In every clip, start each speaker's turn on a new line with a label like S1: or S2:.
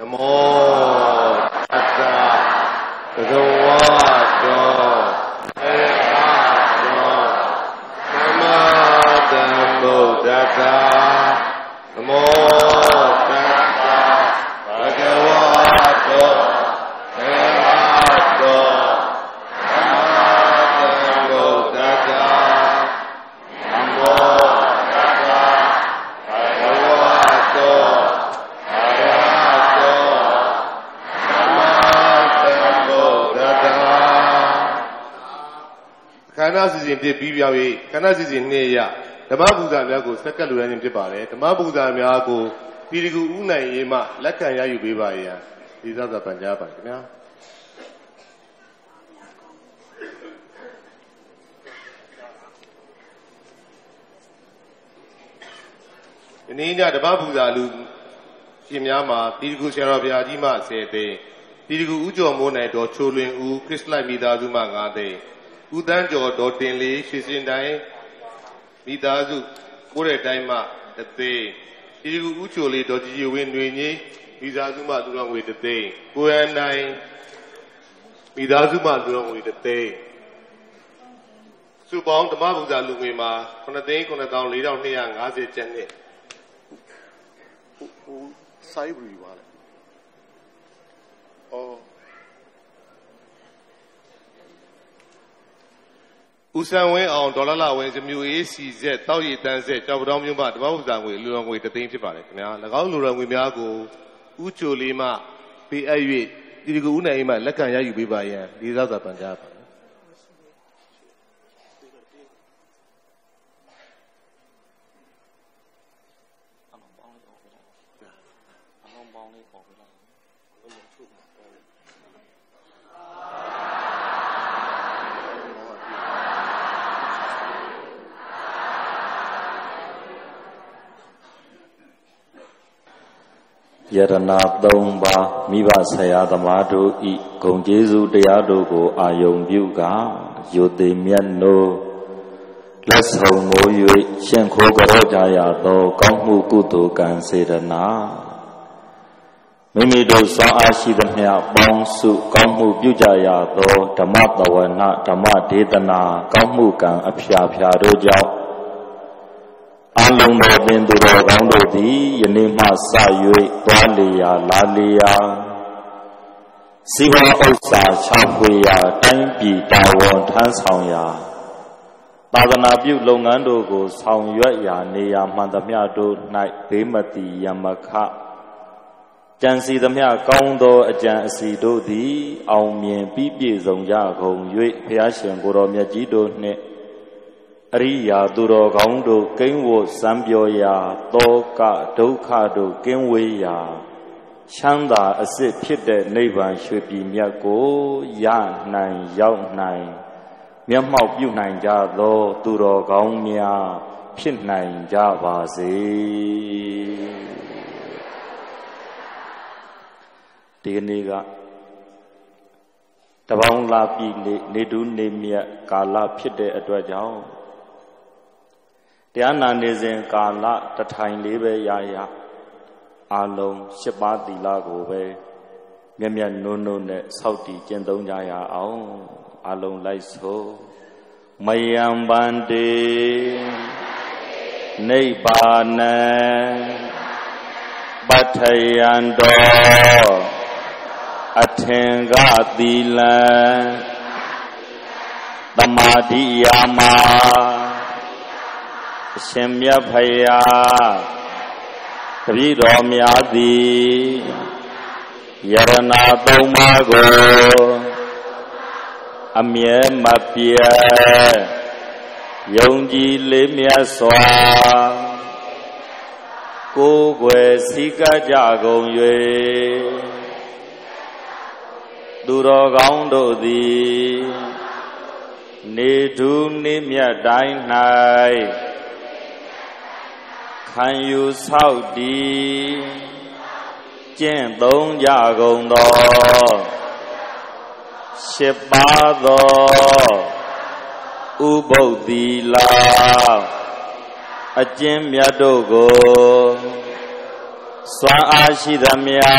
S1: Namo Tassa Bhagavato Arahato Samma Sambuddhassa Namo Tassa Bhagavato Arahato Khana season ဖြစ်ပြီးပြောပြီးခဏစီစဉ်2ရက်ဓမ္မပူဇာများကိုစက္ကန့်လူရန်ခြင်းဖြစ်ပါတယ်ဓမ္မပူဇာများကိုပြည်သူဥနိုင်ရေးမှလက်ခံရယူပေးပါရန်ဒီသစ္စာပန်ကြားပါခင်ဗျာဒီနေ့ညဓမ္မပူဇာလူရှင်များမှာပြည်သူဆရာတော်ဘုရားကြီးမှ10သိန်းပြည်သူဥကျော်မိုးနိုင်တော်ချိုလွင်ဦးခရစ်လိုက်မိသားစုမှ9သိန်းဦးတန်းကျော်ဒေါ်တင်လေးရွှေစင်တိုင်းမိသားစုကိုတဲ့တိုင်းမှ3သိန်းပြည်သူဥချိုလေးဒေါ်ကြည်ကြည်ဝင်းຫນွေငိမ့်မိသားစုမှသူတော်ငွေ3သိန်းကိုရန်တိုင်းမိသားစုမှသူတော်ငွေ3သိန်းစုပေါင်းဓမ္မပူဇာလူငွေမှာ9,9,4,250ကျပ်နဲ့စိုက်ပြီးပါလေဦးစံဝင်းအောင်ဒေါ်လာဝင်းစမြူအေးစီဆက်တောက်ရည်တန်းဆက်ကြောက်ပတောင်းမြို့မှဓမ္မပူဇာငွေလူတော်ငွေ3သိန်းဖြစ်ပါတယ်ခင်ဗျာ၎င်းလူတော်ငွေများကိုဥချိုလေးမှပေးအပ်၍ဒီကူဦးနိုင်အိမ်မှလက်ခံရယူပေးပါရန်ဒီသောသာပန်ကြားပါ
S2: ယရနာ3ပါးမိဘဆရာသမားတို့ဤဂုဏ်ကျေးဇူးတရားတို့ကိုအာယုံပြုကယုတိမြတ်နိုးလက်ဆောင်မိုး၍ရှင်ခိုးကြောကြရသောကောင်းမှုကုသိုလ်ကံစေတနာမိမိတို့စွမ်းအားရှိသမျှပေါင်းစုကောင်းမှုပြုကြရသောဓမ္မတဝနာဓမ္မဒေသနာကောင်းမှုကံအဖျားဖျားတို့ကြောင့်အလုံးတော်ပင်သူတော်ကောင်းတို့သည်ယနေ့မှစ၍သွားလေရာလာလေရာစီဝါဥစ္စာချဖွေရာတိုင်းပြည်တာဝန်ထမ်းဆောင်ရာသာသနာပြုလုပ်ငန်းတို့ကိုဆောင်ရွက်ရာနေရာမှန်သမျှတို့၌ဘေးမတိယမခကြံစီသမျှကောင်းသောအကြံအစီတို့သည်အောင်မြင်ပြီးပြည့်စုံကြကုန်၍ဘုရားရှင်ကိုယ်တော်မြတ်ကြီးတို့နှင့်အရိယာသူတော်ကောင်းတို့ကိန်းဝတ်စံပြောရာတောကဒုက္ခတို့ကင်းဝေးရာချမ်းသာအစစ်ဖြစ်တဲ့နိဗ္ဗာန်ရွှေပြည်မြတ်ကိုရနိုင်ရောက်နိုင်မျက်မှောက်ပြုနိုင်ကြသောသူတော်ကောင်းများဖြစ်နိုင်ကြပါစေဒီနေ့ကတပေါင်းလာပြီနေတူးနေမြတ်ကာလဖြစ်တဲ့အတွက်ကြောင့်တရားနာနေစဉ်ကာလတထိုင်လေးပဲရအာလုံး7ပါးသီလကိုပဲမြတ်မြတ်နုံနုံနဲ့စောင့်တည်ကျင့်သုံးကြရအောင်အာလုံးလိုက်ဆိုမယံဗန္တိနိဗ္ဗာနံပဋ္ဌယံတောအထင်ကသီလံသမာဓိယာမအရှင်မြတ်ဖယားတပည့်တော်များသည်ယရနာ3ပါးကိုအမြဲမပြတ်ယုံကြည်လေးမြတ်စွာကိုယ်ွယ်စည်းကပ်ကြကုန်၍သူတော်ကောင်းတို့သည်နေထူးနေမြတ်တိုင်း၌ခံယူဆောက်တည်ကျင့်သုံးကြကုန်သော7ပါးသောဥပုသ္တိလာအကျင့်မြတ်တို့ကိုစွမ်းအားရှိသမျှ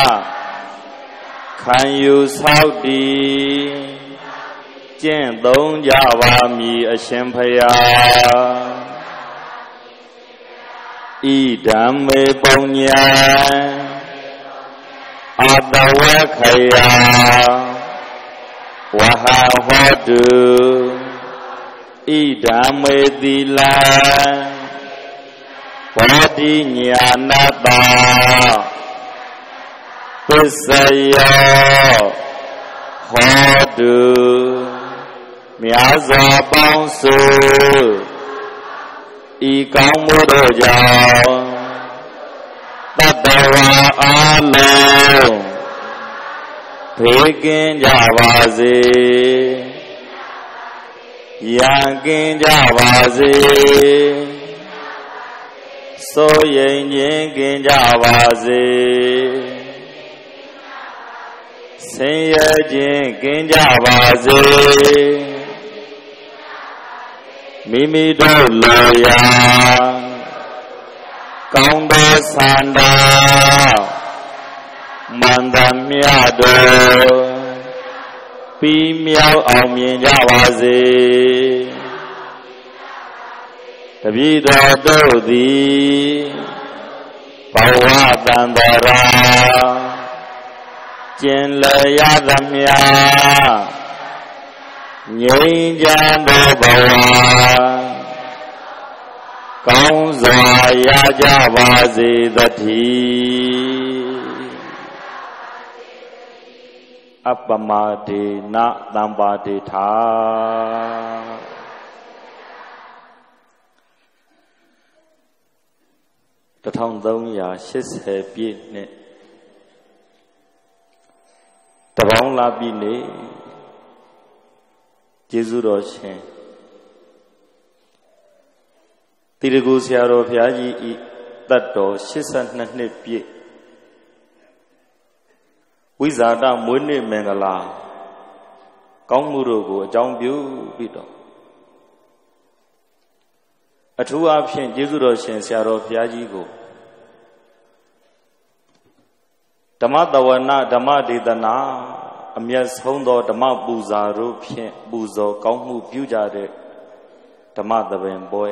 S2: ခံယူဆောက်တည်ကျင့်သုံးကြပါမည်အရှင်ဖျားဣဓမ္မေပုံညာအတဝခယဝဟဟောတုဣဓမ္မေသီလဘောဓိညာဏတသစ္စယောဟောတုမြတ်စွာပေါင်းစုဤကောင်းမှုတို့ကြောင့်တတ္တဝါအားလုံးဘေးကင်းကြပါစေရန်ကင်းကြပါစေစိုးရိမ်ခြင်းကင်းကြပါစေဆင်းရဲခြင်းကင်းကြပါစေမိမိတို့လိုရာကောင်းသောဆန္ဒမှန်သမျှတို့ပြီးမြောက်အောင်မြင်ကြပါစေတပည့်တော်တို့သည်ဘဝတန်တရာကျင်လည်ရသမျှငြိမ်းချမ်းသောဘဝကောင်းစွာရကြပါစေသတည်းအပမဒေနသံပါတိထာ1380ပြည့်နှစ်တပေါင်းလာပြီနေကျေးဇူးတော်ရှင်တိရဂုဆရာတော်ဘုရားကြီးဤတတ်တော်82နှစ်ပြည့်ဝိဇာတမွေးနေ့မင်္ဂလာကောင်းမှုတို့ကိုအကြောင်းပြုပြီးတော့အထူးအားဖြင့်ကျေးဇူးတော်ရှင်ဆရာတော်ဘုရားကြီးကိုဓမ္မတဝနာဓမ္မဒေသနာအမျက်ဆုံးသောဓမ္မပူဇာတို့ဖြင့်ပူဇော်ကောင်းမှုပြုကြတဲ့ဓမ္မသဘင်ပွဲ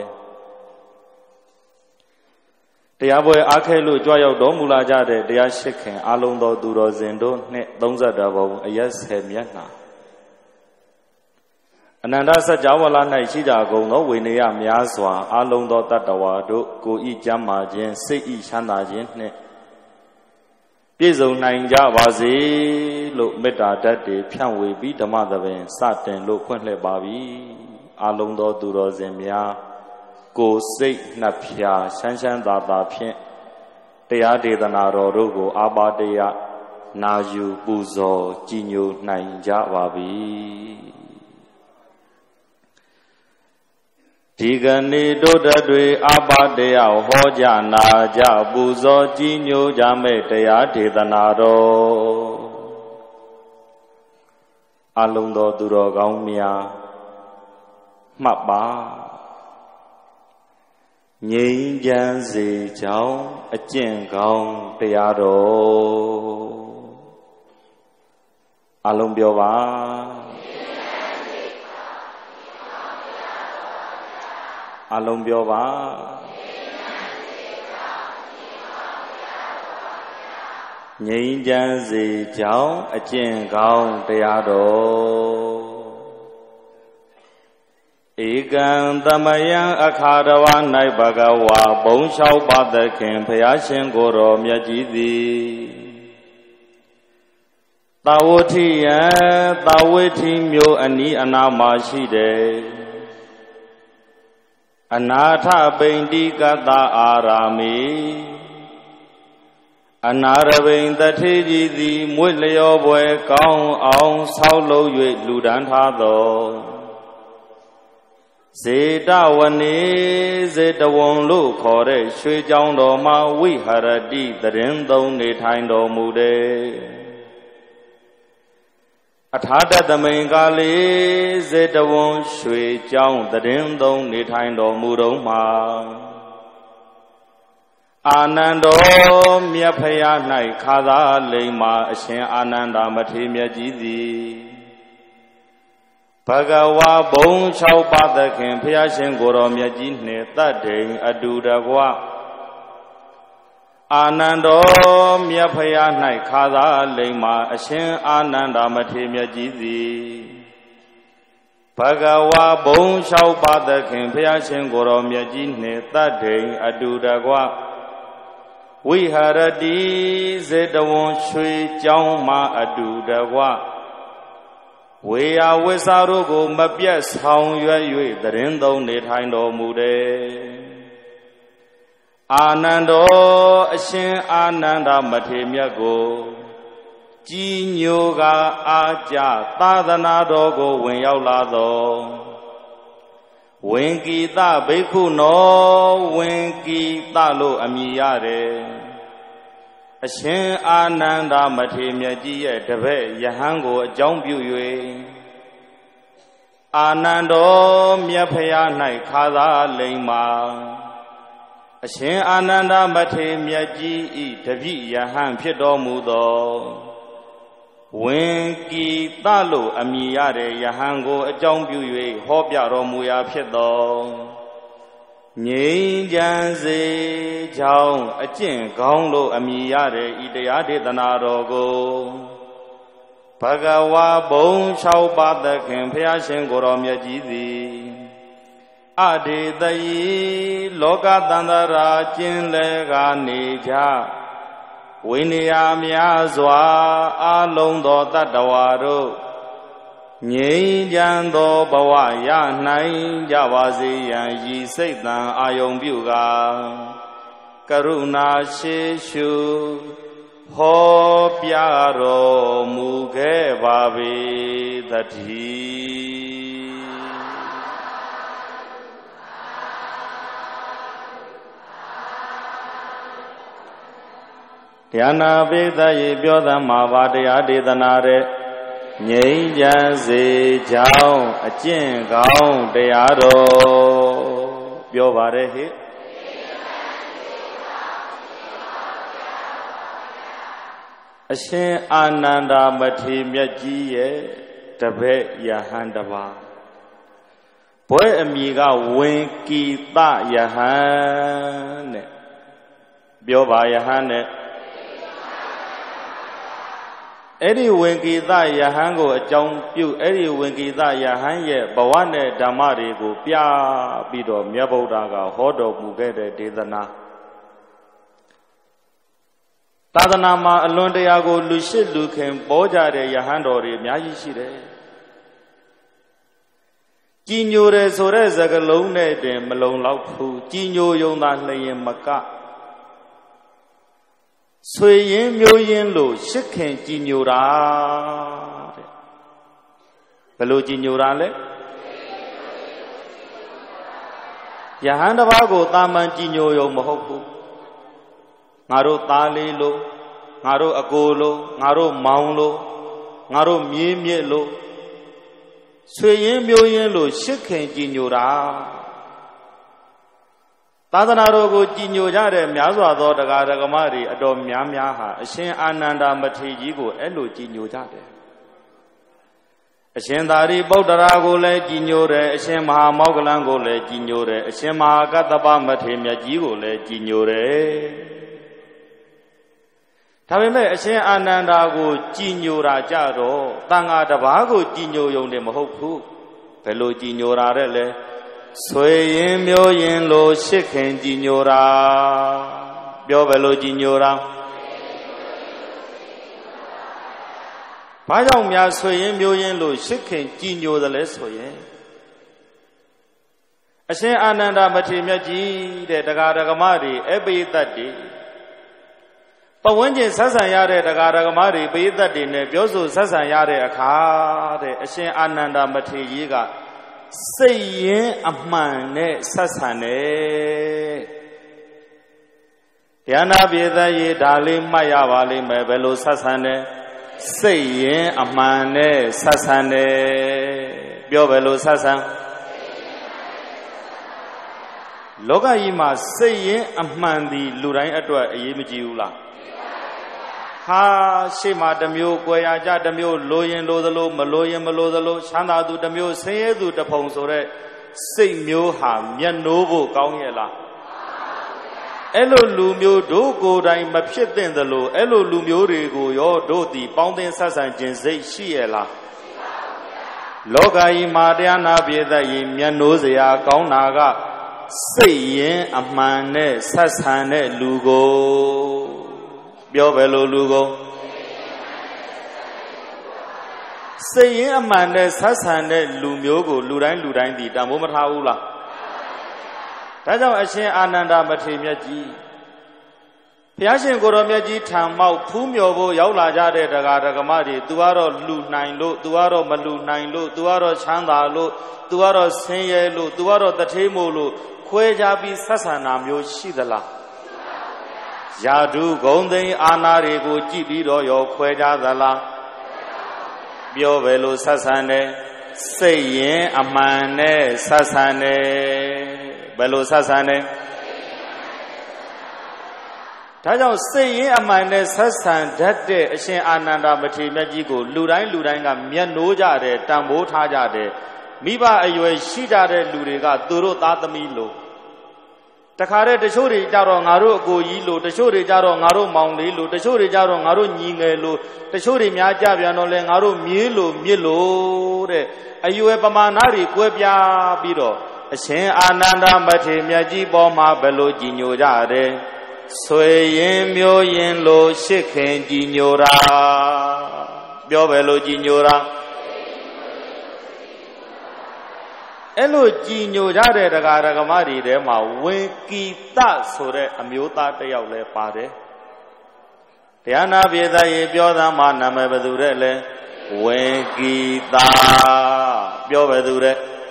S2: တရားပွဲအားခဲလို့ကြွရောက်တော်မူလာကြတဲ့တရားရှိခင်အလုံးသောသူတော်စင်တို့နှင့်30ဘုံအရက်10မျက်နှာအနန္တစัจ java လာ၌ရှိကြကုန်သောဝိနည်းများစွာအလုံးသောတတ္တဝါတို့ကိုဤကျမ်းမာခြင်းစိတ်ဤချမ်းသာခြင်းနှင့်ပြည့်စုံနိုင်ကြပါစေလို့မေတ္တာဓာတ်တွေဖြန့်ဝေပြီးဓမ္မသဘင်စတင်လို့ဖွင့်လှစ်ပါပြီအလုံးသောသူတော်စင်များကိုယ်စိတ်နှဖျားရှမ်းရှမ်းသာသာဖြင့်တရားဒေသနာတော်တို့ကိုအာပါတယနာယူပူဇော်ကြည်ညိုနိုင်ကြပါပြီဒီကနေ့တို့တွေအာပါတယဟောကြားနာကြပူဇော်ကြည်ညိုကြမဲ့တရားဒေသနာတော်အလုံးသောသူတော်ကောင်းများမှတ်ပါငြိမ်းချမ်းစေကြောင်းအကျင့်ကောင်းတရားတော်အလုံးပြောပါအလုံးပြောပါငြိမ်းချမ်းစေကြောင်းအကျင့်ကောင်းတရားတော်ဧကံသမယံအခါရဝ၌ဘဂဝါဘုံလျှောက်ပါသခင်ဘုရားရှင်ကိုယ်တော်မြတ်ကြီးသည်သာဝတိယသာဝတိမြို့အနီးအနားမှာရှိတယ်အနာထပိန္တိကတအာရာမေအနာရဘိန်တထေကြီးသည်မွေ့လျောပွဲကောင်းအောင်ဆောက်လုပ်၍လူဒန်းထားသောဇေတဝနေဇေတဝံလို့ခေါ်တဲ့ရွှေကျောင်းတော်မှာဝိဟရတိသရင်သုံးနေထိုင်တော်မူတဲ့အထာတသမိန်ကာလေးဇေတဝံရွှေကျောင်းသရင်သုံးနေထိုင်တော်မူတော့မှာအာနန္ဒောမြတ်ဖရာ၌ခါသာလိမ္မာအရှင်အာနန္ဒမထေရမြတ်ကြီးသည်ဘဂဝါဘုံ6ပါးသခင်ဖရာရှင်ကိုယ်တော်မြတ်ကြီးနှင့်တတ်တိန်အတူတကွအာနန္ဒောမြတ်ဖရာ၌ခါသာလိမ္မာအရှင်အာနန္ဒမထေရမြတ်ကြီးသည်ဘဂဝါဘုံ6ပါးသခင်ဖရာရှင်ကိုယ်တော်မြတ်ကြီးနှင့်တတ်တိန်အတူတကွဝိဟာရတိစေတဝန်ရွှေကျောင်းမှအတူတကွဝေယဝိစာတို့ကိုမပြတ်ဆောင်ရွက်၍သရင်သုံးနေထိုင်တော်မူတယ်အာနန္ဒောအရှင်အာနန္ဒမထေရမြတ်ကိုကြည်ညိုကအားကြသာသနာတော်ကိုဝင်ရောက်လာသောဝင်ကိတဘိက္ခုနောဝင်ကိတလို့အမည်ရတယ်အရှင်အာနန္ဒမထေရမြတ်ကြီးရဲ့တပည့်ယဟန်ကိုအကြောင်းပြု၍အာနန္ဒောမြတ်ဖရာ၌ခါသာလိမ္မာအရှင်အာနန္ဒမထေရမြတ်ကြီးဤတပည့်ယဟန်ဖြစ်တော်မူသောဝင်ကိတလို့အမည်ရတဲ့ယဟန်ကိုအကြောင်းပြု၍ဟောပြတော်မူရာဖြစ်သောငြိမ်းချမ်းစေကြောင်းအကျင့်ကောင်းလို့အမည်ရတဲ့ဤတရားဒေသနာတော်ကိုဘဂဝါဘုံ6ပါးသခင်ဖျားရှင်ကိုယ်တော်မြတ်ကြီးသည်အဒေတယီလောကတန္တရာကျင်လဲကနေကြဝိနည်းများစွာအလုံးသောတတ္တဝါတို့ငြိမ်းချမ်းသောဘဝရနိုင်ကြပါစေရန်ရည်စိတ်တန်အာယုံပြုကာကရုဏာရှိရှုဟောပြတော်မူခဲ့ပါပေသတည်းတရားနာပိသရေပြောသမှာပါတရားဒေသနာတဲ့ငြိမ်းချမ်းစေကြောင်းအကျင့်ကောင်းတရားတော်ပြောပါရဟိအရှင်အာနန္ဒမထေရမြတ်ကြီးရဲ့တပည့်ယဟန်တပါးဘွဲအမည်ကဝင်ကိတယဟန်တဲ့ပြောပါယဟန်နဲ့အဲ့ဒီဝင်ကိတယဟန်ကိုအကြောင်းပြုအဲ့ဒီဝင်ကိတယဟန်ရဲ့ဘဝနဲ့ဓမ္မတွေကိုပြပြီးတော့မြတ်ဗုဒ္ဓကဟောတော်မူခဲ့တဲ့ဒေသနာသာသနာမှာအလွန်တရာကိုလူရှိလူခင်ပေါ်ကြတဲ့ယဟန်တော်တွေအများကြီးရှိတယ်ကြည်ညိုတယ်ဆိုတဲ့စကားလုံးနဲ့တင်မလုံလောက်ဘူးကြည်ညိုယုံသာလျင်မကဆွေရင်းမျိုးရင်းလို့ရှစ်ခင်ကြည်ညိုတာတဲ့ဘယ်လိုကြည်ညိုတာလဲယဟန်တစ်ပါးကိုတာမန်ကြည်ညိုယုံမဟုတ်ဘူးငါတို့သားလေးလို့ငါတို့အကိုလို့ငါတို့မောင်လို့ငါတို့မြေးမြစ်လို့ဆွေရင်းမျိုးရင်းလို့ရှစ်ခင်ကြည်ညိုတာသာသနာတော်ကိုကြည်ညိုကြတဲ့များစွာသောတရားဓမ္မတွေအတော်များများဟာအရှင်အာနန္ဒမထေရကြီးကိုအဲ့လိုကြည်ညိုကြတယ်အရှင်သာရိပုတ္တရာကိုလည်းကြည်ညိုတယ်အရှင်မဟာမောဂလန်ကိုလည်းကြည်ညိုတယ်အရှင်မဟာကတ္တပမထေရမြတ်ကြီးကိုလည်းကြည်ညိုတယ်ဒါပေမဲ့အရှင်အာနန္ဒာကိုကြည်ညိုတာကြတော့တန်ဃာတစ်ပါးကိုကြည်ညိုရုံနဲ့မဟုတ်ဘူးဘယ်လိုကြည်ညိုတာတဲ့လဲဆွေရင်မျိုးရင်လို့ရှစ်ခင်ကြည်ညိုတာပြောဘယ်လိုကြည်ညိုတာဘာကြောင့်များဆွေရင်မျိုးရင်လို့ရှစ်ခင်ကြည်ညိုတယ်လဲဆိုရင်အရှင်အာနန္ဒာမထေရမြတ်ကြီးတဲ့တရားဓမ္မတွေအပိသတ်တွေပဝန်းကျင်ဆက်ဆံရတဲ့တရားဓမ္မတွေပိသတ်တွေနဲ့ပြောဆိုဆက်ဆံရတဲ့အခါတဲ့အရှင်အာနန္ဒာမထေရကြီးကစိတ်ရင်းအမှန်နဲ့ဆက်ဆံတယ်။တရားနာပြေသက်ရေးဒါလေးမှတ်ရပါလိမ့်မယ်ဘယ်လိုဆက်ဆံတယ်စိတ်ရင်းအမှန်နဲ့ဆက်ဆံတယ်ပြောဘယ်လိုဆက်ဆံလောကကြီးမှာစိတ်ရင်းအမှန်ဒီလူတိုင်းအတွက်အရေးမကြီးဘူးလားဟာရှေ့မှာတစ်မျိုးကွယ်ရကြတစ်မျိုးလိုရင်လိုသလိုမလိုရင်မလိုသလိုချမ်းသာသူတစ်မျိုးဆင်းရဲသူတစ်ဖုံဆိုတဲ့စိတ်မျိုးဟာမျက်နှိုးဖို့ကောင်းရဲ့လားအဲ့လိုလူမျိုးတို့ကိုယ်တိုင်မဖြစ်သင့်သလိုအဲ့လိုလူမျိုးတွေကိုရောတို့သည်ပေါင်းသင်းဆက်ဆံခြင်းစိတ်ရှိရဲ့လားလောကကြီးမှာတရားနာပြည့်တဲ့ရင်မျက်နှိုးစရာကောင်းတာကစိတ်ရင်အမှန်နဲ့ဆက်ဆံတဲ့လူကိုပြောပဲလို့လူကိုစိတ်ရင်အမှန်နဲ့ဆက်ဆံတဲ့လူမျိုးကိုလူတိုင်းဒီတန်ဖိုးမထားဘူးလားဒါကြောင့်အရှင်အာနန္ဒမထေရမြတ်ကြီးဘုရားရှင်ကိုရောမြတ်ကြီးထံမောက်ဖူးမြော်ဖို့ရောက်လာကြတဲ့တရားဓမ္မတွေသူကတော့လူနိုင်လို့သူကတော့မလူနိုင်လို့သူကတော့ချမ်းသာလို့သူကတော့ဆင်းရဲလို့သူကတော့တထေးမို့လို့ခွဲခြားပြီးဆက်ဆံတာမျိုးရှိသလားယာတုဂုံသိမ်းအာနာတွေကိုကြည့်ပြီးတော့ရောခွဲခြားသလားပြောပဲလို့ဆက်ဆံတယ်စိတ်ရင်အမှန်နဲ့ဆက်ဆံတယ်ဘယ်လိုဆက်ဆံတယ်ဒါကြောင့်စိတ်ရင်းအမှန်နဲ့ဆက်ဆံတတ်တဲ့အရှင်အာနန္ဒမထေရမြတ်ကြီးကိုလူတိုင်းကမျက်နှိုးကြတယ်တန်ဖိုးထားကြတယ်မိဘအရွယ်ရှိကြတဲ့လူတွေကသူတို့သားသမီးလို့တခါတည်းတချို့တွေကြတော့ငါတို့အကိုကြီးလို့တချို့တွေကြတော့ငါတို့မောင်လေးလို့တချို့တွေကြတော့ငါတို့ညီငယ်လို့တချို့တွေများကြပြန်တော့လဲငါတို့မြေးလို့မြစ်လို့တဲ့အရွယ်ပမာဏတွေကွဲပြားပြီးတော့အရှင်အာနန္ဒမထေရမြတ်ကြီးပေါ်မှာဘယ်လိုကြည်ညိုကြတယ်ဆွေရင်မျိုးရင်လို့ရှစ်ခင်ကြည်ညိုတာပြောပဲလို့ကြည်ညိုတာအဲ့လိုကြည်ညိုကြတဲ့တရားဓမ္မတွေထဲမှာဝေကိတဆိုတဲ့အမျိုးသားတစ်ယောက်လည်းပါတယ်တရားနာပြေသရေပြောသားမှာနာမည်ဘယ်သူတဲ့လဲဝေကိတပြောပဲသူ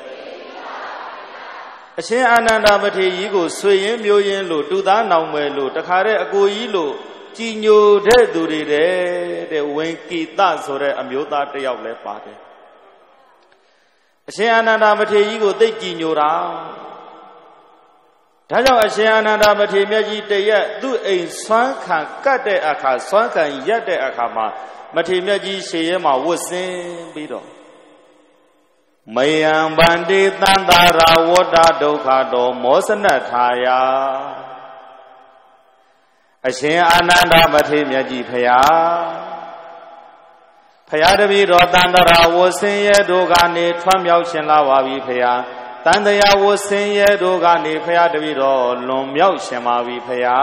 S2: တဲ့အရှင်အာနန္ဒမထေရကြီးကိုဆွေရင်မျိုးရင်လို့တူသားနောင်မယ်လို့တခါတည်းအကိုကြီးလို့ကြည်ညိုတဲ့သူတွေတဲ့ဝေကိတဆိုတဲ့အမျိုးသားတစ်ယောက်လည်းပါတယ်အရှင်အာနန္ဒမထေရကြီးကိုသိကြည်ညိုတာဒါကြောင့်အရှင်အာနန္ဒမထေရမြတ်ကြီးတရက်သူ့အိမ်ဆွမ်းခံကတ်တဲ့အခါဆွမ်းခံရက်တဲ့အခါမှာမထေရမြတ်ကြီးရှေ့ရဲမှာဝတ်ဆင်းပြီးတော့မယံဗန္တိသန္တာရဝတ္တဒုက္ခတောမောစနထာယအရှင်အာနန္ဒမထေရမြတ်ကြီးဖရာဖရာတပည့်တော်တန်တရာဝဆင်းရဲတို့ကနေထွတ်မြောက်ရှင်လာပါပြီဖရာတန်တရားဝဆင်းရဲတို့ကနေဖရာတပည့်တော်လွန်မြောက်ရှင်ပါပြီဖရာ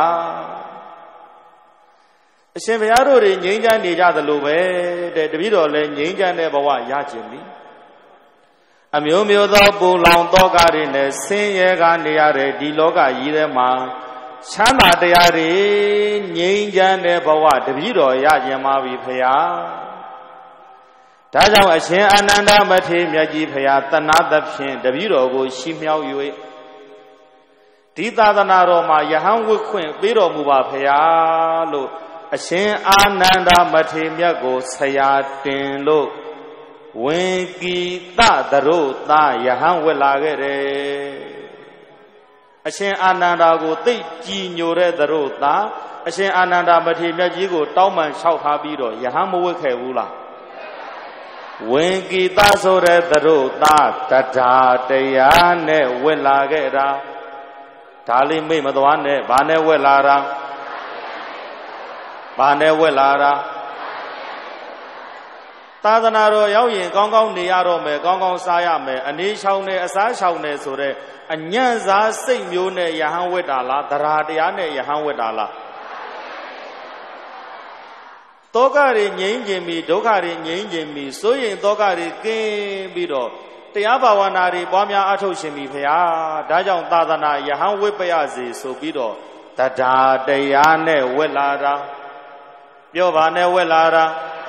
S2: အရှင်ဘုရားတို့တွေငြိမ်းချမ်းနေကြသလိုပဲတဲ့တပည့်တော်လည်းငြိမ်းချမ်းတဲ့ဘဝရကျင်ပြီအမျိုးမျိုးသောပူလောင်သောကတွေနဲ့ဆင်းရဲကနေရတဲ့ဒီလောကကြီးထဲမှာချမ်းသာတရားတွေငြိမ်းချမ်းတဲ့ဘဝတပည့်တော်ရကျင်ပါပြီဖရာဒါကြောင့်အရှင်အာနန္ဒမထေရမြတ်ကြီးဖရာတဏှာသဖြင့်တပည့်တော်ကိုရှီမြောက်၍ဒီသာသနာတော်မှာယဟန်ဝတ်ခွင့်ပေးတော်မူပါဖရာလို့အရှင်အာနန္ဒမထေရမြတ်ကိုဆရာတင်လို့ဝေကိတသရုသာယဟန်ဝတ်လာခဲ့တယ်အရှင်အာနန္ဒာကိုသိကြည်ညိုတဲ့သရုသာအရှင်အာနန္ဒမထေရမြတ်ကြီးကိုတောင်းပန်လျှောက်ထားပြီးတော့ယဟန်မဝတ်ခဲ့ဘူးလားဝေကိတဆိုတဲ့သရုသာတရားတရားနဲ့ဝတ်လာခဲ့တာဒါလေးမိတ်မသွားနဲ့ဘာနဲ့ဝတ်လာတာဘာနဲ့ဝတ်လာတာသာသနာတော်ရောက်ရင်ကောင်းကောင်းနေရတော့မယ်ကောင်းကောင်းစားရမယ်အနေချောင်းနဲ့အစားချောင်းနဲ့ဆိုတဲ့အညံ့စားစိတ်မျိုးနဲ့ယဟန်ဝတ်တာလားတရားတရားနဲ့ယဟန်ဝတ်တာလားတောကတွေငြိမ်းခြင်းပြီးဒုက္ခတွေငြိမ်းခြင်းပြီးစိုးရင်တောကတွေကင်းပြီးတော့တရားဘာဝနာတွေပွားများအထုတ်ရှင်ပြီဖရာဒါကြောင့်သာသနာယဟန်ဝတ်ပရစေဆိုပြီးတော့တရားတရားနဲ့ဝတ်လာတာပြောပါနဲ့ဝတ်လာတာ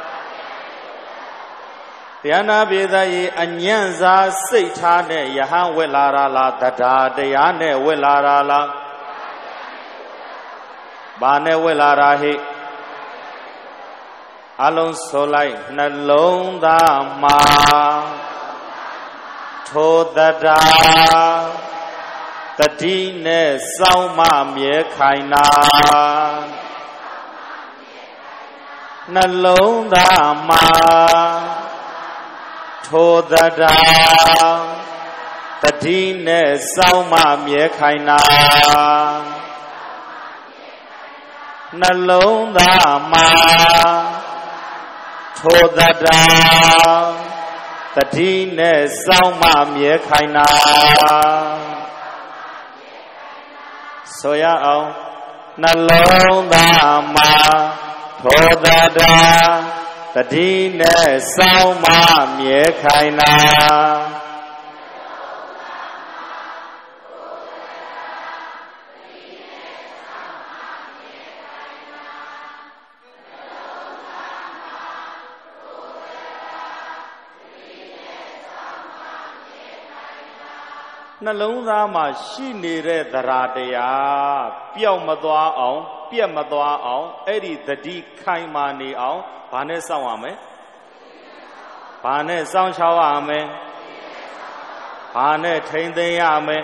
S2: တရားနာပြေသရေအညံ့စားစိတ်ထားနဲ့ယဟန်ဝတ်လာတာလားတရားတရားနဲ့ဝတ်လာတာလားဘာနဲ့ဝတ်လာတာဟိအလုံးဆိုလိုက်နှလုံးသားမှာထိုတရားတတိနဲ့စောင့်မမြဲခိုင်နာနှလုံးသားမှာထိုတတာတတိနဲ့စောင့်မမြဲခိုင်နာနှလုံးသားမှာထိုတတာတတိနဲ့စောင့်မမြဲခိုင်နာဆိုရအောင်နှလုံးသားမှာထိုတတာတတိနဲ့စောင့်မမြဲခိုင်နာနှလုံးသားမှာရှိနေတဲ့သရတရားပျောက်မသွားအောင်ပြက်မသွားအောင်အဲ့ဒီသတိခိုင်မာနေအောင်ဘာနဲ့စောင့်ရမလဲဘာနဲ့စောင့်ရှောက်ရမလဲဘာနဲ့ထိမ့်သိမ်းရမလဲ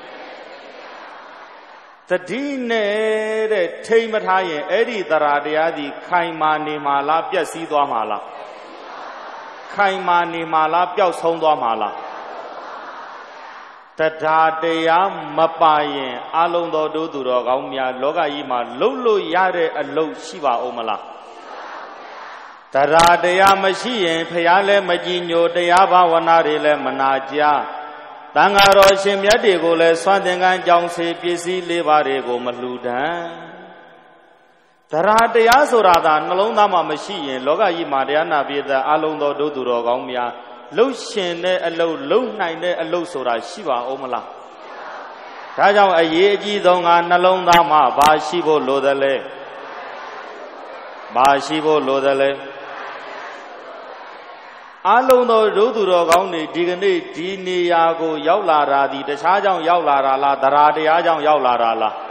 S2: သတိနဲ့တဲ့ထိမ့်မထားရင်အဲ့ဒီသရတရားဒီခိုင်မာနေမှာလားပြက်စီးသွားမှာလားခိုင်မာနေမှာလားပျောက်ဆုံးသွားမှာလားတရားတရားမပါရင်အလုံးတော်တို့သူတော်ကောင်းများလောကကြီးမှာလှုပ်လို့ရတဲ့အလုပ်ရှိပါဦးမလားတရားတရားမရှိရင်ဖျားလည်းမကြည်ညိုတရားဘာဝနာတွေလည်းမနာကြားတန်ဃာတော်ရှင်မြတ်တွေကိုလည်းစွမ်းသင်္ကန်းကြောင်းစေပစ္စည်းလေးပါးတွေကိုမလှူဒန်းတရားတရားဆိုတာသာနှလုံးသားမှာမရှိရင်လောကကြီးမှာတရားနာပြည်သက်အလုံးတော်တို့သူတော်ကောင်းများလှုပ်ရှင်တဲ့အလုပ်လုံနိုင်တဲ့အလုပ်ဆိုတာရှိပါဦးမလားဒါကြောင့်အရေးအကြီးဆုံးကနှလုံးသားမှာဘာရှိဖို့လိုသလဲဘာရှိဖို့လိုသလဲအလုံးတော်တို့သူတော်ကောင်းတွေဒီကနေ့ဒီနေရာကိုရောက်လာတာဒီတခြားကြောင့်ရောက်လာတာလားတရားတရားကြောင့်ရောက်လာတာလား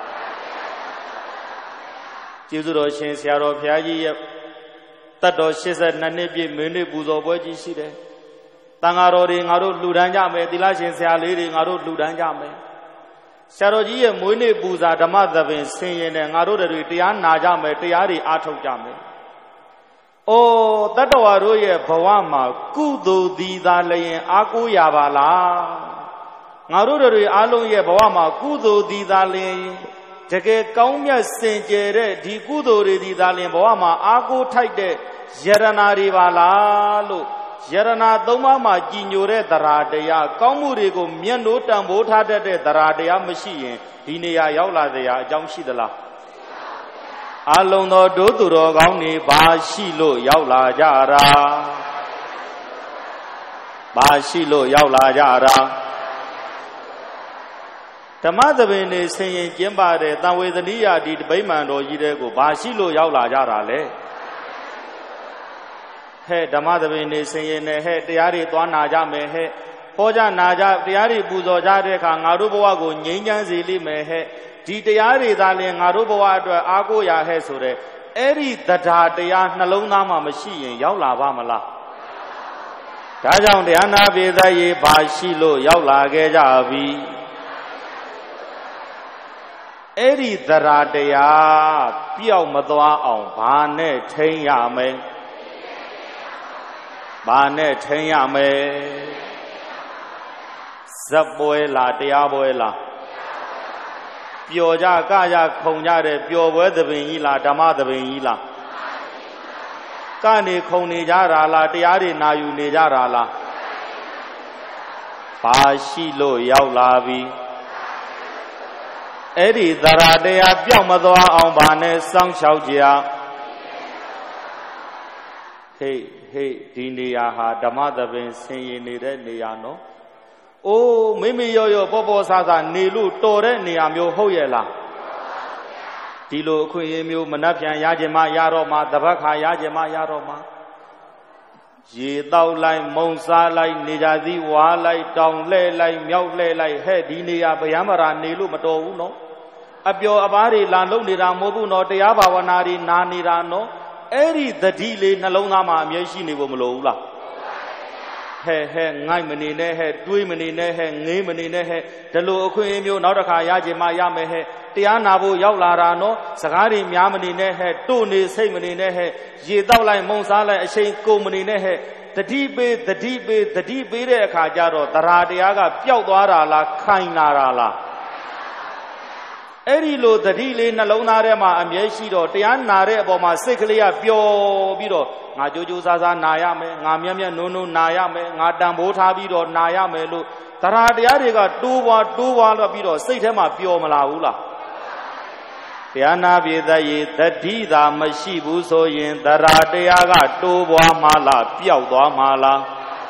S2: ကျေးဇူးတော်ရှင်ဆရာတော်ဘုရားကြီးရဲ့တတ်တော်82နှစ်ပြည့်မွေးနေ့ပူဇော်ပွဲကြီးရှိတယ်တန်ဃာတော်တွေငါတို့လှူဒန်းကြမယ်သီလရှင်ဆရာလေးတွေငါတို့လှူဒန်းကြမယ်ဆရာတော်ကြီးရဲ့မွေးနေ့ပူဇာဓမ္မသဘင်ဆင်ရင်နဲ့ငါတို့တွေတရားနာကြမယ်တရားတွေအားထုတ်ကြမယ်။အိုးတတ္တဝါတို့ရဲ့ဘဝမှာကုသိုလ်သည်သာလျင်အားကိုးရပါလား။ငါတို့တွေအားလုံးရဲ့ဘဝမှာကုသိုလ်သည်သာလျင်တကယ်ကောင်းမြတ်စင်ကြယ်တဲ့ဒီကုသိုလ်တွေသည်သာလျင်ဘဝမှာအားကိုးထိုက်တဲ့ယရနာတွေပါလားလို့ယရနာသုံးပါးမှာကြည်ညိုတဲ့တရားတရားကောင်းမှုတွေကိုမျက်နှိုးတန်ဖိုးထားတတ်တဲ့တရားတရားမရှိရင်ဒီနေရာရောက်လာတဲ့အကြောင်းရှိသလားအလုံးတော်တို့သူတော်ကောင်းတွေဘာရှိလို့ရောက်လာကြတာဘာရှိလို့ရောက်လာကြတာဓမ္မသဘင်နေဆင်ရင်ကျင်းပတဲ့တန်ဝေသနိယဒီဗိမာန်တော်ကြီးတဲ့ကိုဘာရှိလို့ရောက်လာကြတာလဲဟဲ့ဓမ္မသဘင်နေဆင်ရင်နဲ့ဟဲ့တရားတွေသွားနာကြမယ်ဟဲ့ဟောကြနာကြတရားတွေပူဇော်ကြတဲ့အခါငါတို့ဘဝကိုငြိမ်းချမ်းစေလိမ့်မယ်ဟဲ့ဒီတရားတွေသာလျှင်ငါတို့ဘဝအတွက်အားကိုးရဟဲ့ဆိုတဲ့အဲ့ဒီတရားတရားနှလုံးသားမှာမရှိရင်ရောက်လာပါမလားဒါကြောင့်တရားနာပိသရေဘာရှိလို့ရောက်လာခဲ့ကြပြီအဲ့ဒီတရားတရားပျောက်မသွားအောင်ဘာနဲ့ထိန်းရမလဲဘာနဲ့ထိန်းရမလဲဇက်ပွဲလားတရားပွဲလားပျော်ကြကကြခုံကြတဲ့ပျော်ပွဲသဘင်ကြီးလားဓမ္မသဘင်ကြီးလားကနေခုံနေကြတာလားတရားတွေနာယူနေကြတာလားဘာရှိလို့ရောက်လာပြီအဲ့ဒီသရတရားပျောက်မသွားအောင်ဘာနဲ့စောင့်ရှောက်ကြဟေးဟေးဒီနေရာဟာဓမ္မသဘင်ဆင်ရင်နေတဲ့နေရာနော်အိုးမိမိရောရောပေါ်ပေါ်ဆာဆာနေလို့တော်တဲ့နေရာမျိုးဟုတ်ရဲ့လားဒီလိုအခွင့်အရေးမျိုးမနှက်ပြန်ရခြင်းမရတော့မှတပတ်ခါရခြင်းမရတော့မှရေတောက်လိုက်မုံစားလိုက်နေကြသည်ဝါလိုက်တောင်လှဲ့လိုက်မြောက်လှဲ့လိုက်ဟဲ့ဒီနေရာဗျာမရာနေလို့မတော်ဘူးနော်အပျော်အပါးတွေလာလုံနေတာမဟုတ်ဘူးနော်တရားဘာဝနာတွေနာနေတာနော်အဲ့ဒီသတိလေးနှလုံးသားမှာအမြဲရှိနေဖို့မလိုဘူးလား
S3: ngay mình đi nè he đuôi mình đi nè he nghĩ mình đi nè he để lùi khuyên miêu nó đã khai ya chỉ mà ya mẹ he tia na bu yau la ra nó sagari mía mình đi nè he tu ni say mình đi nè he gì tao lại mong xa lại say cô mình đi nè he tật đi bê đấy khai ra rồi ta tia cái biểu đó là khai na là ấy đi lô tật đi lên nó lâu na đấy mà em ấy xí rồi tia na đấy bỏ mà say cái này biểu bị rồi ngã chú sa naya me ngã miếng nô naya me ngã đam bố tha bi rồi naya me lu ta tia đấy cái tu qua là bi rồi say thế mà biểu mà là u là tia na bi đây tật đi ra mà xí bu so yin ta tia cái tu qua mà là biểu đó mà là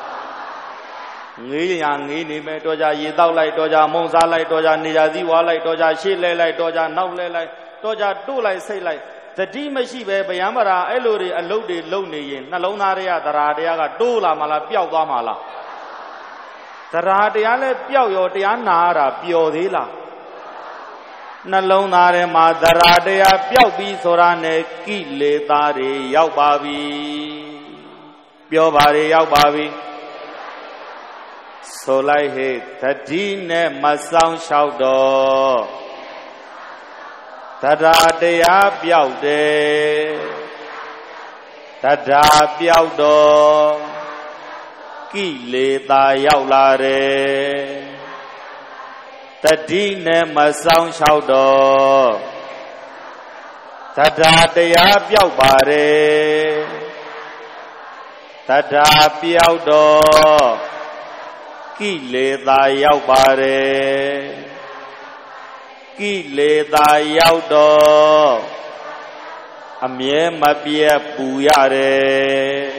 S3: nghĩ ni me to ja yi tao lại to ja mong sa lại to ja ni ja di wa lại to ja shi lại to ja nau lại to ja tu lại say lại tật đi mà xí về bây giờ mà ra ấy lối đi lâu này nó lâu na đấy à ta tia cái tu là mà là biểu đó mà là ta tia là biểu yo tia na ra biểu thế là nó lâu na đấy mà ta tia biểu bi so ra này kỹ lệ ta đấy yau ba bi biểu ba đấy yau ba bi so lại hết tật đi này mà sang sau đó ta tia biểu đề ta biểu đó kỹ lệ ta yau la đấy ta đi nè mà sang sau đó ta tia biểu bà đấy ta biểu đó kỹ lệ ta yau bà đấy kỹ lệ ta yau đó amye mà bia bù ya đấy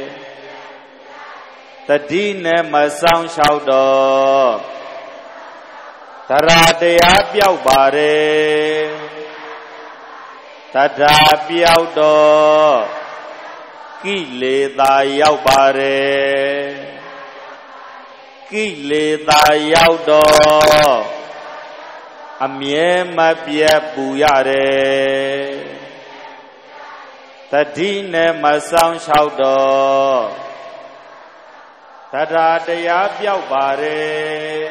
S3: ta đi nè mà sang sau đó ta tia biểu bà đấy ta biểu đó kỹ lệ ta yau bà đấy kỹ lệ ta yau đó amye mà bia bù ya đấy ta đi nè mà sang sau đó ta tia biểu bà đấy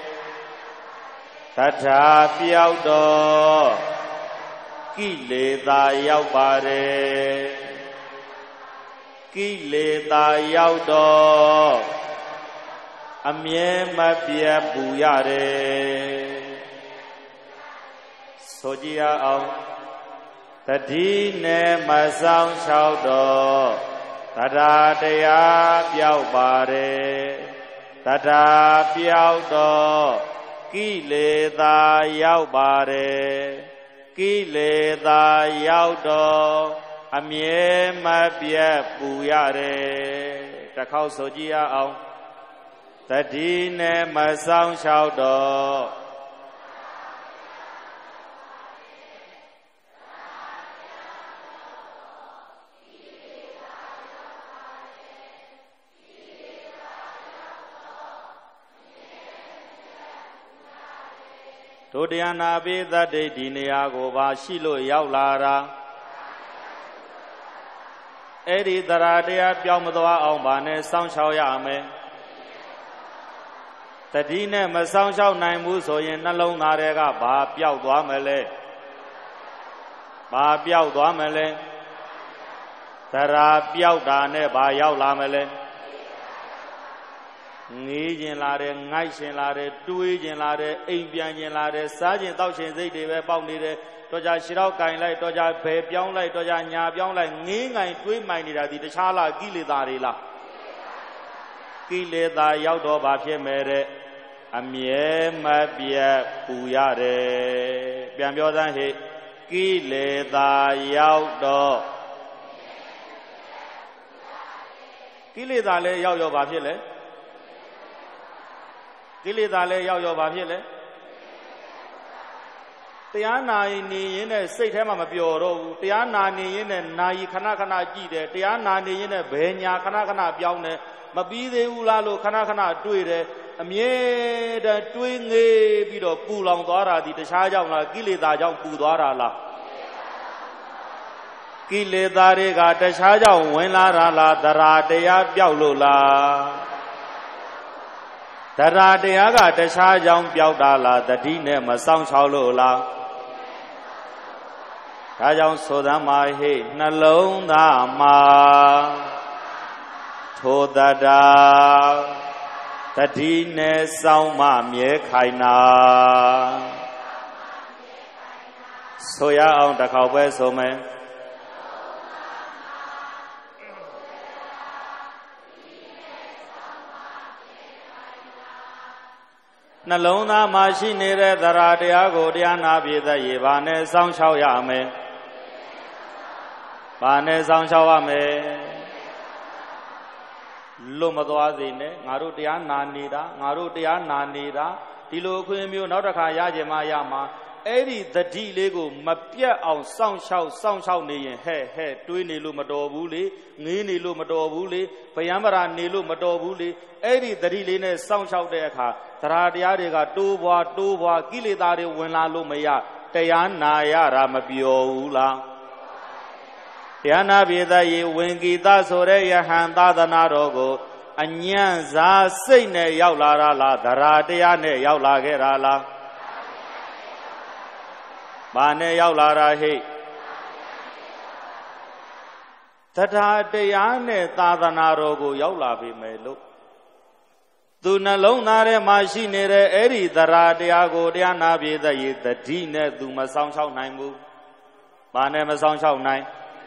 S3: ta biểu đó kỹ lệ ta yau bà đấy kỹ lệ ta yau đó amye mà bia bù ya đấy so ji ya ông ta đi nè mà sang sau đó ta tia biểu bà đấy ta biểu đó kỹ lệ ta yau bà đấy kỹ lệ ta yau đó amye mà bia bù ya đấy ta khâu so ji ya ông ta đi nè mà sang sau đó Đô điên na bê ta đề đi nè cô ba xí lôi yau la ra ấy đi ta tia biểu mà toa ông bà nè sang sau ya mẹ ta đi nè mà sang sau này mu so yin nó lâu na đấy cả bà biểu toa mẹ lệ bà biểu toa mẹ lệ ta biểu ta nè bà yau la mẹ lệ nghĩ chuyện là đấy ngay chuyện là đấy đuôi chuyện là đấy anh biang chuyện là đấy sáng chuyện tao chuyện gì để về bao nhiêu đấy tôi ra xí đâu cày lại tôi ra bể biang lại tôi ra nhà biang lại nghĩ ngay đuôi mày đi ra thì sao là kỹ lệ ta đi là kỹ lệ ta yau đó bà phía mẹ đấy amye mà bia bù ya đấy biang biểu ra hết kỹ lệ ta yau đó kỹ lệ ta lấy yau bà phía lấy kỹ lệ ta lấy yau bà phía lấy tia na ni yin này say thế mà biểu đâu tia na ni yin này na yi khana khana chỉ đấy tia na ni yin này bể nhà khana khana biểu này mà bí thế u la lo khana khana đuôi đấy amye đã đuôi nghe bị đó bù lòng đó ra thì sao trong là kỹ lệ ta trong bù đó ra là kỹ lệ ta đấy cả sao trong when la ra là ta ra tia biểu lo là တရားတရားကတခြားကြောင့်ပြောက်တာလားတတိနဲ့မဆောင်ချောက်လို့လားဒါကြောင့်ဆိုသမ်းပါဟိနှလုံးသားမှာထိုတတာတတိနဲ့စောင်းမမြဲခိုင်နာဆိုရအောင်တစ်ခေါက်ပဲဆိုမယ်နှလုံးသားမှာရှိနေတဲ့သရတရားကိုတရားနာပြည့်တဲ့ရေဘာနဲ့စောင့်ရှောက်ရမယ်ဘာနဲ့စောင့်ရှောက်ရမယ်လွတ်မသွားစေနဲ့ငါတို့တရားနာနေတာငါတို့တရားနာနေတာဒီလိုအခွင့်အမျိုးနောက်တစ်ခါရကြမှာရမှာအဲ့ဒီသတိလေးကိုမပြတ်အောင်စောင့်ရှောက်နေရင်ဟဲ့တွေးနေလို့မတော်ဘူးလေငေးနေလို့မတော်ဘူးလေဗျံပရာနေလို့မတော်ဘူးလေအဲ့ဒီသတိလေးနဲ့စောင့်ရှောက်တဲ့အခါသရတရားတွေကတိုးပွားကိလေသာတွေဝင်လာလို့မရတရားနာရတာမပြောဘူးလားတရားနာပြေသရေဝင်ကိသဆိုတဲ့ယဟန်သာသနာတော်ကိုအညံ့စားစိတ်နဲ့ရောက်လာတာလားသရတရားနဲ့ရောက်လာခဲ့တာလားဘာနဲ့ရောက်လာတာဟိတရားတရားနဲ့သာသနာတော်ကိုရောက်လာပြီမယ်လို့သူနှလုံးသားထဲမှာရှိနေတဲ့အဲ့ဒီသရတရားကိုတရားနာပြေသရေတတိနဲ့သူမဆောင်ချောက်နိုင်ဘူးဘာနဲ့မဆောင်ချောက်နိုင်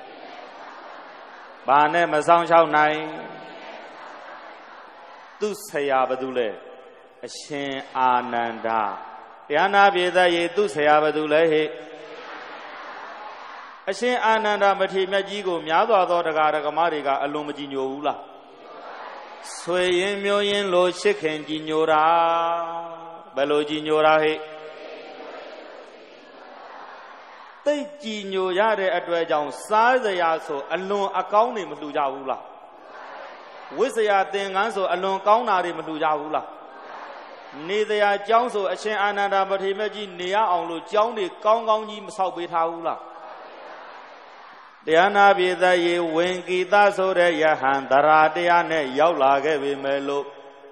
S3: ဘာနဲ့မဆောင်ချောက်နိုင်သူဆရာဘာတူလဲအရှင်အာနန္ဒာတရားနာပြေသရေသူဆရာဘာတူလဲဟိအရှင်အာနန္ဒာမထေရမြတ်ကြီးကိုများစွာသောတရားဓမ္မတွေကအလွန်မကြည်ညိုဘူးလားဆွေရင်မျိုးရင်လိုရှစ်ခင်ကြည်ညိုတာဘယ်လိုကြည်ညိုတာဟိသိကြည်ညိုရတဲ့အတွက်ကြောင့်စားစရာဆိုအလွန်အကောင်းတွေမလှူကြဘူးလားဝိဇ္ဇာသင်္ကန်းဆိုအလွန်ကောင်းတာတွေမလှူကြဘူးလားနေတရားကျောင်းဆိုအရှင်အာနန္ဒာမထေရမြတ်ကြီးနေရအောင်လို့ကျောင်းတွေကောင်းကောင်းကြီးမဆောက်ပေးထားဘူးလားတရားနာပြေသရေဝင်ကိသဆိုတဲ့ယဟန်သရတရားနဲ့ရောက်လာခဲ့ပြီမယ်လို့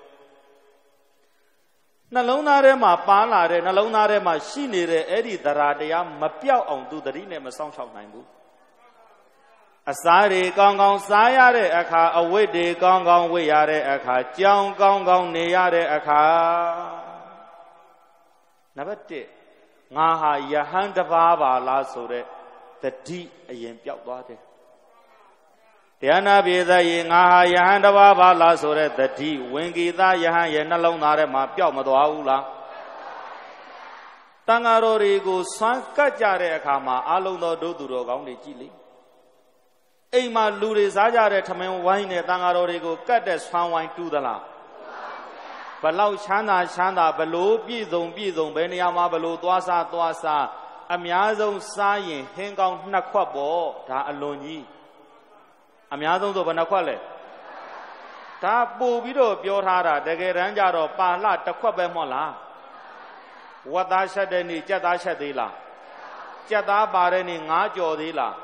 S3: နှလုံးသားထဲမှာပါလာတဲ့နှလုံးသားထဲမှာရှိနေတဲ့အဲ့ဒီသရတရားမပြောက်အောင်သူတတိနဲ့မဆောင်ချောက်နိုင်ဘူးအစားတွေကောင်းကောင်းစားရတဲ့အခါအဝတ်တွေကောင်းကောင်းဝတ်ရတဲ့အခါကြောင်ကောင်းကောင်းနေရတဲ့အခါနံပါတ်1ငါဟာယဟန်တစ်ပါးပါလားဆိုတဲ့တတိအရင်ပြောက်သွားတယ်တရားနာပြေသရေငါဟာယဟန်တစ်ပါးပါလားဆိုတဲ့တတိဝင်ကိသယဟန်ရဲ့နှလုံးသားထဲမှာပြောက်မသွားဘူးလားတန်ဃာတော်တွေကိုဆွမ်းကပ်ကြတဲ့အခါမှာအလုံးသောဒုသူတော်ကောင်းတွေကြည်လေအိမ်မှာလူတွေစားကြတဲ့ထမင်းဝိုင်းနဲ့တန်ဃာတော်တွေကိုကတ်တဲ့ဆွမ်းဝိုင်းတူးသလားဘလောက်ချမ်းသာဘလို့ပြည့်စုံဘယ်နေရာမှာဘလို့သွားစားအများဆုံးစားရင်ဟင်းကောင်း2ခွက်ပေါ့ဒါအလွန်ကြီးအများဆုံးဆိုဘယ်နှခွက်လဲဒါပို့ပြီးတော့ပြောထားတာတကယ်တမ်းကျတော့ပါဠ1ခွက်ပဲမဟုတ်လားဝတ်သားချက်တဲ့နေ့ကြက်သားချက်သေးလားကြက်သားပါတဲ့နေ့9ကြော်သေးလား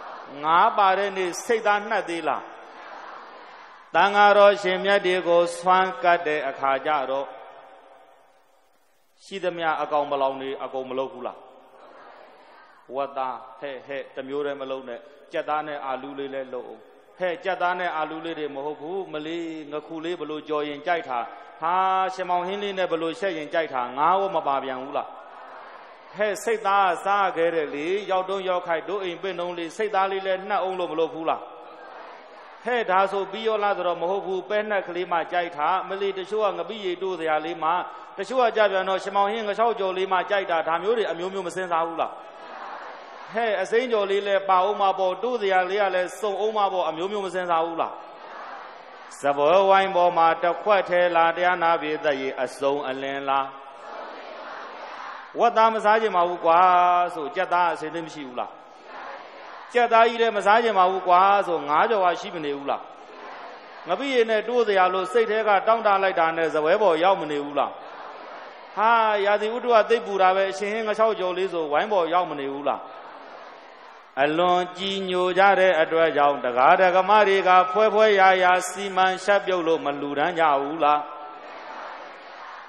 S3: 9ပါတဲ့နေ့စိတ်သားနှက်သေးလားတန်ဃာတော်ရှင်မြတ်တွေကိုဆွမ်းကတ်တဲ့အခါကျတော့ရှိသမျှအကောင်မလောင်နေအကုန်မလုပ်ဘူးလားဝတ်သားဟဲ့တမျိုးတည်းမလုံးနဲ့ကြက်သားနဲ့အာလူးလေးလည်းလုပ်အောင်ဟဲ့ကြက်သားနဲ့အာလူးလေးတွေမဟုတ်ဘူးမလေးငခုလေးဘလို့ကြော်ရင်ကြိုက်တာဟာရှင်မောင်ဟင်းလေးနဲ့ဘလို့ရှက်ရင်ကြိုက်တာငါ့ဝမပါပြန်ဘူးလားဟဲ့စိတ်သားစားခဲ့တယ်လေရောက်တုံးရောက်ခိုက်တို့အိမ်ပင့်တုံးလေးစိတ်သားလေးလည်းနှက်အောင်လို့မလုပ်ဘူးလားဟဲ့ဒါဆိုပြီးရောလားဆိုတော့မဟုတ်ဘူးပဲနှက်ကလေးမှကြိုက်တာမလေးတချို့ကငပိရီတို့စရာလေးမှတချို့ကကြပြန်တော့ရှင်မောင်ဟင်းငချောက်ကြော်လေးမှကြိုက်တာဒါမျိုးတွေအမျိုးမျိုးမစင်စားဘူးလားဟဲ့အစိမ်းကြော်လေးလည်းပါအောင်မပေါ်တို့စရာလေးကလည်းစုံအောင်မပေါ်အမျိုးမျိုးမစင်စားဘူးလားစဘောဝိုင်းပေါ်မှာတစ်ခွက်ထဲလားတရားနာပြေသက်ရေအစုံအလင်းလားဝတ်သားမစားကြပါဘူးကွာဆိုကြက်သားအစင်းသိမရှိဘူးလားကြက်သားကြီးလည်းမစားကြပါဘူးကွာဆို9ကြော်ကရှိမနေဘူးလားငပိရည်နဲ့တိုးစရာလို့စိတ်ထဲကတောင်းတလိုက်တာနဲ့ဇပွဲပေါ်ရောက်မနေဘူးလားဟာရာသီဥတုကသိပ်ပူတာပဲအရှင်ဟင်းငချောက်ကြော်လေးဆိုဝိုင်းပေါ်ရောက်မနေဘူးလားအလွန်ကြည်ညိုကြတဲ့အတွက်ကြောင့်တရားဓမ္မတွေကဖွဲရာစီမံရှက်ပြုတ်လို့မလူတန်းကြဘူးလားဟ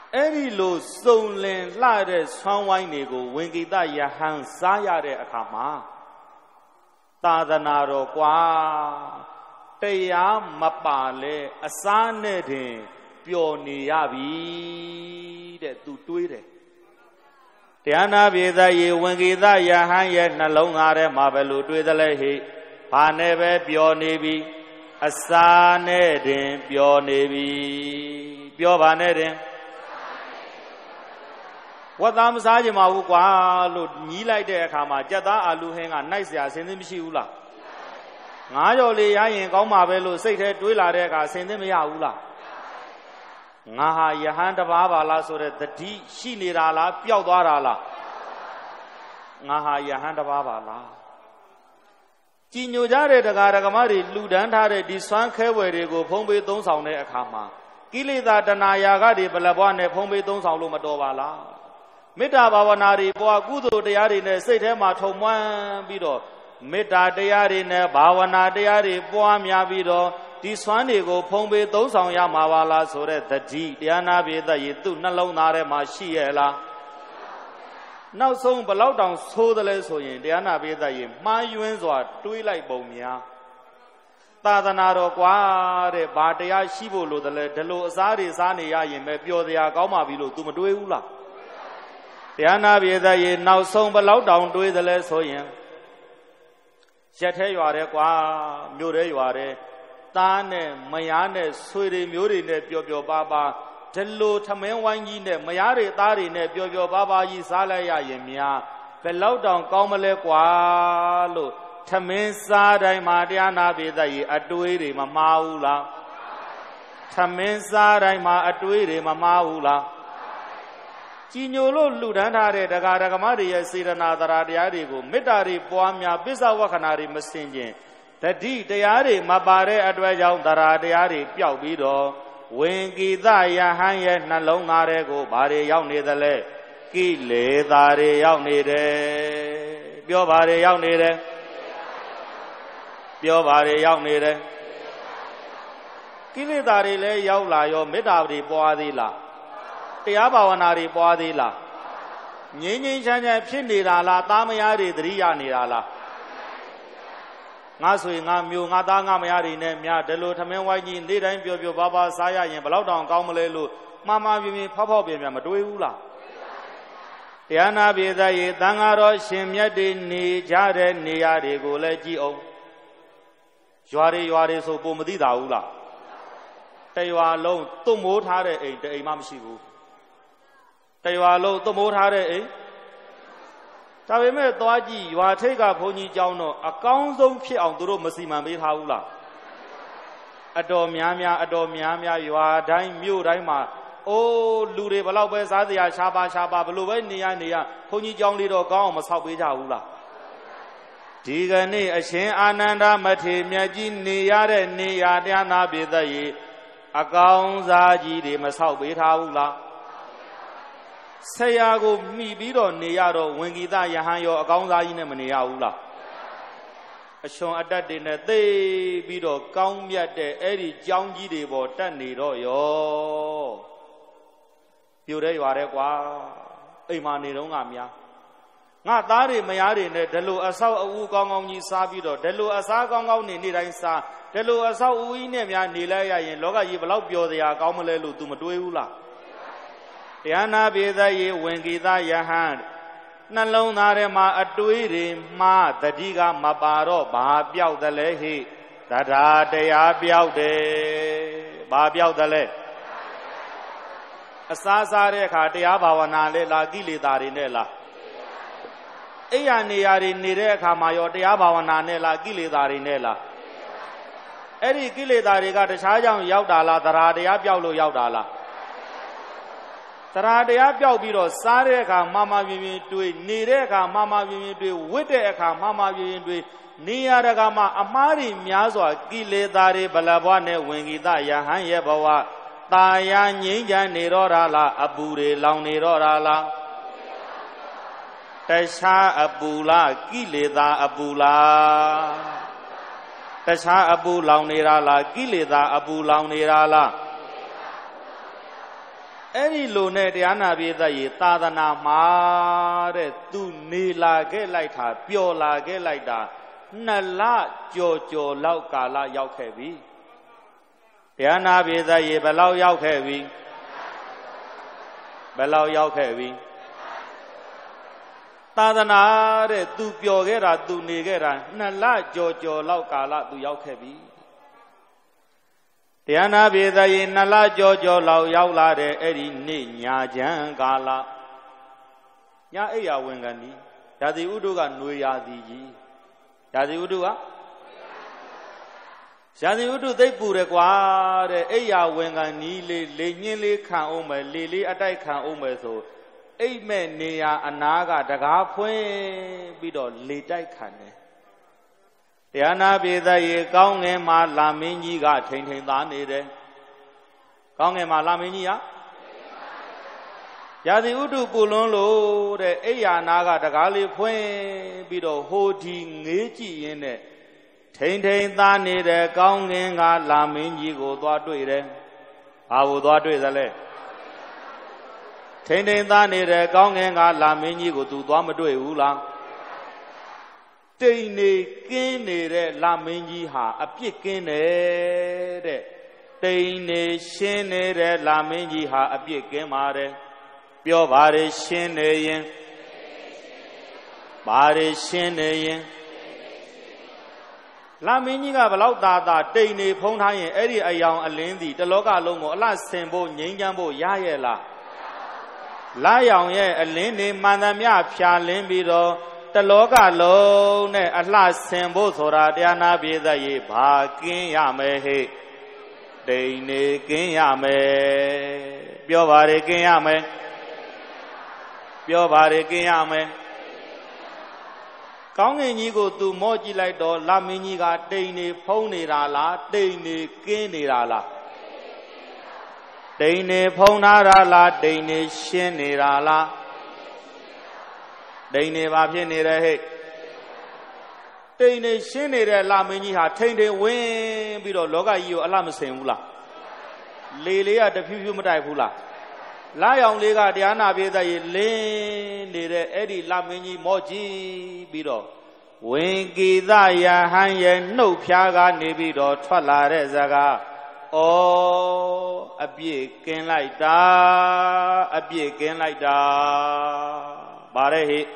S3: အဲ့ဒီလိုစုံလင်လှတဲ့ဆွမ်းဝိုင်းတွေကိုဝင်ကိတယဟန်စားရတဲ့အခါမှာသာသနာတော်ကွာတရားမပါလဲအစားနဲ့တင်ပျော်နေရပြီတဲ့သူတွေးတယ်တရားနာပြေသရေဝင်ကိတယဟန်ရဲ့နှလုံးသားထဲမှာပဲလို့တွေးသလဲဟိဘာနဲ့ပဲပျော်နေပြီအစားနဲ့တင်ပျော်နေပြီပြောပါနဲ့တင်ဝတ်သားမစားကြမှာဘူးကွာလို့ညီးလိုက်တဲ့အခါမှာကြက်သားအာလူဟင်းကနိုင်စရာအစင်သင်းမရှိဘူးလားငါးကြော်လေးရရင်ကောင်းမှာပဲလို့စိတ်ထဲတွေးလာတဲ့အခါအစင်သင်းမရဘူးလားငါဟာယဟန်တပါးပါလားဆိုတဲ့တတိရှိနေတာလားပျောက်သွားတာလားငါဟာယဟန်တပါးပါလားကြည်ညိုကြတဲ့တရားဓမ္မတွေလှူဒန်းထားတဲ့ဒီဆွမ်းခဲဝယ်တွေကိုဖုံးပေးသုံးဆောင်တဲ့အခါမှာကိလေသာတဏှာယာကတွေဘလဘွားနဲ့ဖုံးပေးသုံးဆောင်လို့မတော်ပါလားမေတ္တာဘာဝနာတွေပွားကုသိုလ်တရားတွေနဲ့စိတ်ထဲမှာထုံမွမ်းပြီးတော့မေတ္တာတရားတွေနဲ့ဘာဝနာတရားတွေပွားများပြီးတော့ဒီဆွမ်းတွေကိုဖုံးပေးသုံးဆောင်ရမှာပါလားဆိုတဲ့တတိတရားနာပြေသက်ရသူ့နှလုံးသားထဲမှာရှိရဲ့လားနောက်ဆုံးဘလောက်တောင်ဆိုးတယ်လဲဆိုရင်တရားနာပြေသက်ရမှားယွင်းစွာတွေးလိုက်ပုံများသာသနာတော်ကွာတဲ့ဘာတရားရှိဖို့လို့တလဲဒီလိုအစားတွေစားနေရရင်ပဲပျော်စရာကောင်းပါပြီလို့ तू မတွေးဘူးလားတရားနာပြေသက်ရေနောက်ဆုံးဘလောက်တောင်တွေးသလဲဆိုရင်ရက်ထဲရွာတဲ့ကွာမြို့ထဲရွာတဲ့သားနဲ့မယားနဲ့ဆွေတွေမျိုးတွေနဲ့ပျော်ပျော်ပါပါဒီလိုထမင်းဝိုင်းကြီးနဲ့မယားတွေသားတွေနဲ့ပျော်ပျော်ပါပါကြီးစားလိုက်ရရင်များဘယ်လောက်တောင်ကောင်းမလဲကွာလို့ထမင်းစားတိုင်းမှာတရားနာပြေသက်ရေအတွေးတွေမမှားဘူးလားထမင်းစားတိုင်းမှာအတွေးတွေမမှားဘူးလားကြည်ညိုလို့လှူဒန်းထားတဲ့တရားဓမ္မတွေရဲ့စေတနာတရားတွေကိုမေတ္တာတွေပွားများပိဿဝက္ခဏာတွေမစင်ခြင်းတတိတရားတွေမပါတဲ့အတွက်ကြောင့်တရားတွေပျောက်ပြီးတော့ဝင်ကိတယဟန်ရဲ့နှလုံးသားတွေကိုဘာတွေရောက်နေသလဲကိလေသာတွေရောက်နေတယ်ပြောပါတွေရောက်နေတယ်ပြောပါတွေရောက်နေတယ်ကိလေသာတွေလည်းရောက်လာရောမေတ္တာတွေပွားသေးလားတရားဘာဝနာတွေပွားသေးလားငြိမ်းငြိမ်းချမ်းချမ်းဖြစ်နေတာလားသားမယားတွေသတိရနေတာလားငါဆိုရင်ငါမျိုးငါသားငါမယားတွေနဲ့များဒီလိုထမင်းဝိုင်းကြီးနေ့တိုင်းပျော်ပျော်ပါပါစားရရင်ဘလောက်တောင်ကောင်းမလဲလို့မှားမှားပြင်းပြင်းဖောက်ဖောက်ပြန်ပြန်မတွေးဘူးလားတရားနာပြေသက်ရေသံဃာတော်ရှင်မြတ်တွေနေကြတဲ့နေရာတွေကိုလည်းကြည့်အောင်ရွာတွေဆိုပုံမသိတာဘူးလားတရွာလုံးသွတ်မိုးထားတဲ့အိမ်တအိမ်မှမရှိဘူးတရွာလုံးသွတ်မိုးထားတဲ့အိမ်ဒါပေမဲ့သွားကြည့်ရွာထိပ်ကဘုန်းကြီးကျောင်းတော့အကောင်းဆုံးဖြစ်အောင်သူတို့မစီမံပေးထားဘူးလားအတော်များများရွာတိုင်းမြို့တိုင်းမှာအိုးလူတွေဘလောက်ပဲစားစရာရှားပါဘလို့ပဲနေရဘုန်းကြီးကျောင်းလေးတော့ကောင်းအောင်မဆောက်ပေးကြဘူးလားဒီကနေ့အရှင်အာနန္ဒမထေရမြတ်ကြီးနေရတဲ့နေရာတရားနာပြေသက်ရေအကောင်းစားကြီးတွေမဆောက်ပေးထားဘူးလားဆရာကိုမိပြီးတော့နေရတော့ဝင်ကိတယဟန်ရောအကောင်းစားကြီးနဲ့မနေရဘူးလားအရှင်အတတ်တွေနဲ့သိပြီးတော့ကောင်းမြတ်တဲ့အဲ့ဒီကျောင်းကြီးတွေပေါ်တက်နေတော့ရောပြိုတဲ့ရွာတဲ့ကွာအိမ်မှာနေတော့ငါများငါသားတွေမယားတွေနဲ့ဒီလိုအဆောက်အဦကောင်းကောင်းကြီးစားပြီးတော့ဒီလိုအစားကောင်းကောင်းနေနေ့တိုင်းစားဒီလိုအဆောက်အဦကြီးနဲ့များနေလိုက်ရရင်လောကကြီးဘလောက်ပျော်စရာကောင်းမလဲလို့ तू မတွေးဘူးလားတရားနာပြေသက်ရေဝင်ကိတယဟန်နှလုံးသားထဲမှာအတွေးတွေမှားတတိကမပါတော့ဘာပြောက်တယ်လဲဟိတရားပြောက်တယ်ဘာပြောက်တယ်လဲအစားစားတဲ့အခါတရားဘာဝနာလဲလားကိလေသာတွေနဲ့လားအိယာနေရာတွေနေတဲ့အခါမှာရောတရားဘာဝနာနဲ့လားကိလေသာတွေနဲ့လားအဲ့ဒီကိလေသာတွေကတခြားကြောင့်ရောက်တာလားတရားပြောက်လို့ရောက်တာလားတရားပြောက်ပြီးတော့စားတဲ့အခါမှားပြင်းတွေးနေတဲ့အခါမှားပြင်းတွေးဝတ်တဲ့အခါမှားပြင်းတွေးနေရတကမှာအမှားတွေများစွာကိလေသာတွေဗလဘွားနဲ့ဝင်ကိတယဟန်ရဲ့ဘဝတာယာငြိမ်းချမ်းနေတော့တာလားအပူတွေလောင်နေတော့တာလားတခြားအပူလားကိလေသာအပူလားတခြားအပူလောင်နေတာလားကိလေသာအပူလောင်နေတာလားအဲ့ဒီလိုနဲ့တရားနာပိသရေသာသနာမှာတဲ့သူနေလာခဲ့လိုက်တာပျော်လာခဲ့လိုက်တာ2 လကျော်လောက်ကာလရောက်ခဲ့ပြီတရားနာပိသရေဘယ်လောက်ရောက်ခဲ့ပြီဘယ်လောက်ရောက်ခဲ့ပြီသာသနာတဲ့သူပျော်ခဲ့တာသူနေခဲ့တာ2 လကျော်လောက်ကာလသူရောက်ခဲ့ပြီတရားနာပိသရေ2 လကျော်လောက်ရောက်လာတဲ့အဲ့ဒီနေ့ညာချမ်းကာလညာအိယာဝင်ကန်ဒီရာသီဥတုကຫນွေရာသီကြီးရာသီဥတုကရာသီဥတုသိပ်ပူတယ်ကွာတဲ့အိယာဝင်ကန်နီးလေးလေညင်းလေးခံအောင်မယ်လေလေးအတိုက်ခံအောင်မယ်ဆိုအိမ်မဲ့နေရအနာကတကားဖွင့်ပြီးတော့လေတိုက်ခံတယ်တရားနာပိသရေကောင်းငင်မှာလာမင်းကြီးကထိန်သားနေတယ်ကောင်းငင်မှာလာမင်းကြီးကရာသီဥတုပူလွန်းလို့တဲ့အိယာနာကတကားလေးဖွင့်ပြီးတော့ဟိုဒီငေးကြည့်ရင်းနဲ့ထိန်သားနေတဲ့ကောင်းငင်ကလာမင်းကြီးကိုသွားတွေ့တယ်ဘာကိုသွားတွေ့သလဲထိန်သားနေတဲ့ကောင်းငင်ကလာမင်းကြီးကိုသူသွားမတွေ့ဘူးလားတိမ်နေကင်းနေတဲ့လာမင်းကြီးဟာအပြစ်ကင်းတယ်တဲ့တိမ်နေရှင်းနေတဲ့လာမင်းကြီးဟာအပြစ်ကင်းပါတယ်ပြောပါရရှင်းနေရင်ပါရရှင်းနေရင်လာမင်းကြီးကဘလောက်သာတိမ်နေဖုံးထားရင်အဲ့ဒီအယောင်အလင်းသည်တလောကလုံးကိုအလှဆင်ဖို့ငြိမ်းချမ်းဖို့ရရဲ့လားလာရောင်ရဲ့အလင်းနေမှန်သမျှဖြာလင်းပြီးတော့တလောကလုံးနဲ့အလှဆင်ဖို့ဆိုတာတရားနာပိသရေဘာကင်းရမယ်ဟဲ့တိမ်နေကင်းရမယ်ပြောပါရကင်းရမယ်ပြောပါရကင်းရမယ်ကောင်းငင်ကြီးကိုသူမော့ကြည့်လိုက်တော့လာမင်းကြီးကတိမ်နေဖုံးနေတာလားတိမ်နေကင်းနေတာလားတိမ်နေဖုံးထားတာလားတိမ်နေရှင်းနေတာလားတိမ်နေပါဖြစ်နေတယ်ဟဲ့တိမ်နေရှင်းနေတဲ့လာမင်းကြီးဟာထိန်ဝင်ပြီးတော့လောကကြီးကိုအလှမစင်ဘူးလားလေလေးကတဖြူးဖြူးမတိုက်ဘူးလားလာရောင်လေးကတရားနာပိသရေလင်းနေတဲ့အဲ့ဒီလာမင်းကြီးမော့ကြည့်ပြီးတော့ဝင်ကိသယဟန်ရဲ့နှုတ်ဖြားကနေပြီးတော့ထွက်လာတဲ့ဇာကဩအပြည့်ကင်းလိုက်တာအပြည့်ကင်းလိုက်တာဗါရဲဟိ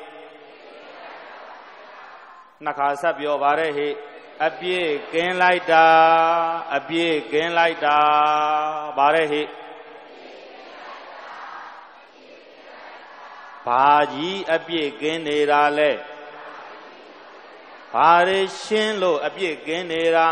S3: နှစ်ခါဆက်ပြောဗါရဲဟိအပြည့်ကင်းလိုက်တာအပြည့်ကင်းလိုက်တာဗါရဲဟိဘာကြီးအပြည့်ကင်းနေတာလဲဘာရရှင်းလို့အပြည့်ကင်းနေတာ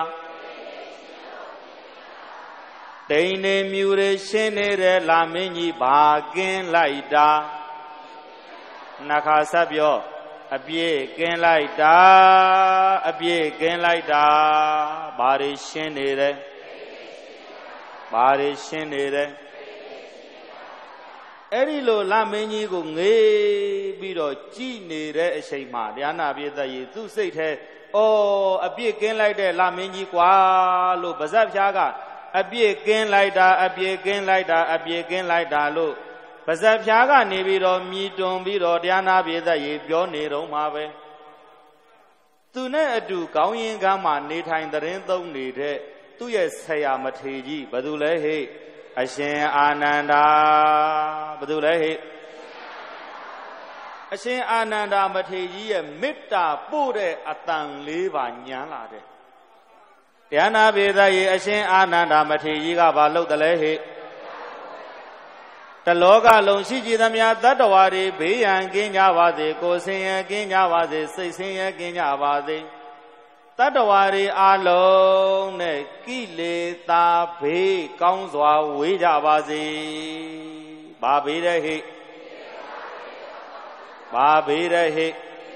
S3: တိမ်နေမြူရရှင်းနေတဲ့လာမင်းကြီးဘာကင်းလိုက်တာနှစ်ခါဆက်ပြောအပြည့်ကင်းလိုက်တာအပြည့်ကင်းလိုက်တာဘာရရှင်းနေတယ်ဘာရရှင်းနေတယ်အဲ့ဒီလိုလာမင်းကြီးကိုငေးပြီးတော့ကြည်နေတဲ့အချိန်မှာတရားနာပိသရေသူ့စိတ်ထဲအပြစ်ကင်းလိုက်တဲ့လာမင်းကြီးကွာလို့ပါဇက်ဖြားကအပြစ်ကင်းလိုက်တာအပြစ်ကင်းလိုက်တာအပြစ်ကင်းလိုက်တာလို့ပါဇက်ဖြားကနေပြီးတော့မြည်တွန်ပြီးတော့တရားနာပိသရေပြောနေတော့မှာပဲသူနဲ့အတူကောင်းရင်ကမ်းမှာနေထိုင်သတင်းသုံးနေတဲ့သူ့ရဲ့ဆရာမထေကြီးဘယ်သူလဲဟဲ့အရှင်အာနန္ဒာဘယ်သူလဲဟဲ့အရှင်အာနန္ဒာမထေရကြီးရဲ့မေတ္တာပို့တဲ့အတန်လေးပါညံလာတယ်တရားနာပိသရေအရှင်အာနန္ဒာမထေရကြီးကဘာလုပ်တယ်လဲဟဲ့တလောကလုံးရှိကြည်သမျှတတ္တဝါတွေဘေးရန်ကင်းကြပါစေကိုယ်ဆင်းရဲကင်းကြပါစေစိတ်ဆင်းရဲကင်းကြပါစေတတ္တဝါတွေအလုံးနဲ့ကိလေသာဘေးကောင်းစွာဝေးကြပါစေဘာဘေးတဲ့ဟိဘာဘေးတဲ့ဟိ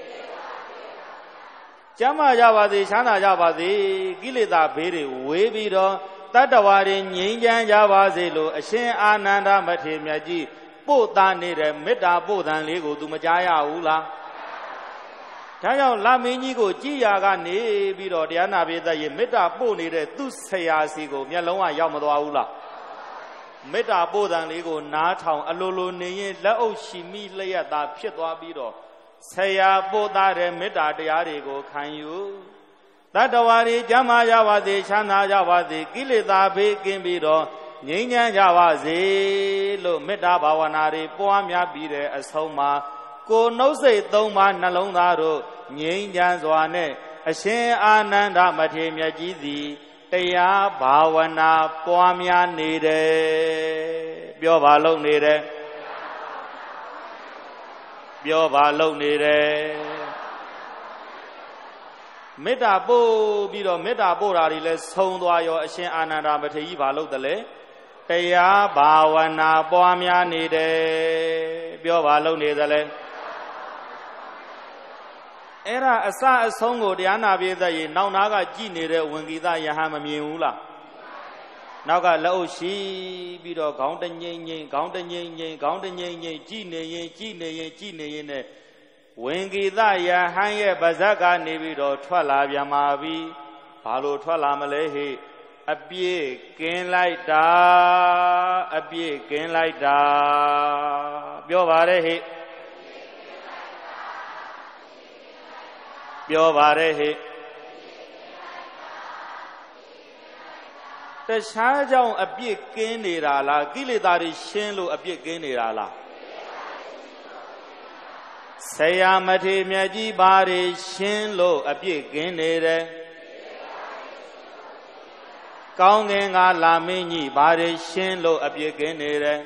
S3: ကျမ်းမာကြပါစေချမ်းသာကြပါစေကိလေသာဘေးတွေဝေးပြီးတော့တတ္တဝါတွေငြိမ်းချမ်းကြပါစေလို့အရှင်အာနန္ဒမထေရမြတ်ကြီးပို့သားနေတဲ့မေတ္တာပို့သံလေးကို तू မကြားရဘူးလားဒါကြောင့်လာမင်းကြီးကိုကြည်ရာကနေပြီးတော့တရားနာပိသရေမေတ္တာပို့နေတဲ့သူ့ဆရာစီကိုမျက်လုံးကရောက်မသွားဘူးလားမေတ္တာပို့တန်လေးကိုနားထောင်အလိုလိုနေရင်လက်အုပ်ရှိမိလျက်သာဖြစ်သွားပြီးတော့ဆရာပို့သားတဲ့မေတ္တာတရားတွေကိုခံယူတတ္တဝါတွေကျမ်းမာကြပါစေချမ်းသာကြပါစေကိလေသာဘေးကင်းပြီးတော့ငြိမ်းချမ်းကြပါစေလို့မေတ္တာဘာဝနာတွေပွားများပြီးတဲ့အဆုံးမှာကိုယ်နှုတ်စိတ်သုံးပါးနှလုံးသားတို့ငြိမ်းချမ်းစွာနဲ့အရှင်အာနန္ဒမထေရမြတ်ကြီးသည်တရားဘာဝနာပွားများနေတယ်ပြောပါလို့နေတယ်ပြောပါလို့နေတယ်မေတ္တာပို့ပြီးတော့မေတ္တာပို့တာတွေလဲဆုံးသွားရောအရှင်အာနန္ဒမထေရကြီးဘာလို့တလဲတရားဘာဝနာပွားများနေတယ်ပြောပါလို့နေသလဲအဲ့ဒါအစအဆုံးကိုတရားနာပြေသက်ရင်နောက်နာကကြည်နေတဲ့ဝင်ဂီတယဟန်မမြင်ဘူးလားနောက်ကလက်အုပ်ရှိပြီးတော့ခေါင်းတငိမ့်ငိမ့်ခေါင်းတငိမ့်ငိမ့်ခေါင်းတငိမ့်ငိမ့်ကြည်နေရင်ကြည်နေရင်ကြည်နေရင်နဲ့ဝင်ဂီတယဟန်ရဲ့ပါဇက်ကနေပြီးတော့ထွက်လာပြန်ပါပြီဘာလို့ထွက်လာမလဲဟိအပြည့်ကင်းလိုက်တာအပြည့်ကင်းလိုက်တာပြောပါရဲ့ဟိပြောပါရဲ့ဟိတခြားကြောင့်အပြစ်ကင်းနေတာလားကိလေသာတွေရှင်းလို့အပြစ်ကင်းနေတာလားဆရာမထေရမြတ်ကြီးဘာတွေရှင်းလို့အပြစ်ကင်းနေတယ်ကောင်းကင်ကလာမင်းကြီးဘာတွေရှင်းလို့အပြစ်ကင်းနေတယ်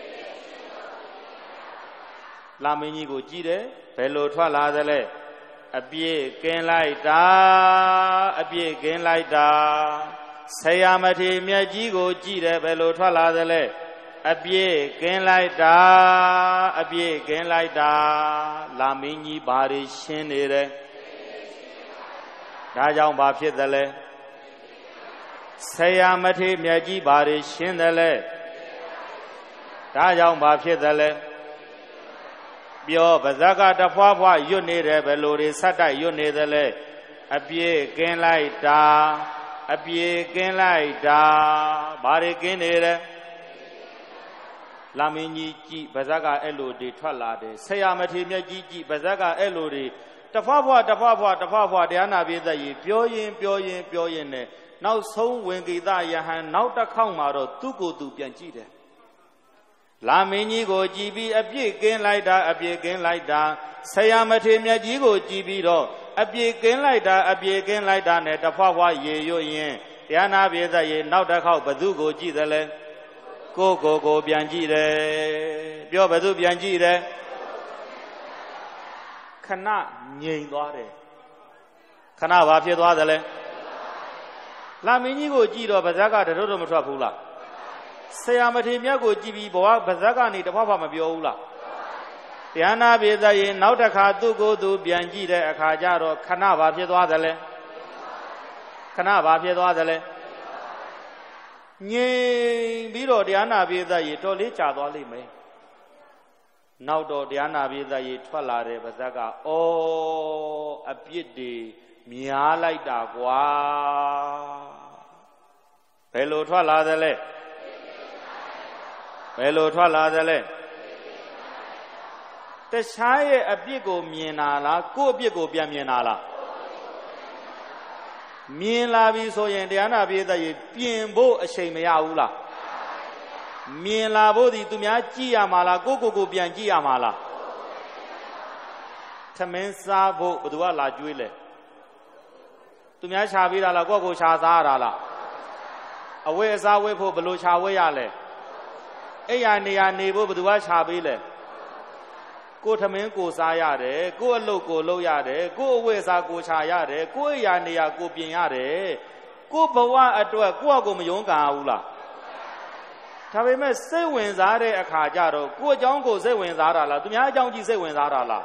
S3: လာမင်းကြီးကိုကြည့်တယ်ဘယ်လိုထွက်လာသလဲအပြည့်ကင်းလိုက်တာအပြည့်ကင်းလိုက်တာဆရာမထေရမြတ်ကြီးကိုကြည့်တယ်ဘယ်လိုထွက်လာသလဲအပြည့်ကင်းလိုက်တာအပြည့်ကင်းလိုက်တာလာမင်းကြီးဘာတွေရှင်းနေတယ်ဒါကြောင့်ဘာဖြစ်သလဲဆရာမထေရမြတ်ကြီးဘာတွေရှင်းတယ်လဲဒါကြောင့်ဘာဖြစ်သလဲပြောပါဇက်ကတဖွာဖွာရွတ်နေတယ်ဘယ်လိုတွေဆက်တိုက်ရွတ်နေသလဲအပြည့်ကင်းလိုက်တာအပြည့်ကင်းလိုက်တာဘာတွေကင်းနေတယ်လာမင်းကြီးကြည်ပါဇက်ကအဲ့လိုတွေထွက်လာတယ်ဆရာမထေရမြတ်ကြီးကြည်ပါဇက်ကအဲ့လိုတွေတဖွာဖွာတဖွာဖွာတဖွာဖွာတရားနာပြေသက်ကြီးပြောရင်နဲ့နောက်ဆုံးဝင်ကိတယဟန်နောက်တစ်ခေါက်မှာတော့သူ့ကိုယ်သူပြန်ကြည့်တယ်လာမင်းကြီးကိုကြည်ပြီးအပြည့်ကင်းလိုက်တာအပြည့်ကင်းလိုက်တာဆရာမထေရမြတ်ကြီးကိုကြည်ပြီးတော့အပြည့်ကင်းလိုက်တာအပြည့်ကင်းလိုက်တာနဲ့တဖွာဖွာရေရွတ်ရင်တရားနာပြေသက်ရေနောက်တစ်ခေါက်ဘသူကိုကြည့်တယ်လဲကိုပြန်ကြည့်တယ်ပြောဘသူပြန်ကြည့်တယ်ခဏငြိမ်သွားတယ်ခဏဘာဖြစ်သွားတယ်လဲလာမင်းကြီးကိုကြည့်တော့ဗဇက်ကတရုတ်တော့မထွက်ဘူးလားဆရာမထေရမြတ်ကိုကြည့်ပြီးဘဝဗဇက်ကနေတဖွာဖွာမပြောဘူးလားတရားနာပြေသက်ရင်နောက်တစ်ခါသူ့ကိုယ်သူပြန်ကြည့်တဲ့အခါကျတော့ခဏဘာဖြစ်သွားတယ်လဲခဏဘာဖြစ်သွားတယ်လဲငြိမ်ပြီးတော့တရားနာပြေသက်ရင်တော်လေးကြာသွားလိမ့်မယ်နောက်တော့တရားနာပြေသက်ရင်ထွက်လာတဲ့ဗဇက်ကအပြစ်တွေများလိုက်တာကွာဘယ်လိုထွက်လာသလဲဘယ်လိုထွက်လာသလဲတခြားရဲ့အပြစ်ကိုမြင်တာလားကိုယ့်အပြစ်ကိုပြန်မြင်တာလားမြင်လာပြီဆိုရင်တရားနာပြေသက်ရင်ပြင်ဖို့အချိန်မရဘူးလားမြင်လာဖို့ဒီသူများကြည့်ရမှာလားကိုယ့်ပြန်ကြည့်ရမှာလားသမင်းစားဖို့ဘယ်သူကလာကြွေးလဲသူများခြာပေးတာလားကိုယ့်ခြာစားရတာလားအဝတ်အစားဝတ်ဖို့ဘယ်လိုခြာဝတ်ရလဲအဲ့ရနေရနေဖို့ဘယ်သူကခြာပေးလဲကိုသမင်းကိုစားရတယ်ကိုအလုပ်ကိုလုပ်ရတယ်ကိုအဝတ်အစားကိုခြာရတယ်ကိုအရာနေရကိုပြင်ရတယ်ကိုဘဝအတွက်ကိုယ့်အကိုမယုံကန်ဘူးလားဒါပေမဲ့စိတ်ဝင်စားတဲ့အခါကျတော့ကိုအကြောင်းကိုစိတ်ဝင်စားတာလားသူများအကြောင်းကြည့်စိတ်ဝင်စားတာလား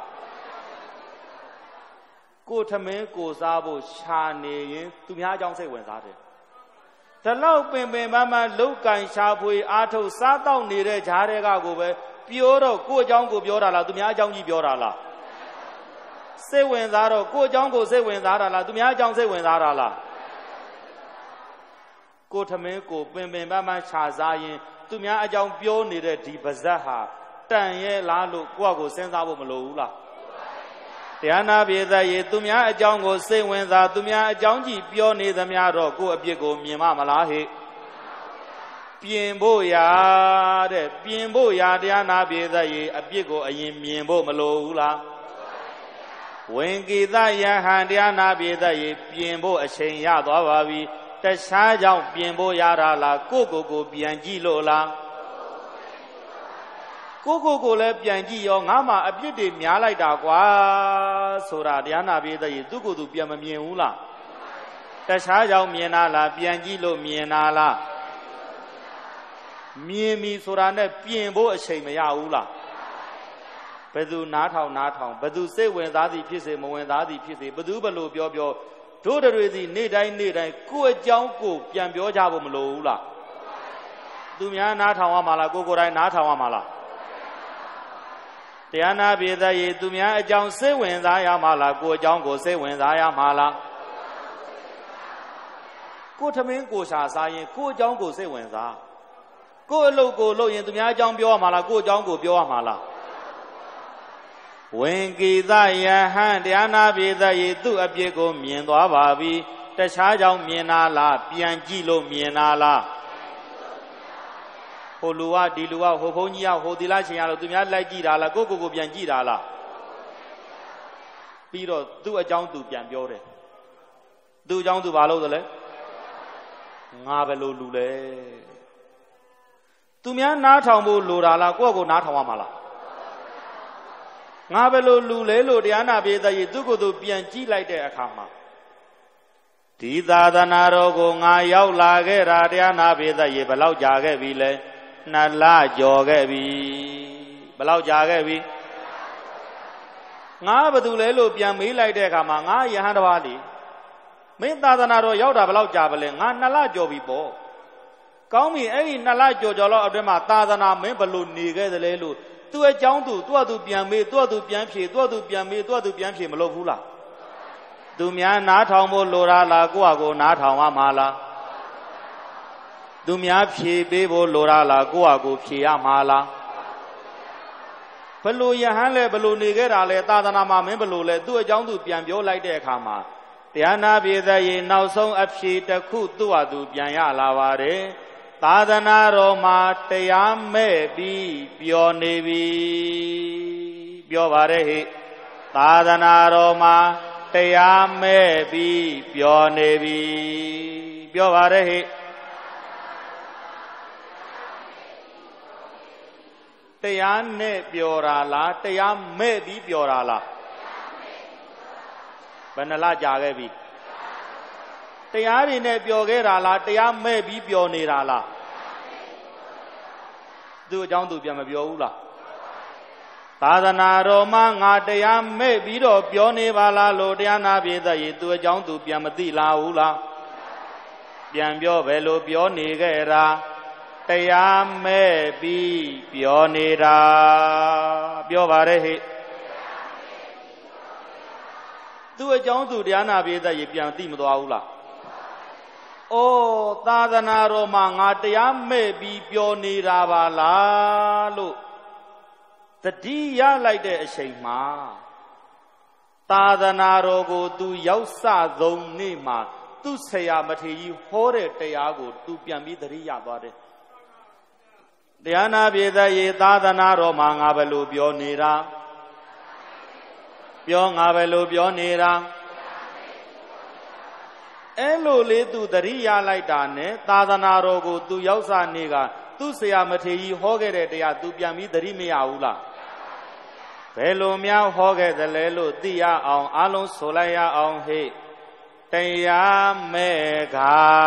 S3: ကိုသမင်းကိုစားဖို့ရှာနေရင်သူများအကြောင်းစိတ်ဝင်စားတယ်ဒီလောက်ပင်ပန်းမလုတ်ကန်ရှာဖွေအားထုတ်စားတော့နေတဲ့ဂျားတွေကကိုပဲပြောတော့ကိုအကြောင်းကိုပြောတာလားသူများအကြောင်းကြီးပြောတာလားစိတ်ဝင်စားတော့ကိုအကြောင်းကိုစိတ်ဝင်စားတာလားသူများအကြောင်းစိတ်ဝင်စားတာလားကိုသမင်းကိုပင်ပန်းမရှာစားရင်သူများအကြောင်းပြောနေတဲ့ဒီပါဇက်ဟာတန်ရဲ့လားလို့ကိုယ့်ကိုစဉ်းစားဖို့မလိုဘူးလားတရားနာပြေသက်ရေသူများအကြောင်းကိုစိတ်ဝင်စားသူများအကြောင်းကြည့်ပြောနေသမျှတော့ကိုယ့်အပြစ်ကိုမြင်မလားဟဲ့ပြင်ဖို့ရာတဲ့ပြင်ဖို့ရာတရားနာပြေသက်ရေအပြစ်ကိုအရင်မြင်ဖို့မလိုဘူးလားဝင်ကိသယဟန်တရားနာပြေသက်ရေပြင်ဖို့အချိန်ရသွားပါပြီတခြားကြောင့်ပြင်ဖို့ရတာလားကိုပြန်ကြည့်လို့လားကိုလည်းပြန်ကြည့်ရောငါမှအပြစ်တွေများလိုက်တာကွာဆိုတာတရားနာပြေသက်ရေသူကိုယ်သူပြန်မမြင်ဘူးလားတခြားကြောင့်မြင်တာလားပြန်ကြည့်လို့မြင်တာလားမြင်ပြီဆိုတာနဲ့ပြင်ဖို့အချိန်မရဘူးလားဘယ်သူနားထောင်ဘယ်သူစိတ်ဝင်စားသည်ဖြစ်စေမဝင်စားသည်ဖြစ်စေဘယ်သူဘလို့ပြောတို့တွေစီနေ့တိုင်းကိုယ့်အကြောင်းကိုပြန်ပြောကြဖို့မလိုဘူးလားသူများနားထောင်ရမှာလားကိုယ်တိုင်နားထောင်ရမှာလားတရားနာပြေသက်ရေသူများအကြောင်းစိတ်ဝင်စားရမှာလားကိုယ်အကြောင်းကိုစိတ်ဝင်စားရမှာလားကိုထမင်းကိုရှာစားရင်ကိုယ်အကြောင်းကိုစိတ်ဝင်စားကိုယ်အလုပ်ကိုလုပ်ရင်သူများအကြောင်းပြောရမှာလားကိုယ်အကြောင်းကိုပြောရမှာလားဝင်ကိသယဟန်တရားနာပြေသက်ရေသူ့အပြစ်ကိုမြင်သွားပါပြီတခြားကြောင့်မြင်တာလားပြန်ကြည့်လို့မြင်တာလားဟိုလူကဒီလူကဟိုဘုန်းကြီးကဟိုသီလရှင်ရလို့သူများလိုက်ကြည့်တာလားကိုပြန်ကြည့်တာလားပြီးတော့သူ့အကြောင်းသူပြန်ပြောတယ်သူ့အကြောင်းသူဘာလို့လဲငါပဲလို့လူလဲသူများနားထောင်ဖို့လိုတာလားကိုနားထောင်ရမှာလားငါပဲလို့လူလဲလို့တရားနာပြေသက်ရေသူ့ကိုယ်သူပြန်ကြည့်လိုက်တဲ့အခါမှာဒီသာသနာတော်ကိုငါရောက်လာခဲ့တာတရားနာပြေသက်ရေဘယ်လောက်ကြာခဲ့ပြီလဲ2 လကျော်ခဲ့ပြီဘယ်လောက်ကြာခဲ့ပြီငါဘာတူလဲလို့ပြန်မေးလိုက်တဲ့အခါမှာငါယဟန်တစ်ပါးလीမင်းသာသနာတော်ရောက်တာဘယ်လောက်ကြာပါလဲငါ2 လကျော်ပြီပေါ့ကောင်းပြီအဲ့ဒီ2 လကျော်လောက်အတွင်းမှာသာသနာမင်းဘယ်လိုနေခဲ့သလဲလို့သူ့အကြောင်းသူ့အတူပြန်မေးသူ့အတူပြန်ဖြေသူ့အတူပြန်မေးသူ့အတူပြန်ဖြေမလုပ်ဘူးလားသူများနားထောင်ဖို့လိုတာလားကိုနားထောင်ရမှာလားသူများဖြေပေးဖို့လိုတာလားကိုဖြေရမှာလားဘလို့ယဟန်လဲဘလို့နေခဲ့တာလဲသာသနာမှာမင်းဘလို့လဲသူ့အကြောင်းသူပြန်ပြောလိုက်တဲ့အခါမှာတရားနာပြေသက်ရေနောက်ဆုံးအဖြေတစ်ခုသူ့ဟာသူပြန်ရလာပါတယ်သာသနာတော်မှာတရားမဲ့ပြီးပြောနေပြီပြောပါတယ်ဟိသာသနာတော်မှာတရားမဲ့ပြီးပြောနေပြီပြောပါတယ်ဟိတရားနဲ့ပြောတာလားတရားမဲ့ပြီးပြောတာလားဘယ်နှလကြာခဲ့ပြီတရားတွေနဲ့ပြောခဲ့တာလားတရားမဲ့ပြီးပြောနေတာလားသူ့အကြောင်းသူပြန်မပြောဘူးလားသာသနာတော်မှာငါတရားမဲ့ပြီးတော့ပြောနေပါလားလို့တရားနာပြေသက်ရေသူ့အကြောင်းသူပြန်မသိလားဘူးလားပြန်ပြောပဲလို့ပြောနေခဲ့တာတရားမဲ့ပြီးပြောနေတာပြောပါရဲ့ဟိသူ့အကြောင်းသူတရားနာပြေသက်ရေပြန်သိမသွားဘူးလားဩသာသနာတော်မှာငါတရားမဲ့ပြီးပြောနေတာပါလားလို့သတိရလိုက်တဲ့အချိန်မှာသာသနာတော်ကိုသူရောက်စဆုံးနေ့မှာသူ့ဆရာမထေရကြီးဟောတဲ့တရားကိုသူပြန်ပြီးသတိရသွားတယ်တရားနာပြေသက်ရေသာသနာတော်မှာငါဘယ်လိုပြောနေတာပြောငါဘယ်လိုပြောနေတာအဲ့လိုလေးသူသတိရလိုက်တာနဲ့သာသနာတော်ကိုသူရောက်စနေ့ကသူ့ဆရာမထေရကြီးဟောခဲ့တဲ့တရားသူပြန်ပြီးသတိမရဘူးလားဘယ်လိုများဟောခဲ့သလဲလို့သိရအောင်အလုံးဆိုလိုက်ရအောင်ဟဲ့တရားမဲ့က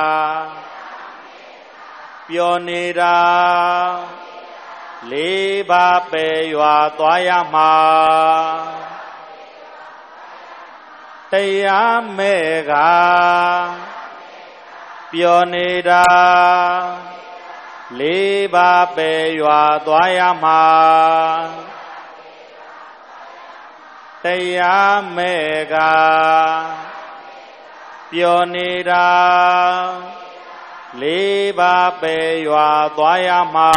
S3: ပြောနေတာလေးပါးပဲရွာသွားရမှာတရားမဲ့ကပြောနေတာလေးပါးပဲရွာသွားရမှာတရားမဲ့က လလေးပါးပဲရွာသွားရမှာ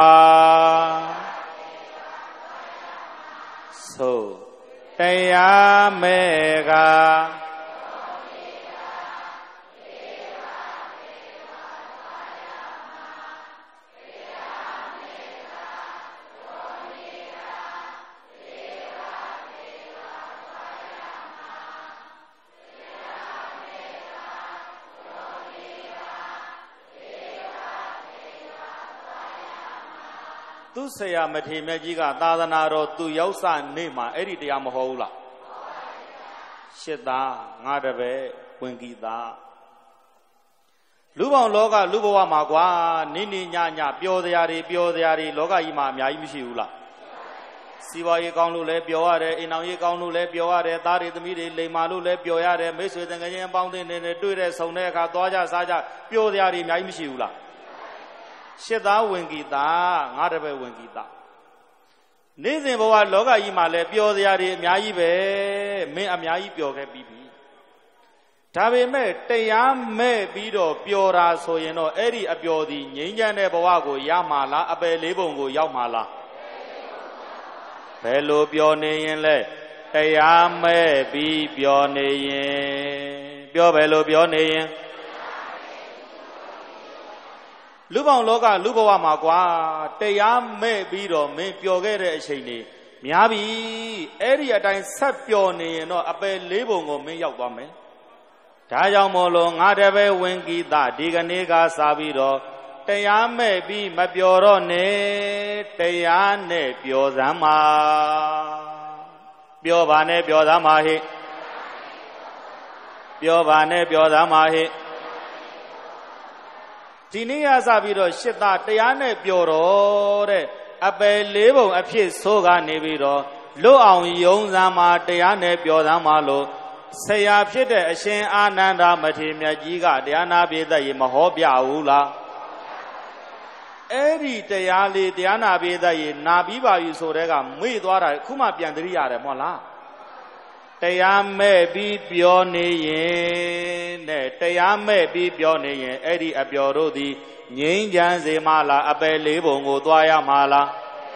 S3: သို့တရားမဲ့ကသူဆရာမထေရမြတ်ကြီးကသာသနာတော်သူရောက်စနေမှာအဲ့ဒီတရားမဟုတ်ဘူးလားရှစ်သားငါတပည့်ဝင်ကြည်သားလူပေါင်းလောကလူဘဝမှာကွာနိနိညညပျော်စရာတွေလောကကြီးမှာအများကြီးမရှိဘူးလားစီးပွားရေးကောင်းလို့လည်းပျော်ရတယ်အိမ်အောင်ရေးကောင်းလို့လည်းပျော်ရတယ်သားတွေသမီးတွေလိမ်မာလို့လည်းပျော်ရတယ်မိတ်ဆွေတန်ငယ်ချင်းအပေါင်းအသင်းတွေနဲ့တွေ့တဲ့ဆုံတဲ့အခါသွားကြစားကြပျော်စရာတွေအများကြီးမရှိဘူးလားရှစ်သားဝင်ကြည်သားငါတပည့်ဝင်ကြည်သားနေ့စဉ်ဘဝလောကကြီးမှာလည်းပျော်စရာတွေအများကြီးပဲမင်းအများကြီးပျော်ခဲ့ပြီးပြီဒါပေမဲ့တရားမဲ့ပြီးတော့ပျော်တာဆိုရင်တော့အဲ့ဒီအပျော်သည်ငြိမ်းချမ်းတဲ့ဘဝကိုရမှာလားအပယ်လေးပုံကိုရောက်မှာလားဘယ်လိုပျော်နေရင်လဲတရားမဲ့ပြီးပျော်နေရင်ပြောဘယ်လိုပျော်နေရင်လူပေါင်းလောကလူဘဝမှာကွာတရားမဲ့ပြီးတော့မင်းပျော်ခဲ့တဲ့အချိန်တွေများပြီအဲ့ဒီအတိုင်းဆက်ပျော်နေရင်တော့အပယ်လေးပုံကိုမင်းရောက်သွားမယ်ဒါကြောင့်မို့လို့ငါတပည့်ဝင်ကိသဒီကနေ့ကစပြီးတော့တရားမဲ့ပြီးမပျော်တော့နဲ့တရားနဲ့ပျော်စမ်းပါပျော်ပါနဲ့ပျော်စမ်းပါဟိပျော်ပါနဲ့ပျော်စမ်းပါဟိဒီနေ့ရစပြီးတော့ရှစ်သားတရားနဲ့ပျော်တော့တဲ့အပယ်လေးပုံအဖြစ်ဆိုးကနေပြီးတော့လွတ်အောင်ယုံစမ်းမှာတရားနဲ့ပျော်စမ်းမှာလို့ဆရာဖြစ်တဲ့အရှင်အာနန္ဒမထေရမြတ်ကြီးကတရားနာပိသက်ရေမဟောပြဘူးလားအဲ့ဒီတရားလေးတရားနာပိသက်ရေနာပြီးပါပြီဆိုတဲ့ကမေ့သွားတာခုမှပြန်သတိရတယ်မဟုတ်လားတရားမဲ့ပြီးပြောနေရင်တဲ့တရားမဲ့ပြီးပြောနေရင်အဲ့ဒီအပျော်တို့သည်ငြိမ်းချမ်းစေမလားအပယ်လေးပုံကိုသွားရမှာလား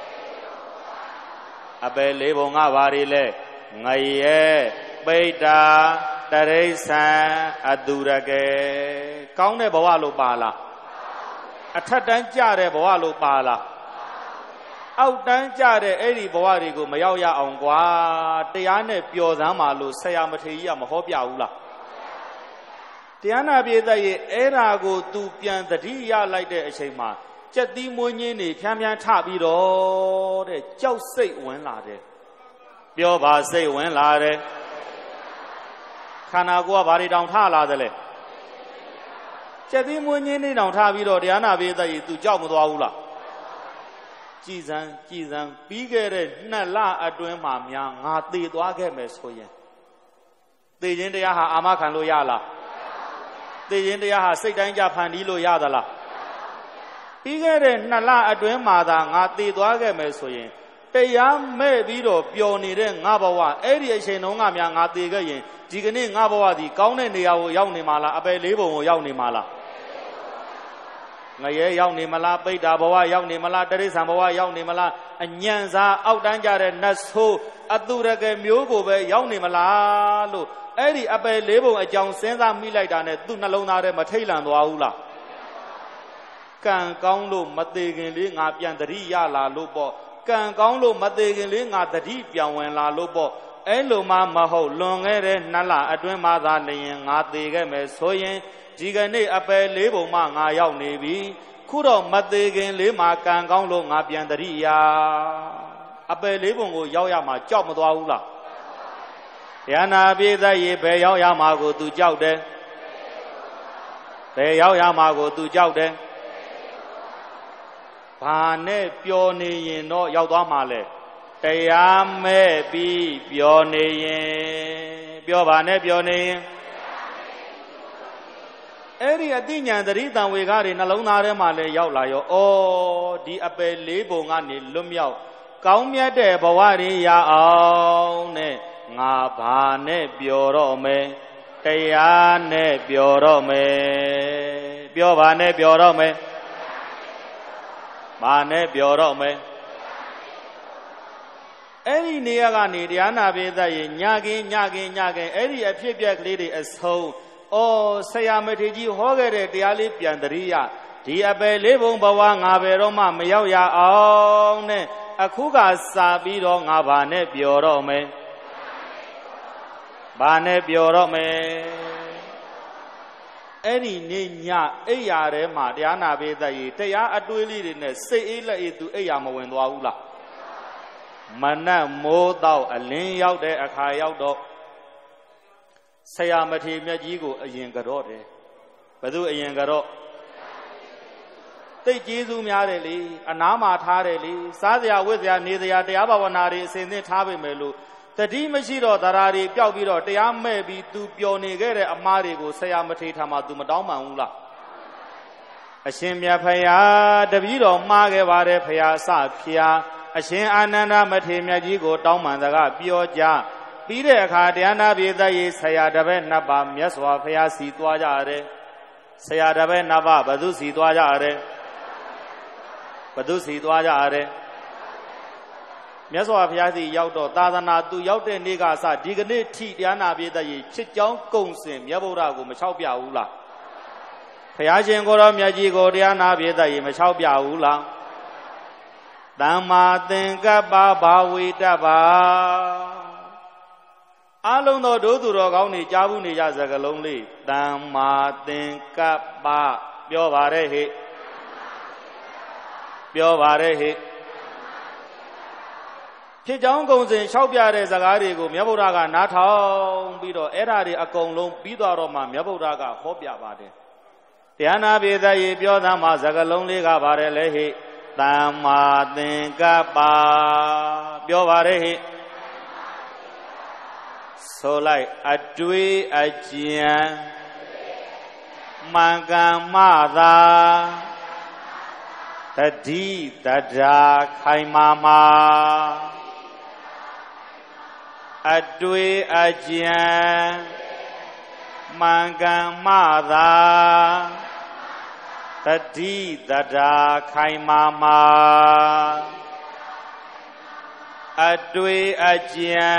S3: အပယ်လေးပုံကဘာတွေလဲငရဲပိဋ္ဌာတရိစ္ဆာန်အတုရကေကောင်းတဲ့ဘဝလို့ပါလားအထက်တန်းကြတဲ့ဘဝလို့ပါလားအောက်တန်းကြတဲ့အဲ့ဒီဘဝတွေကိုမရောက်ရအောင်ကွာတရားနဲ့ပျော်စမ်းပါလို့ဆရာမထေရကြီးကမဟောပြဘူးလားတရားနာပိသက်ရဲ့အဲ့ဓာကို तू ပြန်သတိရလိုက်တဲ့အချိန်မှာကြက်သီးမွေးညင်းနေဖြန်းဖြန်းထပြီးတော့တဲ့ကြောက်စိတ်ဝင်လာတယ်ပြောပါစိတ်ဝင်လာတယ်ခန္ဓာကိုယ်ကဘာတွေတောင်ထလာသလဲကြက်သီးမွေးညင်းနေတောင်ထပြီးတော့တရားနာပိသက်ကြီး तू ကြောက်မသွားဘူးလားကြည်စံပြီးခဲ့တဲ့2 လအတွင်းမှာများငါသေသွားခဲ့မယ်ဆိုရင်သေခြင်းတရားဟာအာမခံလို့ရလားသေခြင်းတရားဟာစိတ်တိုင်းကြဖန်တီးလို့ရသလားပြီးခဲ့တဲ့2 လအတွင်းမှာသာငါသေသွားခဲ့မယ်ဆိုရင်တရားမဲ့ပြီးတော့ပျော်နေတဲ့ငါဘဝအဲ့ဒီအချိန်တုန်းကများငါသေခဲ့ရင်ဒီကနေ့ငါဘဝဒီကောင်းတဲ့နေရာကိုရောက်နေမှာလားအပယ်လေးပုံကိုရောက်နေမှာလားငရဲရောက်နေမလားပိဋ္ဌာဘဝရောက်နေမလားတရိစ္ဆာန်ဘဝရောက်နေမလားအညံစားအောက်တန်းကြတဲ့နတ်ဆိုးအတုရကေမျိုးကိုပဲရောက်နေမလားလို့အဲ့ဒီအပယ်လေးပုံအကြောင်းစဉ်းစားမိလိုက်တာနဲ့သူ့နှလုံးသားထဲမထိတ်လန့်သွားဘူးလားကံကောင်းလို့မသေးခင်လေးငါပြန်တတိရလာလို့ပေါ့ကံကောင်းလို့မသေးခင်လေးငါတတိပြန်ဝင်လာလို့ပေါ့အဲ့လိုမှမဟုတ်လွန်ခဲ့တဲ့2 လအတွင်းမှာသာလျင်ငါသေခဲ့မယ်ဆိုရင်ဒီကနေ့အပယ်လေးပုံမှငါရောက်နေပြီခုတော့မသေးခင်လေးမှာကံကောင်းလို့ငါပြန်တရိယာအပယ်လေးပုံကိုရောက်ရမှာကြောက်မသွားဘူးလားတရားနာပိသက်ရေဘယ်ရောက်ရမှာကို तू ကြောက်တယ်ဘယ်ရောက်ရမှာကို तू ကြောက်တယ်ဘာနဲ့ပျော်နေရင်တော့ရောက်သွားမှာလဲတရားမဲ့ပြီးပျော်နေရင်ပြောပါနဲ့ပျော်နေရင်အဲ့ဒီအတိညာသတိတံဝေကတွေနှလုံးသားထဲမှာလည်းရောက်လာရောဩဒီအပယ်လေးပုံကနေလွတ်မြောက်ကောင်းမြတ်တဲ့ဘဝတွေရအောင်နဲ့ငါဘာနဲ့ပျော်တော့မယ်တရားနဲ့ပျော်တော့မယ်ပြောပါနဲ့ပြောတော့မယ်ဘာနဲ့ပြောတော့မယ်အဲ့ဒီနေရာကနေတရားနာပိသရေညခင်အဲ့ဒီအဖြစ်ပြက်ကလေးတွေအဆုံးဆရာမထေရကြီးဟောခဲ့တဲ့တရားလေးပြန်တရိယဒီအပယ်လေးဘုံဘဝငါဘယ်တော့မှမရောက်ရအောင်နဲ့အခုကစာပြီးတော့ငါဘာနဲ့ပြောတော့မယ်ဘာနဲ့ပြောတော့မယ်အဲ့ဒီနေ့ညအိယာထဲမှာတရားနာပိသရေတရားအတွေးလေးတွေနဲ့စိတ်အေးလက်အေးသူအိယာမဝင်သွားဘူးလားမနက်မိုးတော့အလင်းရောက်တဲ့အခါရောက်တော့ဆရာမထေရမြတ်ကြီးကိုအရင်ကြော့တယ်ဘယ်သူအရင်ကြော့တိတ်ကျေးဇူးများတယ်လေအနားမှာထားတယ်လေစားစရာဝတ်စရာနေစရာတရားဘာဝနာတွေအစဉ်သင်ထားပေမဲ့လို့တတိမရှိတော့တရားတွေပျောက်ပြီးတော့တရားမဲ့ပြီးသူပျော်နေခဲ့တဲ့အမားတွေကိုဆရာမထေရထားမှာသူမတောင်းပန်ဘူးလားအရှင်မြတ်ဖရာတပည့်တော်မှားခဲ့ပါတယ်ဖရာစဖရာအရှင်အာနန္ဒမထေရမြတ်ကြီးကိုတောင်းပန်စကားပြောကြပြီးတဲ့အခါတရားနာပိသရေဆရာတပည့်နှစ်ပါးမြတ်စွာဘုရားစီသွားကြရတယ်ဆရာတပည့်နှစ်ပါးဘသူစီသွားကြရတယ်ဘသူစီသွားကြရတယ်မြတ်စွာဘုရားစီရောက်တော့သာသနာသူရောက်တဲ့နေ့ကစဒီကနေ့ထိတရားနာပိသရေချစ်ကြောင်းကုံစင်မြတ်ဗုဒ္ဓကိုမလျှောက်ပြဘူးလားဘုရားရှင်ကိုရောမြတ်ကြီးကိုတရားနာပိသရေမလျှောက်ပြဘူးလားသမ္မာသင်္ကပ္ပဘာဝေတ္တပါအလုံးသောဒုသူတော်ကောင်းတွေကြားဘူးနေကြစကားလုံးလေးသမ္မာသင်္ကပ္ပပြောပါရဲ့ဟိပြောပါရဲ့ဟိဖြစ်ကြောင်းကုံစဉ်လျှောက်ပြတဲ့စကားတွေကိုမြတ်ဗုဒ္ဓကနားထောင်ပြီးတော့အဲ့ဓာတွေအကုန်လုံးပြီးသွားတော့မှမြတ်ဗုဒ္ဓကဟောပြပါတယ်တရားနာပိသရေပြောသားမှာစကားလုံးလေးကပါတယ်လေဟိသမ္မာသင်္ကပ္ပပြောပါရဲ့ဟိဆိုလိုက်အတွေးအကြံမှန်ကန်မှသာတတိတဒါခိုင်မာမာအတွေးအကြံမှန်ကန်မှသာတတိတဒါခိုင်မာမာအတွေးအကြံ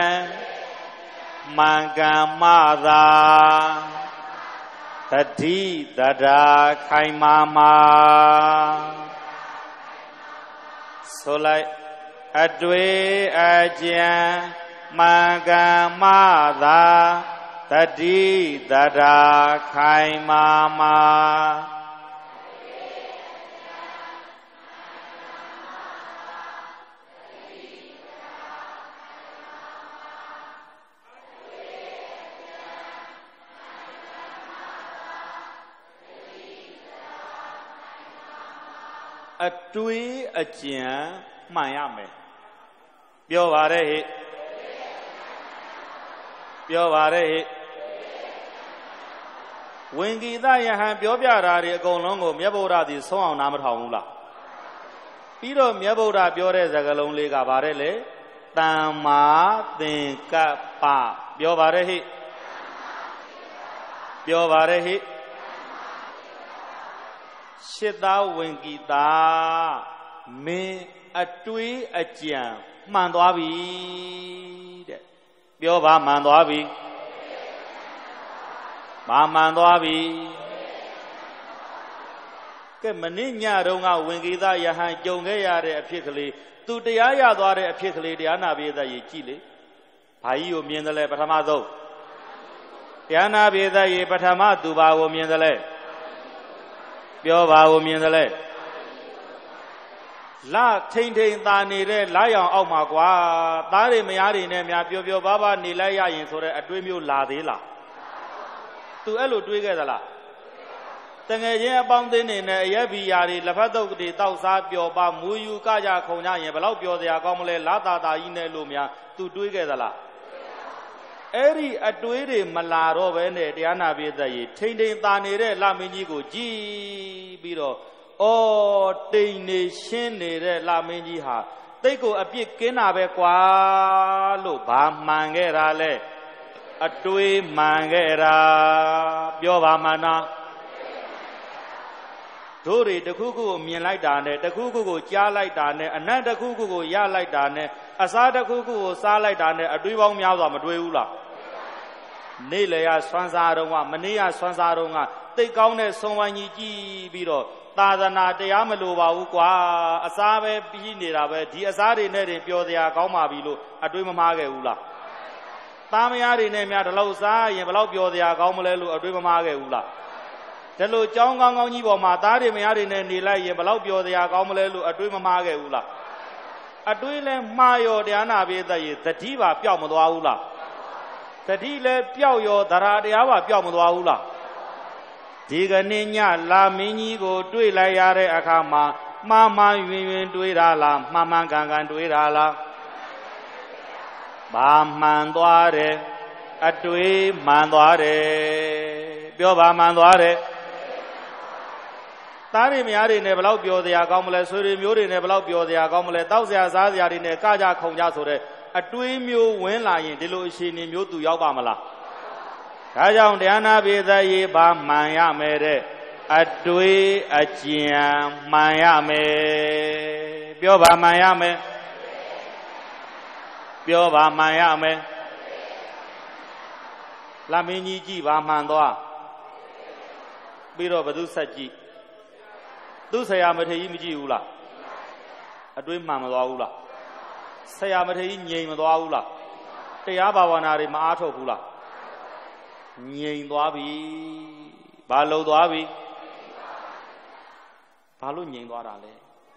S3: မှန်ကန်မှသာတတိတဒါခိုင်မာမာဆိုလိုက်အတွေ့အကြံမှန်ကန်မှသာတတိတဒါခိုင်မာမာအတွေးအကြံမှန်ရမယ်ပြောပါရဲ့ဟိပြောပါရဲ့ဟိဝင်ဂီတယဟန်ပြောပြတာတွေအကုန်လုံးကိုမြတ်ဗုဒ္ဓသည်ဆုံးအောင်နားမထောင်ဘူးလားပြီးတော့မြတ်ဗုဒ္ဓပြောတဲ့စကားလုံးလေးကပါတဲ့လေသမ္မာသင်္ကပ္ပပြောပါရဲ့ဟိပြောပါရဲ့ဟိရှစ်သားဝင်ဂီတာမင်းအတွေးအကြံမှန်သွားပြီတဲ့ပြောပါမှန်သွားပြီဘာမှန်သွားပြီကဲမနေ့ညတုန်းကဝင်ဂီတာယဟန်ကြုံခဲ့ရတဲ့အဖြစ်ကလေးသူတရားရသွားတဲ့အဖြစ်ကလေးတရားနာပိသရေကြည့်လေဘာကြီးကိုမြင်တယ်လဲပထမဆုံးတရားနာပိသရေပထမသူဘာကိုမြင်တယ်လဲပြောပါဦးမြင်သလဲလာထိန်ထိန်သာနေတဲ့လာရောင်အောက်မှာကွာသားတွေမယားတွေနဲ့များပျော်ပျော်ပါးပါးနေလိုက်ရရင်ဆိုတဲ့အတွေးမျိုးလာသေးလားသူအဲ့လိုတွေးခဲ့သလားတငယ်ချင်းအပေါင်းအသင်းတွေနဲ့အရက်ဘီယာတွေလက်ဖက်တုပ်တွေတောက်စားပျော်ပါမူယူကကြခုံကြရင်ဘလောက်ပျော်စရာကောင်းမလဲလာတာတာကြီးနဲ့လို့များသူတွေးခဲ့သလားအဲ့ဒီအတွေးတွေမလာတော့ဘဲနဲ့တရားနာပိသရေထိန်ထိန်သာနေတဲ့လမင်းကြီးကိုကြည်ပြီးတော့တိမ်နေရှင်းနေတဲ့လမင်းကြီးဟာတိတ်ကိုအပြစ်ကင်းတာပဲကွာလို့ဘာမှန်ခဲ့တာလဲအတွေးမှန်ခဲ့တာပြောပါမှန်နာတို့တွေတခုခုကိုမြင်လိုက်တာနဲ့တခုခုကိုကြားလိုက်တာနဲ့အနတ်တခုခုကိုရလိုက်တာနဲ့အစားတခုခုကိုစားလိုက်တာနဲ့အတွေးပေါင်းများစွာမတွေးဘူးလားနေ့လေရဆွမ်းစားတော့ကမနေ့ကဆွမ်းစားတော့ကတိတ်ကောင်းတဲ့ဆုံးဝိုင်းကြီးကြည်ပြီးတော့သာသနာတရားမလိုပါဘူးကွာအစားပဲပြီးနေတာပဲဒီအစားတွေနဲ့တင်ပျော်စရာကောင်းပါပြီလို့အတွေးမမှားခဲ့ဘူးလားသားမယားတွေနဲ့များဒီလောက်စားရင်ဘယ်လောက်ပျော်စရာကောင်းမလဲလို့အတွေးမမှားခဲ့ဘူးလားဒါလို့ကြောင်းကောင်းကောင်းကြီးပေါ်မှာသားတွေမယားတွေနဲ့နေလိုက်ရင်ဘယ်လောက်ပျော်စရာကောင်းမလဲလို့အတွေးမမှားခဲ့ဘူးလားအတွေးလဲမှားရောတရားနာပိသက်ရေသတိပါပျောက်မသွားဘူးလားသတိလဲပျောက်ရောသရတရားပါပျောက်မသွားဘူးလားဒီကနေ့ညလာမင်းကြီးကိုတွေ့လိုက်ရတဲ့အခါမှာမှားမှားယွင်ယွင်တွေးတာလားမှန်မှန်ကန်ကန်တွေးတာလားဘာမှန်သွားတယ်အတွေးမှန်သွားတယ်ပြောပါမှန်သွားတယ်သားတွေမယားတွေနဲ့ဘယ်လောက်ပျော်စရာကောင်းမလဲဆွေတွေမျိုးတွေနဲ့ဘယ်လောက်ပျော်စရာကောင်းမလဲတောက်စရာစားစရာတွေနဲ့ကကြခုံကြဆိုတဲ့အတွေးမျိုးဝင်လာရင်ဒီလိုအခြေအနေမျိုးသူရောက်ပါမလားဒါကြောင့်တရားနာပိသက်ရေပါမှန်ရမယ်တဲ့အတွေးအကျဉ်မှန်ရမယ်ပြောပါမှန်ရမယ်ပြောပါမှန်ရမယ်လာမင်းကြီးကြည့်ပါမှန်သွားပြီးတော့ဘသူဆက်ကြည့်သူဆရာမထေရကြီးမကြည့်ဘူးလားအတွေးမှန်မသွားဘူးလားဆရာမထေရကြီးငြိမ်မသွားဘူးလားတရားဘာဝနာတွေမအားထုတ်ဘူးလားငြိမ်သွားပြီဘာလို့သွားပြီဘာလို့ငြိမ်သွားတာလဲ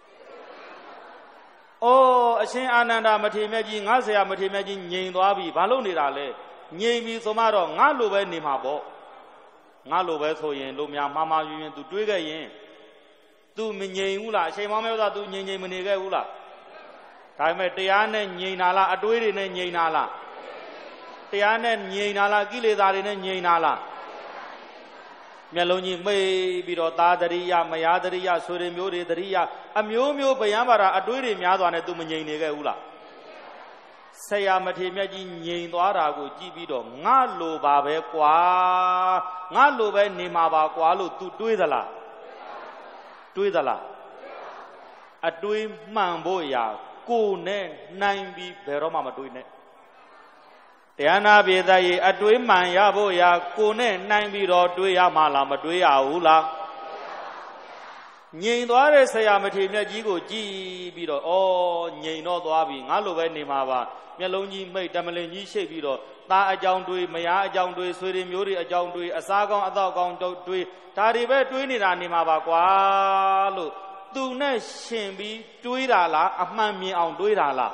S3: အိုးအရှင်အာနန္ဒမထေရမြတ်ကြီးငါဆရာမထေရမြတ်ကြီးငြိမ်သွားပြီဘာလို့နေတာလဲငြိမ်ပြီဆိုမှတော့ငါလိုပဲနေမှာပေါ့ငါလိုပဲဆိုရင်လူများမှားမှားယွင်းယွင်း तू တွေးခဲ့ရင် तू မငြိမ်ဘူးလားအချိန်မောင်းမဲဥသာ तू ငြိမ်ငြိမ်မနေခဲ့ဘူးလားဒါပေမဲ့တရားနဲ့ငြိမ်တာလားအတွေးတွေနဲ့ငြိမ်တာလားတရားနဲ့ငြိမ်တာလားကိလေသာတွေနဲ့ငြိမ်တာလားမျက်လုံးကြီးမိတ်ပြီးတော့သာတရိယမယားတရိယဆွေတွေမျိုးတွေတရိယအမျိုးမျိုးဗျံပါတာအတွေးတွေများစွာနဲ့ तू မငြိမ်နေခဲ့ဘူးလားဆရာမထေရမြတ်ကြီးငြိမ်သွားတာကိုကြည့်ပြီးတော့ငါလိုပါပဲကွာငါလိုပဲနေမှာပါကွာလို့ तू တွေးသလားတွေးသလားအတွေးမှန်ဖို့ရာကိုယ်နဲ့နိုင်ပြီးဘယ်တော့မှမတွေးနဲ့တရားနာပိသက်ရေအတွေးမှန်ရဖို့ရာကိုယ်နဲ့နိုင်ပြီးတော့တွေးရမှာလားမတွေးရဘူးလားငြိမ်သွားတဲ့ဆရာမထေရမြတ်ကြီးကိုကြည့်ပြီးတော့ဩငြိမ်တော့သွားပြီငါလိုပဲနေမှာပါမျက်လုံးကြီးမိတ်တမလင်ကြီးရှိပြီးတော့သားအကြောင်းတွေးမယားအကြောင်းတွေးဆွေတွေမျိုးတွေအကြောင်းတွေးအစားကောင်းအသောက်ကောင်းတွေးဒါတွေပဲတွေးနေတာနေမှာပါကွာလို့သူနဲ့ရှင်ပြီးတွေးတာလားအမှန်မြင်အောင်တွေးတာလား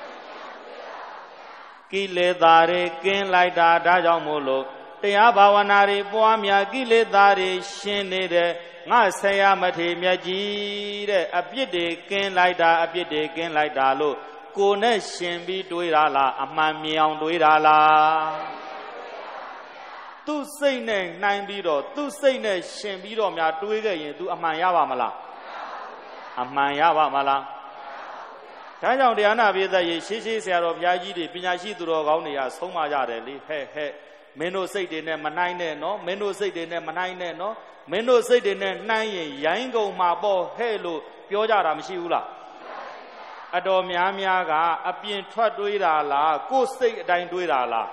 S3: ကိလေသာတွေကင်းလိုက်တာဒါကြောင့်မို့လို့တရားဘာဝနာတွေပွားများကိလေသာတွေရှင်းနေတဲ့ငါဆရာမထေရမြတ်ကြီးတဲ့အပြစ်တွေကင်းလိုက်တာအပြစ်တွေကင်းလိုက်တာလို့ကိုယ်နဲ့ရှင်ပြီးတွေးတာလားအမှန်မြင်အောင်တွေးတာလားသူ့စိတ်နဲ့နှိုင်းပြီးတော့သူ့စိတ်နဲ့ရှင်ပြီးတော့များတွေးခဲ့ရင် तू အမှန်ရပါမလားအမှန်ရပါမလားဒါကြောင့်တရားနာပိသက်ရေရှေးရှေးဆရာတော်ဘုရားကြီးတွေပညာရှိသူတော်ကောင်းတွေကဆုံးမကြတယ်လေဟဲ့မင်းတို့စိတ်တွေနဲ့မနှိုင်းနဲ့နော်မင်းတို့စိတ်တွေနဲ့မနှိုင်းနဲ့နော်မင်းတို့စိတ်တွေနဲ့နှိုင်းရင်ရိုင်းကုန်မှာပေါ့ဟဲ့လို့ပြောကြတာမရှိဘူးလားအတော်များများကအပြင်ထွက်တွေးတာလားကိုယ်စိတ်အတိုင်းတွေးတာလား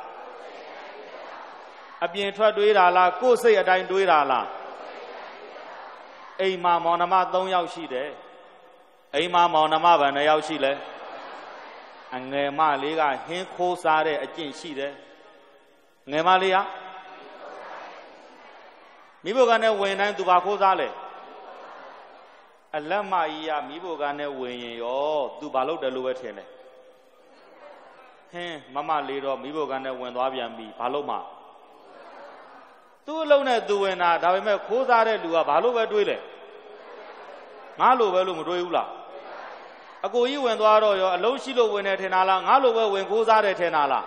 S3: အပြင်ထွက်တွေးတာလားကိုယ်စိတ်အတိုင်းတွေးတာလားအိမ်မှာမောင်နှမ3ယောက်ရှိတယ်အိမ်မှာမောင်နှမဘယ်နှယောက်ရှိလဲအငယ်မလေးကဟင်းခိုးစားတဲ့အကျင့်ရှိတယ်ငယ်မလေးကမိဘကနဲ့ဝင်တိုင်းသူဘာခိုးစားလဲအလက်မကြီးကမိဘကနဲ့ဝင်ရင်ရောသူဘာလုပ်တယ်လို့ပဲထင်တယ်ဟင်းမမလေးတော့မိဘကနဲ့ဝင်သွားပြန်ပြီဘာလို့မှသူ့အလုံးနဲ့သူဝင်တာဒါပေမဲ့ခိုးစားတဲ့လူကဘာလို့ပဲတွေးလဲငါလိုပဲလို့မတွေးဘူးလားအကိုကြီးဝင်သွားတော့ရောအလုံးရှိလို့ဝင်တယ်ထင်တာလားငါလိုပဲဝင်ခိုးစားတယ်ထင်တာလား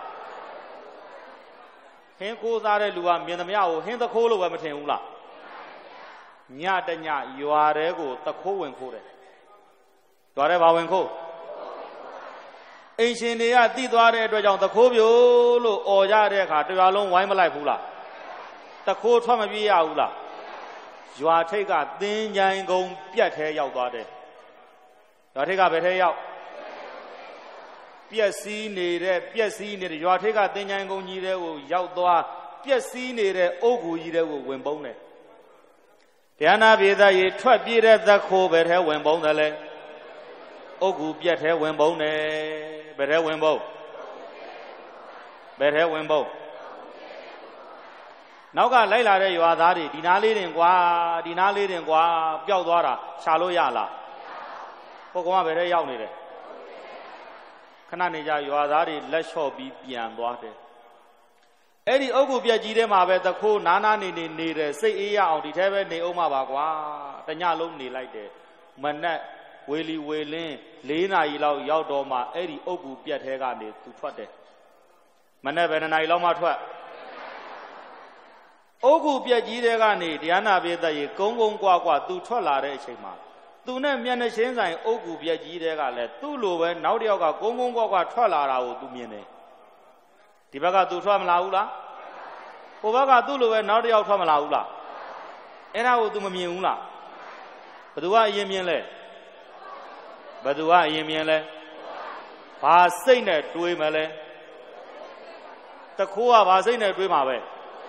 S3: ဟင်းခိုးစားတဲ့လူကမြင်သမျှကိုဟင်းသခိုးလို့ပဲမထင်ဘူးလားညတညရွာတဲကိုသခိုးဝင်ခိုးတယ်ရွာတဲဘာဝင်ခိုးအိမ်ရှင်တွေကတိသွားတဲ့အတွက်ကြောင့်သခိုးပြိုလို့អော်ကြတဲ့အခါတရွာလုံးဝိုင်းမလိုက်ဘူးလားသခိုးထွက်မပြေးရဘူးလားရွာထိပ်ကသင်္ချိုင်းကုန်းပြတ်ထဲရောက်သွားတယ်ရွာထိပ်ကဘယ်ထဲရောက်ပျက်စီးနေတဲ့ရွာထိပ်ကသင်္ချိုင်းကုန်းကြီးတဲ့ကိုရောက်သွားပျက်စီးနေတဲ့အုတ်ဂူကြီးတဲ့ကိုဝင်ပုန်းတယ်တရားနာပြေသက်ရေထွက်ပြေးတဲ့သက်ခိုးဘယ်ထဲဝင်ပုန်းတယ်လဲအုတ်ဂူပြတ်ထဲဝင်ပုန်းတယ်ဘယ်ထဲဝင်ပုန်းနောက်ကလိုက်လာတဲ့ရွာသားတွေဒီနားလေးတင်ကွာပျောက်သွားတာရှာလို့ရလားဟိုကောင်ကဘယ်ထဲရောက်နေတယ်ခဏနေကြရွာသားတွေလက်လျှော့ပြီးပြန်သွားတယ်အဲ့ဒီအုတ်ဂူပြက်ကြီးထဲမှာပဲတခိုးနားနေတယ်စိတ်အေးရအောင်ဒီထဲပဲနေအောင်မှာပါကွာတညလုံးနေလိုက်တယ်မနက်ဝေလီဝေလင်း4 နာရီလောက်ရောက်တော့မှအဲ့ဒီအုတ်ဂူပြက်ထဲကနေသူထွက်တယ်မနက်ဘယ်2 နာရီလောက်မှထွက်အုတ်ဂူပြက်ကြီးထဲကနေတရားနာပြေသက်ရေကုန်းကွာသူထွက်လာတဲ့အချိန်မှာသူနဲ့မျက်နှာချင်းဆိုင်အုတ်ဂူပြက်ကြီးထဲကလည်းသူ့လိုပဲနောက်တစ်ယောက်ကကုန်းကွာထွက်လာတာကိုသူမြင်တယ်ဒီဘက်ကသူထွက်မလာဘူးလားဟိုဘက်ကသူ့လိုပဲနောက်တစ်ယောက်ထွက်မလာဘူးလားအဲ့ဒါကိုသူမမြင်ဘူးလားဘသူကအရင်မြင်လဲဘာစိတ်နဲ့တွေးမလဲတခိုးကဘာစိတ်နဲ့တွေးမှာပဲ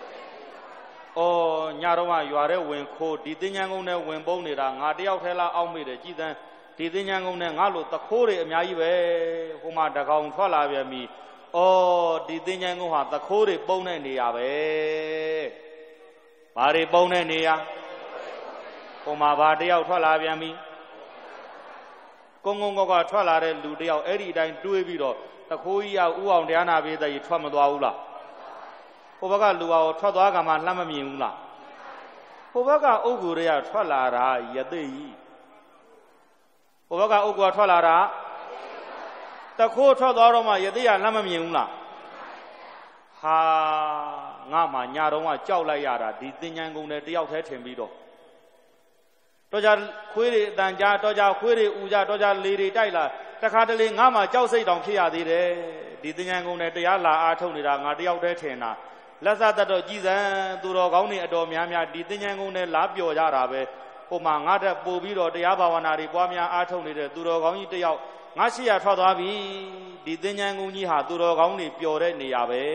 S3: ညတော့မှရွာထဲဝင်ခိုးဒီသင်္ချမ်းကုန်းနဲ့ဝင်ပုန်းနေတာငါတယောက်ထဲလားအောက်မေ့တယ်ကြည်သန်းဒီသင်္ချမ်းကုန်းနဲ့ငါလိုတခိုးတွေအများကြီးပဲဟိုမှာတကောင်ထွက်လာပြန်ပြီဒီသင်္ချမ်းကုန်းဟာတခိုးတွေပုန်းတဲ့နေရာပဲဘာတွေပုန်းတဲ့နေရာဟိုမှာဘာတယောက်ထွက်လာပြန်ပြီကုန်းကထွက်လာတဲ့လူတယောက်အဲ့ဒီအတိုင်းတွေးပြီးတော့တခိုးကြီးကဥအောင်တရားနာပေးတဲ့ကြီးထွက်မသွားဘူးလားဟိုဘက်ကလူအောင်ထွက်သွားကမှလှမ်းမမြင်ဘူးလားဟိုဘက်ကအုတ်ဂူတွေကထွက်လာတာယသိကြီးဟိုဘက်ကအုတ်ဂူကထွက်လာတာတခိုးထွက်သွားတော့မှယသိကလှမ်းမမြင်ဘူးလားဟာငါမှညာတော့ကကြောက်လိုက်ရတာဒီသင်္ချမ်းကုန်းနဲ့တယောက်တည်းထင်ပြီးတော့ကြခွေးတွေအတန်ကြားတော့ကြခွေးတွေဥကြတော့ကြလေတွေတိုက်လာတခါတလေငါမှကြောက်စိတ်တောင်ဖြစ်ရသေးတယ်ဒီသင်္ချမ်းကုန်းနဲ့တရားလာအားထုတ်နေတာငါတယောက်တည်းထင်တာလက်စတတ်တော့ကြည်စံသူတော်ကောင်းတွေအတော်များဒီသင်္ချမ်းကုန်းနဲ့လာပျော်ကြတာပဲဟိုမှာငါတက်ပို့ပြီးတော့တရားဘာဝနာတွေပွားများအားထုတ်နေတဲ့သူတော်ကောင်းကြီးတယောက်ငါရှိရထွက်သွားပြီဒီသင်္ချမ်းကုန်းကြီးဟာသူတော်ကောင်းတွေပျော်တဲ့နေရာပဲ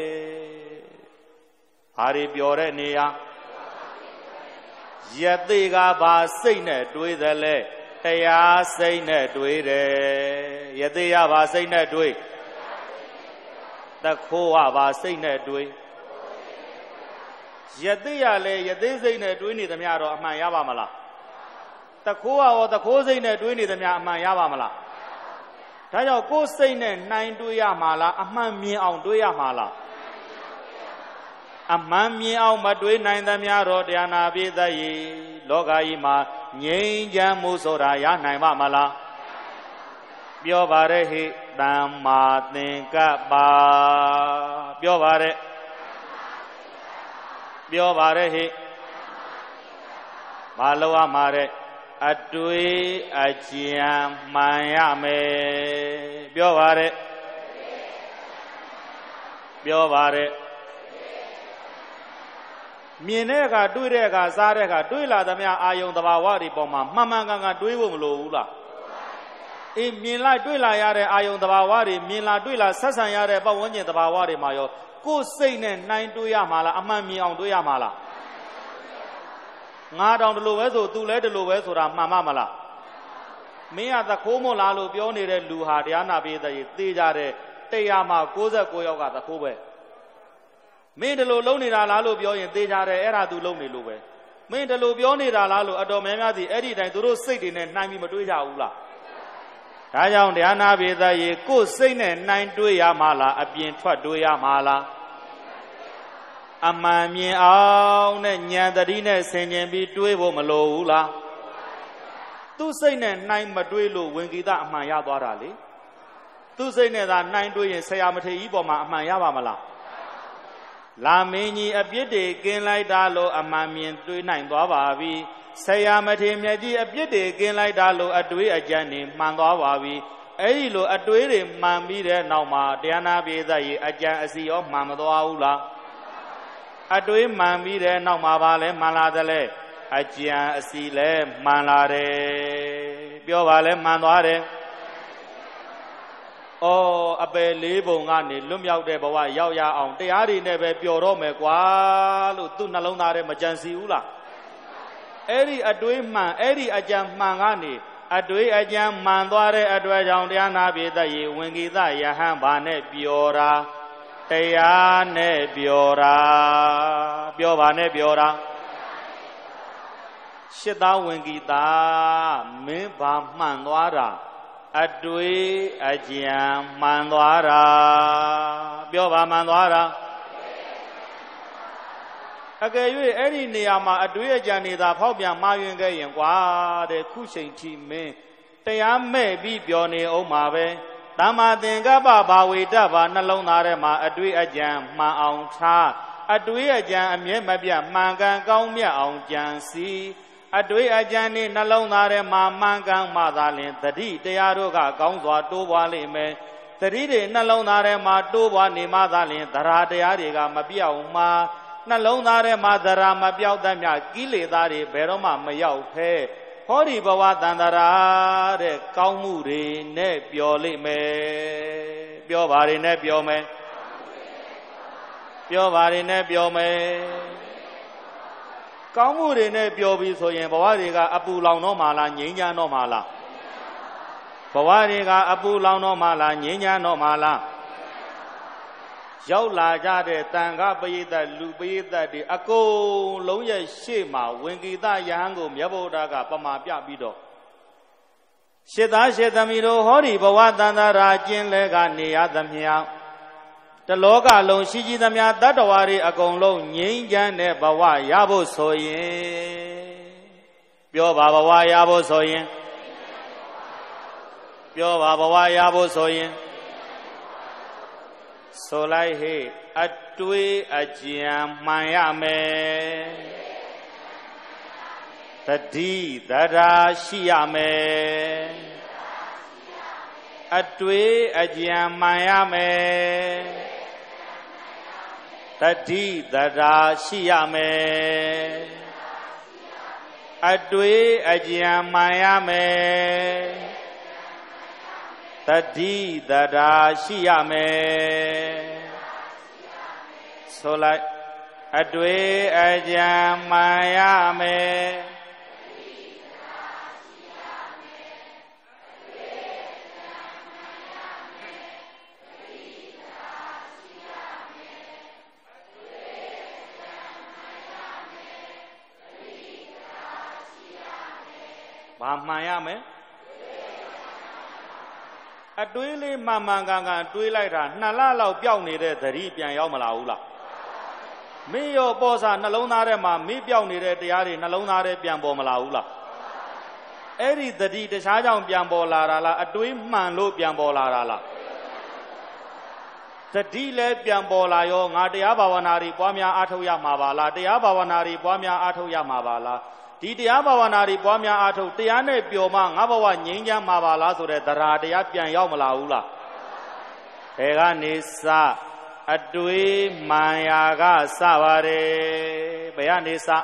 S3: ဘာတွေပျော်တဲ့နေရာယသိကဘာစိတ်နဲ့တွေးသလဲတရားစိတ်နဲ့တွေးတယ်ယသိကဘာစိတ်နဲ့တွေးတခိုးကဘာစိတ်နဲ့တွေးယသိရလဲယသိစိတ်နဲ့တွေးနေသမျှတော့အမှန်ရပါမလားတခိုးရောတခိုးစိတ်နဲ့တွေးနေသမျှအမှန်ရပါမလားဒါကြောင့်ကိုယ်စိတ်နဲ့နှိုင်းတွေးရမှာလားအမှန်မြင်အောင်တွေးရမှာလားအမှန်မြင်အောင်မတွေးနိုင်သမျှတော့တရားနာပြေသက်ရေလောကကြီးမှာငြိမ်းချမ်းမှုဆိုတာရနိုင်ပါမလားပြောပါရဲ့ဟိတမ္မာသင်္ကပ္ပပြောပါရဲ့ဟိမလောရမှာတဲ့အတွေးအကြံမှန်ရမယ်ပြောပါရဲ့မြင်တဲ့အခါတွေးတဲ့အခါစားတဲ့အခါတွေးလာသမျှအာယုံသဘာဝတွေပေါ်မှာမှန်မှန်ကန်ကန်တွေးဖို့မလိုဘူးလားအေးမြင်လိုက်တွေးလာရတဲ့အာယုံသဘာဝတွေမြင်လာတွေးလာဆက်ဆံရတဲ့ပတ်ဝန်းကျင်သဘာဝတွေမှာရောကိုယ်စိတ်နဲ့နှိုင်းတွေးရမှာလားအမှန်မြင်အောင်တွေးရမှာလားငါတောင်ဒီလိုပဲဆိုသူလည်းဒီလိုပဲဆိုတာမှန်မလားမင်းကသခိုးမို့လားလို့ပြောနေတဲ့လူဟာတရားနာပေးတဲ့သေကြတဲ့တရားမှာ69ယောက်ကသခိုးပဲမင်းဒီလိုလုံးနေတာလားလို့ပြောရင်သေကြတယ်အဲ့ဒါသူလုံးနေလို့ပဲမင်းဒီလိုပြောနေတာလားလို့အတော်များများစီအဲ့ဒီတိုင်းသူတို့စိတ်တွေနဲ့နှိုင်းပြီးမတွေးကြဘူးလားဒါကြောင့်တရားနာပေးတဲ့ရေကိုယ်စိတ်နဲ့နှိုင်းတွေးရမှာလားအပြင်ထွက်တွေးရမှာလားအမှန်မြင်အောင်နဲ့ဉာဏ်တတိနဲ့ဆင်ခြင်ပြီးတွေးဖို့မလိုဘူးလားသူ့စိတ်နဲ့နှိုင်းမတွေးလို့ဝင်ကိတအမှန်ရသွားတာလေသူ့စိတ်နဲ့သာနှိုင်းတွေးရင်ဆရာမထေကြီးပေါ်မှာအမှန်ရပါမလားလာမင်းကြီးအပြစ်တွေကင်းလိုက်တာလို့အမှန်မြင်တွေးနိုင်သွားပါပြီဆရာမထေမြတ်ကြီးအပြစ်တွေကင်းလိုက်တာလို့အတွေးအကြံနေမှန်သွားပါပြီအဲ့ဒီလိုအတွေးတွေမှန်ပြီးတဲ့နောက်မှာတရားနာပြေသက်ရေအကြံအစီရောမှန်မသွားဘူးလားအတွေးမှန်ပြီးတဲ့နောက်မှာပါလဲမှန်လာတယ်လေအကျံအစီလဲမှန်လာတယ်ပြောပါလဲမှန်သွားတယ်အပယ်လေးပုံကနေလွတ်မြောက်တဲ့ဘဝရောက်ရအောင်တရားတွေနဲ့ပဲပျော်တော့မယ်ကွာလို့သူ့နှလုံးသားထဲမကြံစီဘူးလားအဲ့ဒီအတွေးမှန်အဲ့ဒီအကြံမှန်ကနေအတွေးအကြံမှန်သွားတဲ့အတွက်ကြောင့်တရားနာပိသရေဝင်ကိသယဟန်ဘာနဲ့ပျော်တာတရားနဲ့ပျော်တာပြောပါနဲ့ပျော်တာရှစ်သားဝင်ကိသမင်းဘာမှန်သွားတာအတွေးအကြံမှန်သွားတာပြောပါမှန်သွားတာအကယ်၍အဲ့ဒီနေရာမှာအတွေးအကြံနေသာဖောက်ပြန်မှားယွင်းခဲ့ရင်ကွာတဲ့ခုချိန်ထိမင်းတရားမဲ့ပြီးပြောနေအောင်မှာပဲတမ္မာသင်္ကပ္ပဘာဝေတ္တဘာနှလုံးသားထဲမှာအတွေးအကြံမှန်အောင်ထားအတွေးအကြံအမြဲမပြတ်မှန်ကန်ကောင်းမြတ်အောင်ကြံစီအတွေးအကြံနဲ့နှလုံးသားထဲမှာမှန်ကန်မှသာလျှင်တတိတရားတို့ကကောင်းစွာတိုးပွားလိမ့်မယ်တတိတွေနှလုံးသားထဲမှာတိုးပွားနေမှသာလျှင်သရာတရားတွေကမပြောင်းမှနှလုံးသားထဲမှာသရာမပြောက်တတ်မြကိလေသာတွေဘယ်တော့မှမရောက်ဖဲဟောဒီဘဝတန်တရာတဲ့ကောင်းမှုတွေနဲ့ပျော်လိမ့်မယ်ပြောပါရနဲ့ပျော်မယ်ပြောပါရနဲ့ပျော်မယ်ကောင်းမှုတွေနဲ့ပျော်ပြီဆိုရင်ဘဝတွေကအပူလောင်တော့မှလားငြိမ်းချမ်းတော့မှလားဘဝတွေကအပူလောင်တော့မှလားငြိမ်းချမ်းတော့မှလားရောက်လာကြတဲ့တန်ခါပရိသတ်လူပရိသတ်တွေအကုန်လုံးရဲ့ရှေ့မှာဝင်ကိတယဟန်ကိုမြတ်ဗုဒ္ဓကပမာပြပြီးတော့ရှစ်သားရှစ်သမီးတို့ဟောဒီဘဝတန်တရာကျင်းလဲကနေရသမျှတလောကလုံးရှိကြည်သမျှတတ္တဝါတွေအကုန်လုံးငြိမ်းချမ်းတဲ့ဘဝရဖို့ဆိုရင်ပြောပါဘဝရဖို့ဆိုရင်ပြောပါဘဝရဖို့ဆိုရင်ဆိုလိုက်ဟေ့အတွေးအကြံမှန်ရမယ်တတိသရာရှိရမယ်အတွေးအကြံမှန်ရမယ်တတိသရာရှိရမယ်အတွေးအကြံမှန်ရမယ်တတိသရာရှိရမယ်ဆိုလိုက်အတွေးအကြံမှန်ရမယ်ဘာမှန်ရမယ်အတွေးလေးမှန်မှန်ကန်ကန်တွေးလိုက်တာ2 လလောက်ပျောက်နေတဲ့သတိပြန်ရောက်မလာဘူးလားမင်းရောပေါ်စာနှလုံးသားထဲမှာမင်းပျောက်နေတဲ့တရားတွေနှလုံးသားထဲပြန်ပေါ်မလာဘူးလားအဲ့ဒီသတိတခြားကြောင့်ပြန်ပေါ်လာတာလားအတွေးမှန်လို့ပြန်ပေါ်လာတာလားသတိလည်းပြန်ပေါ်လာရောငါတရားဘာဝနာတွေပွားများအားထုတ်ရမှာပါလားတရားဘာဝနာတွေပွားများအားထုတ်ရမှာပါလားဒီတရားဘာဝနာတွေပွားများအားထုတ်တရားနဲ့ပျော်မှငါဘဝငြိမ်းချမ်းမှာပါလားဆိုတဲ့သရာတရားပြန်ရောက်မလာဘူးလားဘယ်ကနေစအတွေးမှန်ရာကစပါတယ်ဘယ်ကနေစဒါ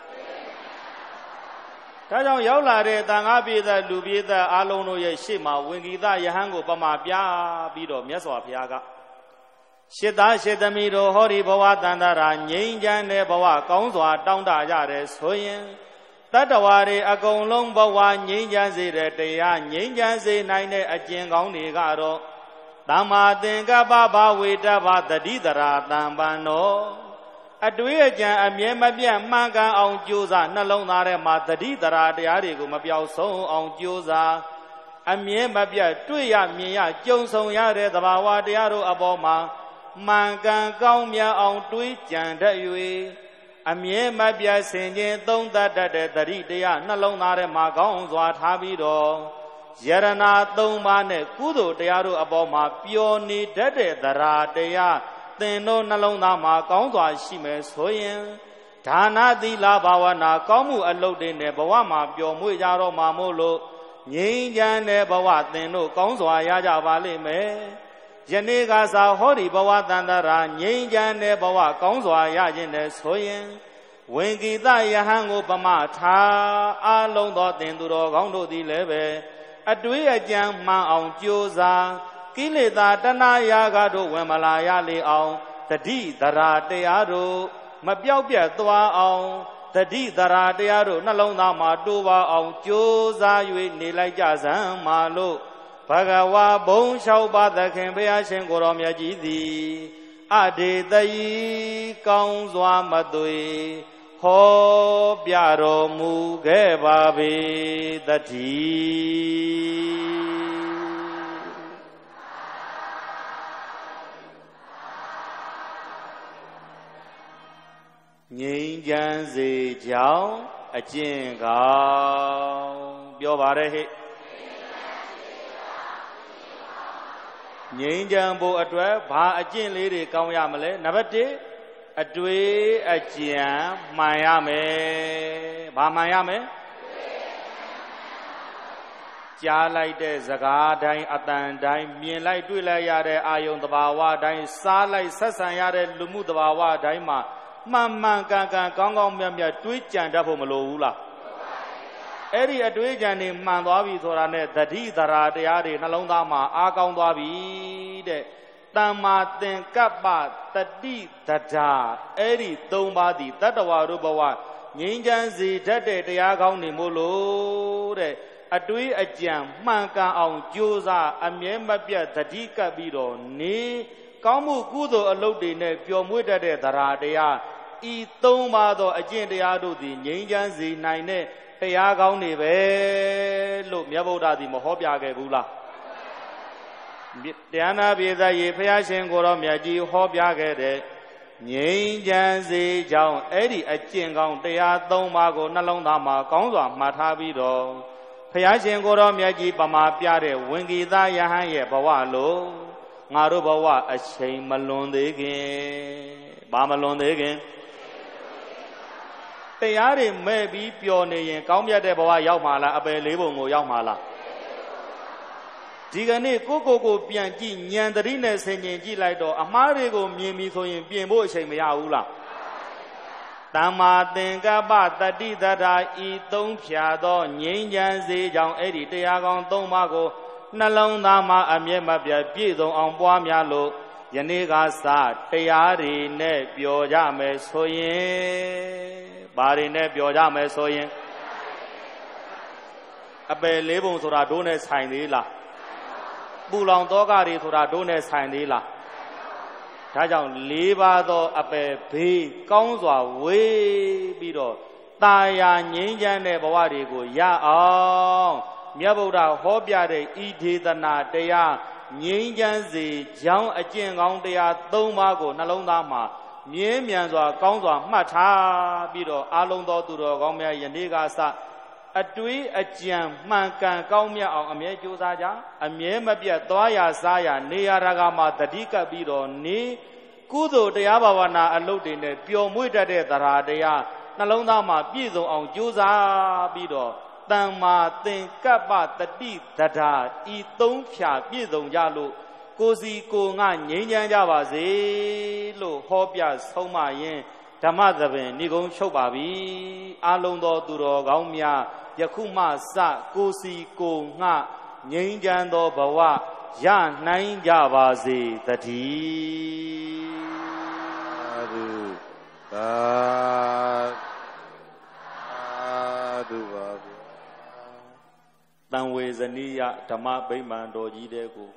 S3: ကြောင့်ရောက်လာတဲ့တန်ခါပိသလူပိသအားလုံးတို့ရဲ့ရှေ့မှာဝင်ကိတယဟန်ကိုပမာပြပြီးတော့မြတ်စွာဘုရားကရှစ်သားရှစ်သမီးတို့ဟောဒီဘဝတန်တရာငြိမ်းချမ်းတဲ့ဘဝကောင်းစွာတောင်းတကြတယ်ဆိုရင်တတ္တဝါတွေအကုန်လုံးဘဝငြိမ်းချမ်းစေတဲ့တရားငြိမ်းချမ်းစေနိုင်တဲ့အကျင့်ကောင်းတွေကတော့သမ္မာသင်္ကပ္ပဘာဝေတ္တဘာတတိတရာတံပံနောအတွေးအကြံအမြဲမပြတ်မှန်ကန်အောင်ကြိုးစားနှလုံးသားထဲမှာတတိတရာတရားတွေကိုမပြောက်ဆုံးအောင်ကြိုးစားအမြဲမပြတ်တွေ့ရမြင်ရကြုံဆုံရတဲ့သဘာဝတရားတို့အပေါ်မှာမှန်ကန်ကောင်းမြတ်အောင်တွေးကြံတတ်၍အမြဲမပြတ်ဆင်ခြင်သုံးသပ်တတ်တဲ့တတိတရားနှလုံးသားထဲမှာကောင်းစွာထားပြီးတော့ယရဏ3ပါးနဲ့ကုသိုလ်တရားတို့အပေါ်မှာပျော်နေတတ်တဲ့သရာတရားသင်တို့နှလုံးသားမှာကောင်းစွာရှိမယ်ဆိုရင်ဒါနသီလဘာဝနာကောင်းမှုအလုပ်တွေနဲ့ဘဝမှာပျော်မွေ့ကြတော့မှာမို့လို့ငြိမ်းချမ်းတဲ့ဘဝသင်တို့ကောင်းစွာရကြပါလိမ့်မယ်ယနေ့ကစားဟောဒီဘဝတန်တရာငြိမ်းချမ်းတဲ့ဘဝကောင်းစွာရခြင်းနဲ့ဆိုရင်ဝင်ကိတယဟန်ကိုပမထားအလုံးသောတင်သူတော်ကောင်းတို့သည်လည်းပဲအတွေးအကြံမှန်အောင်ကြိုးစားကိလေသာတဏှာရာဂတို့ဝင်မလာရလေအောင်တတိတရာတရားတို့မပြောက်ပြတ်သွားအောင်တတိတရာတရားတို့နှလုံးသားမှာတိုးပါအောင်ကြိုးစား၍နေလိုက်ကြစမ်းပါလို့ဘဂဝါဘုံလျှောက်ပါသခင်ဘုရားရှင်ကိုရောမြတ်ကြီးသည်အဒေတယီကောင်းစွာမသွေဟောပြတော်မူခဲ့ပါပေသတည်းငြိမ်းချမ်းစေကြောင်းအကျင့်ကောင်းပြောပါရဲ့ဟဲ့ငြိမ်းချမ်းဖို့အတွက်ဘာအကျင့်လေးတွေကောင်းရမလဲနံပါတ်1အတွေးအကြံမှန်ရမယ်ဘာမှန်ရမယ်ကြားလိုက်တဲ့စကားတိုင်းအတန်တိုင်းမြင်လိုက်တွေ့လိုက်ရတဲ့အာယုံသဘာဝတိုင်းစားလိုက်ဆက်ဆံရတဲ့လူမှုသဘာဝတိုင်းမှာမှန်မှန်ကန်ကန်ကောင်းကောင်းမြတ်မြတ်တွေးကြံတတ်ဖို့မလိုဘူးလားအဲ့ဒီအတွေးကြံနေမှန်သွားပြီဆိုတာနဲ့သတိသရာတရားတွေနှလုံးသားမှာအားကောင်းသွားပြီတဲ့တမ္မာသင်္ကပ္ပတတိတဒါအဲ့ဒီ၃ပါးသည်တတ္တဝါတို့ဘဝငြိမ်းချမ်းစေတတ်တဲ့တရားကောင်းတွေမို့လို့တဲ့အတွေးအကြံမှန်ကန်အောင်ကြိုးစားအမြဲမပြတ်သတိကပ်ပြီးတော့နေကောင်းမှုကုသိုလ်အလုပ်တွေနဲ့ပျော်မွေ့တတ်တဲ့သရာတရားဤ၃ပါးသောအကျင့်တရားတို့သည်ငြိမ်းချမ်းစေနိုင်တဲ့တရားကောင်းတွေပဲလို့မြတ်ဗုဒ္ဓသည်မဟောပြခဲ့ဘူးလားတရားနာပြေသက်ရေဘုရားရှင်ကိုရောမြတ်ကြီးဟောပြခဲ့တဲ့ငြိမ်းချမ်းစေကြောင်းအဲ့ဒီအကျင့်ကောင်းတရား၃ပါးကိုနှလုံးသားမှာကောင်းစွာမှတ်ထားပြီးတော့ဘုရားရှင်ကိုရောမြတ်ကြီးပမာပြတဲ့ဝင်ကိသယဟန်ရဲ့ဘဝလို့ငါတို့ဘဝအချိန်မလွန်သေးခင်ဘာမလွန်သေးခင်တရားတွေမဲ့ပြီးပျော်နေရင်ကောင်းမြတ်တဲ့ဘဝရောက်မှာလားအပယ်လေးပုံကိုရောက်မှာလားဒီကနေ့ကိုပြန်ကြည့်ဉာဏ်တတိနဲ့ဆင်ခြင်ကြည့်လိုက်တော့အမှားတွေကိုမြင်ပြီဆိုရင်ပြင်ဖို့အချိန်မရဘူးလားတမ္မာသင်္ကပ္ပတတိတထာဤသုံးဖြာသောငြိမ်းချမ်းစေကြောင်းအဲ့ဒီတရားကောင်း၃ပါးကိုနှလုံးသားမှာအမြဲမပြတ်ပြည့်စုံအောင်ပွားများလို့ယနေ့ကစတရားတွေနဲ့ပျော်ကြမယ်ဆိုရင်ဘာတွေနဲ့ပျော်ကြမယ်ဆိုရင်အပယ်လေးပုံဆိုတာတို့နဲ့ဆိုင်သေးလားပူလောင်သောကတွေဆိုတာတို့နဲ့ဆိုင်သေးလားဒါကြောင့်၄ပါးသောအပယ်ဘေးကောင်းစွာဝေးပြီးတော့ตาယာငြိမ်းချမ်းတဲ့ဘဝတွေကိုရအောင်မြတ်ဗုဒ္ဓဟောပြတဲ့ဤဒေသနာတရားငြိမ်းချမ်းစေကြောင်းအကျင့်ကောင်းတရား၃ပါးကိုနှလုံးသားမှာမြဲမြံစွာကောင်းစွာမှတ်ထားပြီးတော့အာလုံးသောသူတော်ကောင်းများယနေ့ကစအတွေးအကြံမှန်ကန်ကောင်းမြတ်အောင်အမြဲကြိုးစားကြအမြဲမပြတ်သွားရစားရနေရတာကမှတတိကပ်ပြီးတော့နေကုသိုလ်တရားဘာဝနာအလုပ်တွေနဲ့ပျော်မွေ့တတ်တဲ့သရာတရားနှလုံးသားမှာပြည့်စုံအောင်ကြိုးစားပြီးတော့တမ္မာသင်္ကပ္ပတတိတထာဤ၃ဖြာပြည့်စုံကြလို့ကိုစီကိုငါငြိမ်းချမ်းကြပါစေလို့ဟောပြဆုံးမရင်ဓမ္မသဘင်ဏိကုံချုပ်ပါပြီအာလုံးသောသူတော်ကောင်းများယခုမှစကိုစီကိုငှငြိမ်းချမ်းသောဘဝရနိုင်ကြပါစေတည်း
S1: သာဓုပါဗျာ
S3: တံဝေဇနိယဓမ္မဗိမာန်တော်ကြီးတဲ့ကို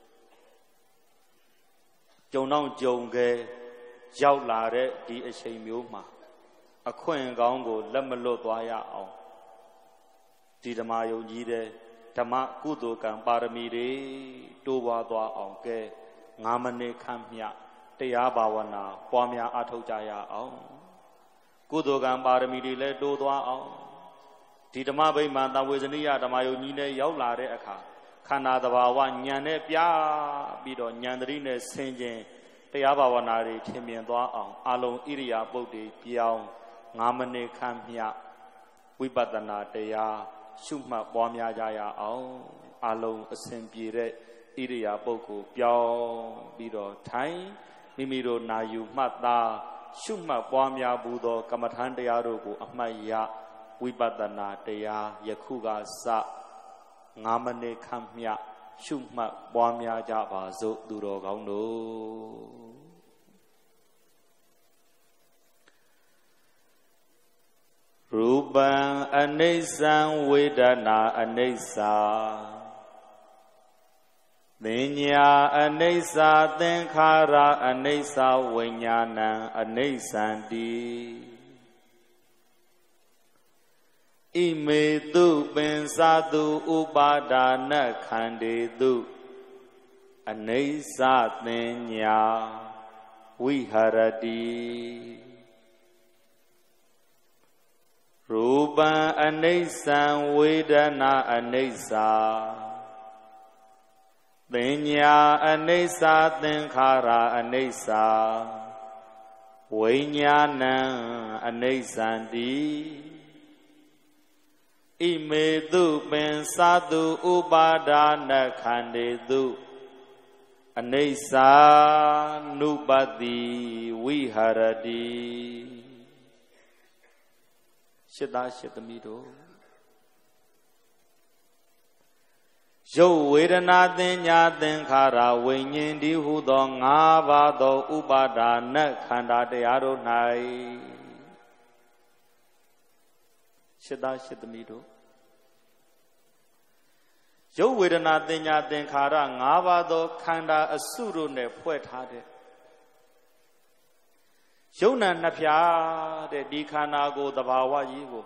S3: ကြုံတော့ကြုံခဲ့ရောက်လာတဲ့ဒီအချိန်မျိုးမှာအခွင့်ကောင်းကိုလက်မလွတ်သွားရအောင်ဒီဓမ္မယုံကြီးတဲ့ဓမ္မကုသိုလ်ကံပါရမီတွေတိုးပွားသွားအောင်ကဲ9မိနစ်ခန့်မြတရားဘာဝနာပွားများအားထုတ်ကြရအောင်ကုသိုလ်ကံပါရမီတွေလည်းတိုးသွားအောင်ဒီဓမ္မဗိမာန်တံဝေဇနိယဓမ္မယုံကြီးနဲ့ရောက်လာတဲ့အခါခန္ဓာသဘာဝဉာဏ်နဲ့ပြပြီးတော့ဉာဏ်တတိနဲ့ဆင်ခြင်တရားဘာဝနာတွေထင်မြင်သွားအောင်အလုံးဣရိယာပုတ်တွေပြောင်း9မိနစ်ခန့်မြဝိပဿနာတရားရှုမှတ်ပွားများကြရအောင်အလုံးအစဉ်ပြေတဲ့ဣရိယာပုတ်ကိုပြောင်းပြီးတော့ထိုင်မိမိတို့နာယူမှတ်သားရှုမှတ်ပွားများဘူးသောကမ္မထံတရားတို့ကိုအမှတ်ရဝိပဿနာတရားယခုကစ9မိနစ်ခန့်မျှရှုမှတ်ပွားများကြပါစို့သူတော်ကောင်းတို့ရူပံအနိစ္စံဝေဒနာအနိစ္စသင်ညာအနိစ္စသင်္ခါရအနိစ္စဝိညာဏံအနိစ္စံတိဣမေတုပင်္စတုဥပါဒါနခန္တေတုအနိစ္စသင်ညာဝိဟရတိရူပံအနိစ္စံဝေဒနာအနိစ္စသင်ညာအနိစ္စသင်္ခါရအနိစ္စဝိညာဏံအနိစ္စံတိဣမေတုပင်္စတုဥပါဒါနခန္တေတုအနိစ္စနုပတ္တိဝိဟရတိရှစ်သားရှစ်သမီးတို့ရုပ်ဝေဒနာသင်ညာသင်္ခါရဝိညာဉ်ဒီဟုသော5ပါးသောဥပါဒါနခန္ဓာတရားတို့၌ရှစ်သားရှစ်သမီးတို့ရုပ်ဝေဒနာသင်ညာသင်္ခါရ5ပါးသောခန္ဓာအစုတို့နဲ့ဖွဲ့ထားတဲ့ယုံနာနှစ်ဖြာတဲ့ဒီခန္ဓာကိုယ်သဘာဝကြီးကို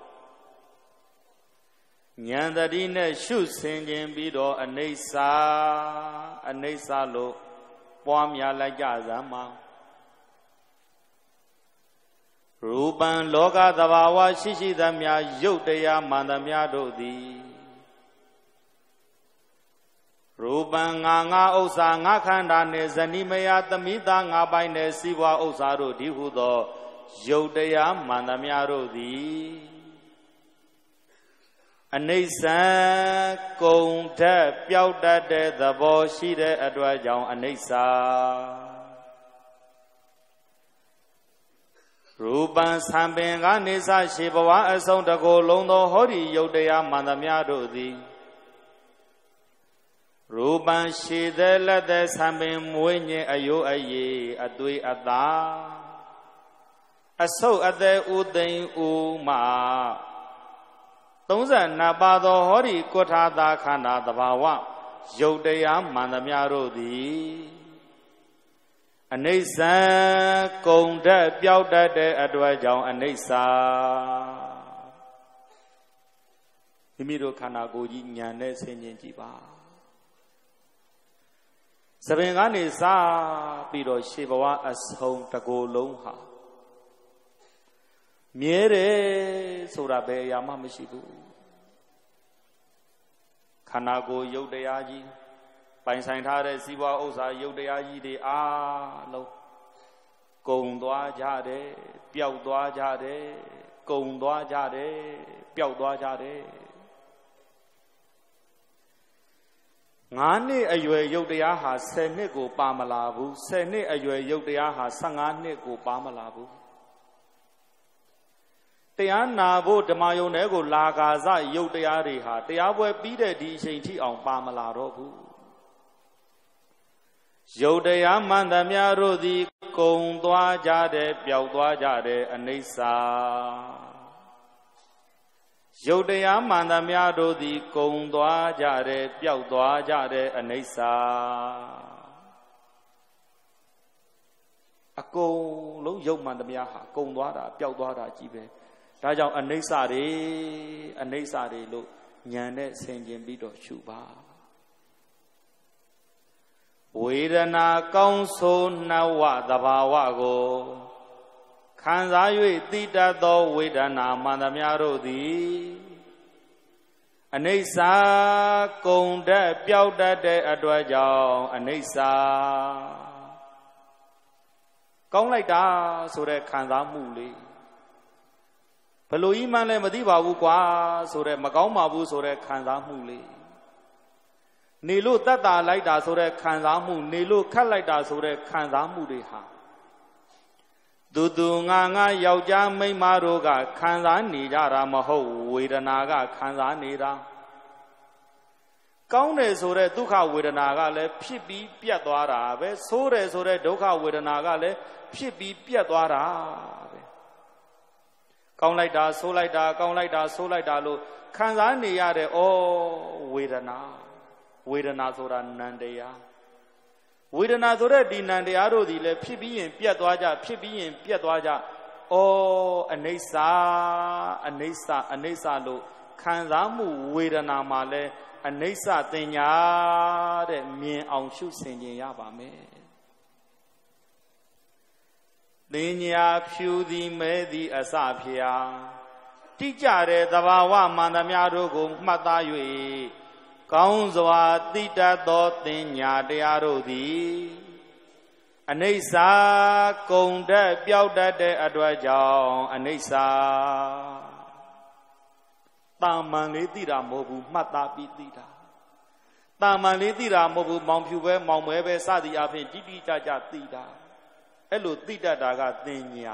S3: ဉာဏ်တတိနဲ့ရှုဆင်ခြင်းပြီးတော့အနိစ္စလို့ပွားများလိုက်ကြစမ်းပါရူပံလောကသဘာဝရှိရှိသမျှရုပ်တရားမှန်သမျှတို့သည်ရူပံငါဥစ္စာငါခန္ဓာနှင့်ဇဏိမယသမိသားငါပိုင်နှင့်စီးပွားဥစ္စာတို့ဒီဟုသောရုပ်တရားမှန်သမျှတို့သည်အနိစ္စကုန်တတ်ပျောက်တတ်တဲ့သဘောရှိတဲ့အတွက်ကြောင့်အနိစ္စရူပံသံပင်ကနေစရှိဘဝအဆုံးတကိုယ်လုံးသောဟောဒီရုပ်တရားမှန်သမျှတို့သည်ရူပံရှိတဲ့လက်တဲ့သံပင်မွေးညင်အယိုးအယေအသွေးအသားအဆုပ်အသက်ဥသိမ်ဥမာ32ပါးသောဟောဒီကုဋ္ဌာသာခန္ဓာသဘာဝရုပ်တရားမှန်သမျှတို့သည်အနိစ္စကုန်တတ်ပျောက်တတ်တဲ့အတွက်ကြောင့်အနိစ္စမိမိတို့ခန္ဓာကိုယ်ကြီးဉာဏ်နဲ့ဆင်ခြင်ကြည့်ပါသဘင်ကနေစပြီးတော့ရှေးဘဝအဆုံးတကိုယ်လုံးဟာမြဲတယ်ဆိုတာဘယ်အရာမှမရှိဘူးခန္ဓာကိုယ်ရုပ်တရားကြီးပိုင်ဆိုင်ထားတဲ့စီးပွားဥစ္စာရုပ်တရားကြီးတွေအားလုံးကုန်သွားကြတယ်ပျောက်သွားကြတယ်ကုန်သွားကြတယ်ပျောက်သွားကြတယ်9နှစ်အရွယ်ရုပ်တရားဟာ10နှစ်ကိုပါမလာဘူး10နှစ်အရွယ်ရုပ်တရားဟာ15နှစ်ကိုပါမလာဘူးတရားနာဖို့ဓမ္မယုံထဲကိုလာကာစရုပ်တရားတွေဟာတရားပွဲပြီးတဲ့ဒီအချိန်ထိအောင်ပါမလာတော့ဘူးရုပ်တရားမှန်သမျှတို့သည်ကုန်သွားကြတယ်ပျောက်သွားကြတယ်အနိစ္စရုပ်တရားမှန်သမျှတို့သည်ကုန်သွားကြတယ်ပျောက်သွားကြတယ်အနိစ္စအကုန်လုံးရုပ်မှန်သမျှဟာကုန်သွားတာပျောက်သွားတာကြီးပဲဒါကြောင့်အနိစ္စတွေလို့ဉာဏ်နဲ့ဆင်ခြင်ပြီးတော့ရှုပါဝေဒနာကောင်းဆိုးနှဝသဘာဝကိုခံစား၍သိတတ်သောဝေဒနာမှန်သမျှတို့သည်အနိစ္စကုန်တတ်ပျောက်တတ်တဲ့အတွက်ကြောင့်အနိစ္စကောင်းလိုက်တာဆိုတဲ့ခံစားမှုလေးဘလို့ဤမှန်းလည်းမသိပါဘူးကွာဆိုတဲ့မကောင်းပါဘူးဆိုတဲ့ခံစားမှုလေးနေလို့တတ်တာလိုက်တာဆိုတဲ့ခံစားမှုနေလို့ခတ်လိုက်တာဆိုတဲ့ခံစားမှုတွေဟာဒတူငါယောက်ျားမိန်းမတို့ကခံစားနေကြတာမဟုတ်ဝေဒနာကခံစားနေတာကောင်းတယ်ဆိုတဲ့ဒုက္ခဝေဒနာကလည်းဖြစ်ပြီးပြတ်သွားတာပဲဆိုးတယ်ဆိုတဲ့ဒုက္ခဝေဒနာကလည်းဖြစ်ပြီးပြတ်သွားတာပဲကောင်းလိုက်တာဆိုးလိုက်တာကောင်းလိုက်တာဆိုးလိုက်တာလို့ခံစားနေရတဲ့ဩဝေဒနာဆိုတာနံတရားဝေဒနာဆိုတဲ့ဒီနံတရားတို့ဒီလည်းဖြစ်ပြီးရင်ပြတ်သွားကြဖြစ်ပြီးရင်ပြတ်သွားကြဩအနိစ္စလို့ခံစားမှုဝေဒနာမှာလည်းအနိစ္စတင်ညာတဲ့မြင်အောင်ရှုဆင်ခြင်ရပါမယ်တင်ညာဖြူသည်မဲသည်အစဖျားတိကြတဲ့သဘာဝမှန်သမျှတို့ကိုမှတ်သား၍ကောင်းစွာသိတတ်သောတင်ညာတရားတို့သည်အနိစ္စကုန်တတ်ပျောက်တတ်တဲ့အတွက်ကြောင့်အနိစ္စတာမန်လေးသိတာမဟုတ်ဘူးမှတ်သားပြီးသိတာတာမန်လေးသိတာမဟုတ်ဘူးမောင်ဖြူပဲမောင်မဲပဲစသည်အပြင်တိတိကျကျသိတာအဲ့လိုသိတတ်တာကတင်ညာ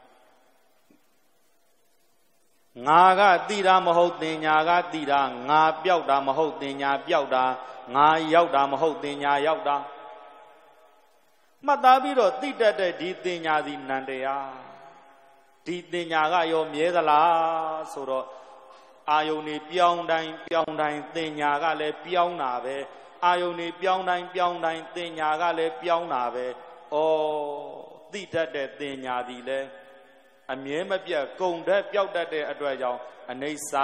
S3: ငါကသိတာမဟုတ်တင်ညာကသိတာငါပျောက်တာမဟုတ်တင်ညာပျောက်တာငါရောက်တာမဟုတ်တင်ညာရောက်တာမှတ်သားပြီးတော့သိတတ်တဲ့ဒီတင်ညာသည်နံတရားဒီတင်ညာကရောမြဲသလားဆိုတော့အာယုန်နေပြောင်းတိုင်းတင်ညာကလည်းပြောင်းတာပဲအာယုန်နေပြောင်းတိုင်းတင်ညာကလည်းပြောင်းတာပဲဩသိတတ်တဲ့တင်ညာသည်လည်းအမြဲမပြတ်ကုန်တတ်ပျောက်တတ်တဲ့အတွက်ကြောင့်အနိစ္စ